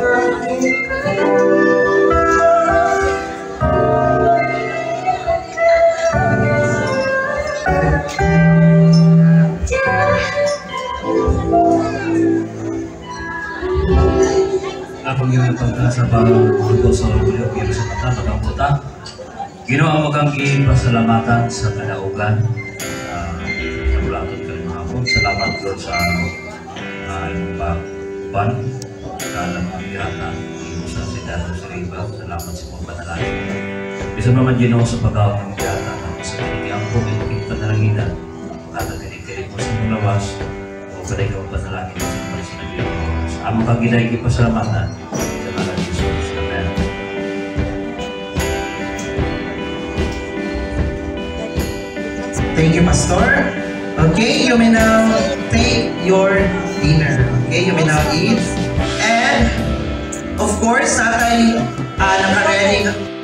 Akong yung pagkasa para magod sa ulo pero sa mata pagkabuta. Ginawa mo kang pasalamatan sa kadaugan. Nagulatot ka ng hapon. Salamat Lord sa uh, iyong pagpan. Kalang ang pirata. Iyong sa sidano sa riba. Salamat sa mga panalangin. Bisa naman Ginawa sa pagkawat ng pirata. Sa kanyang po, ito panalaginan. Kada tinitirin mo sa mga lawas. O kada ikaw panalangin sa mga sinabihan. Amo kang ginay kipasalamatan sa ngalan ni Jesus. Amen. Thank you, Pastor. Okay, you may now take your dinner. Okay, you may now eat. And, of course, natay uh, nakaready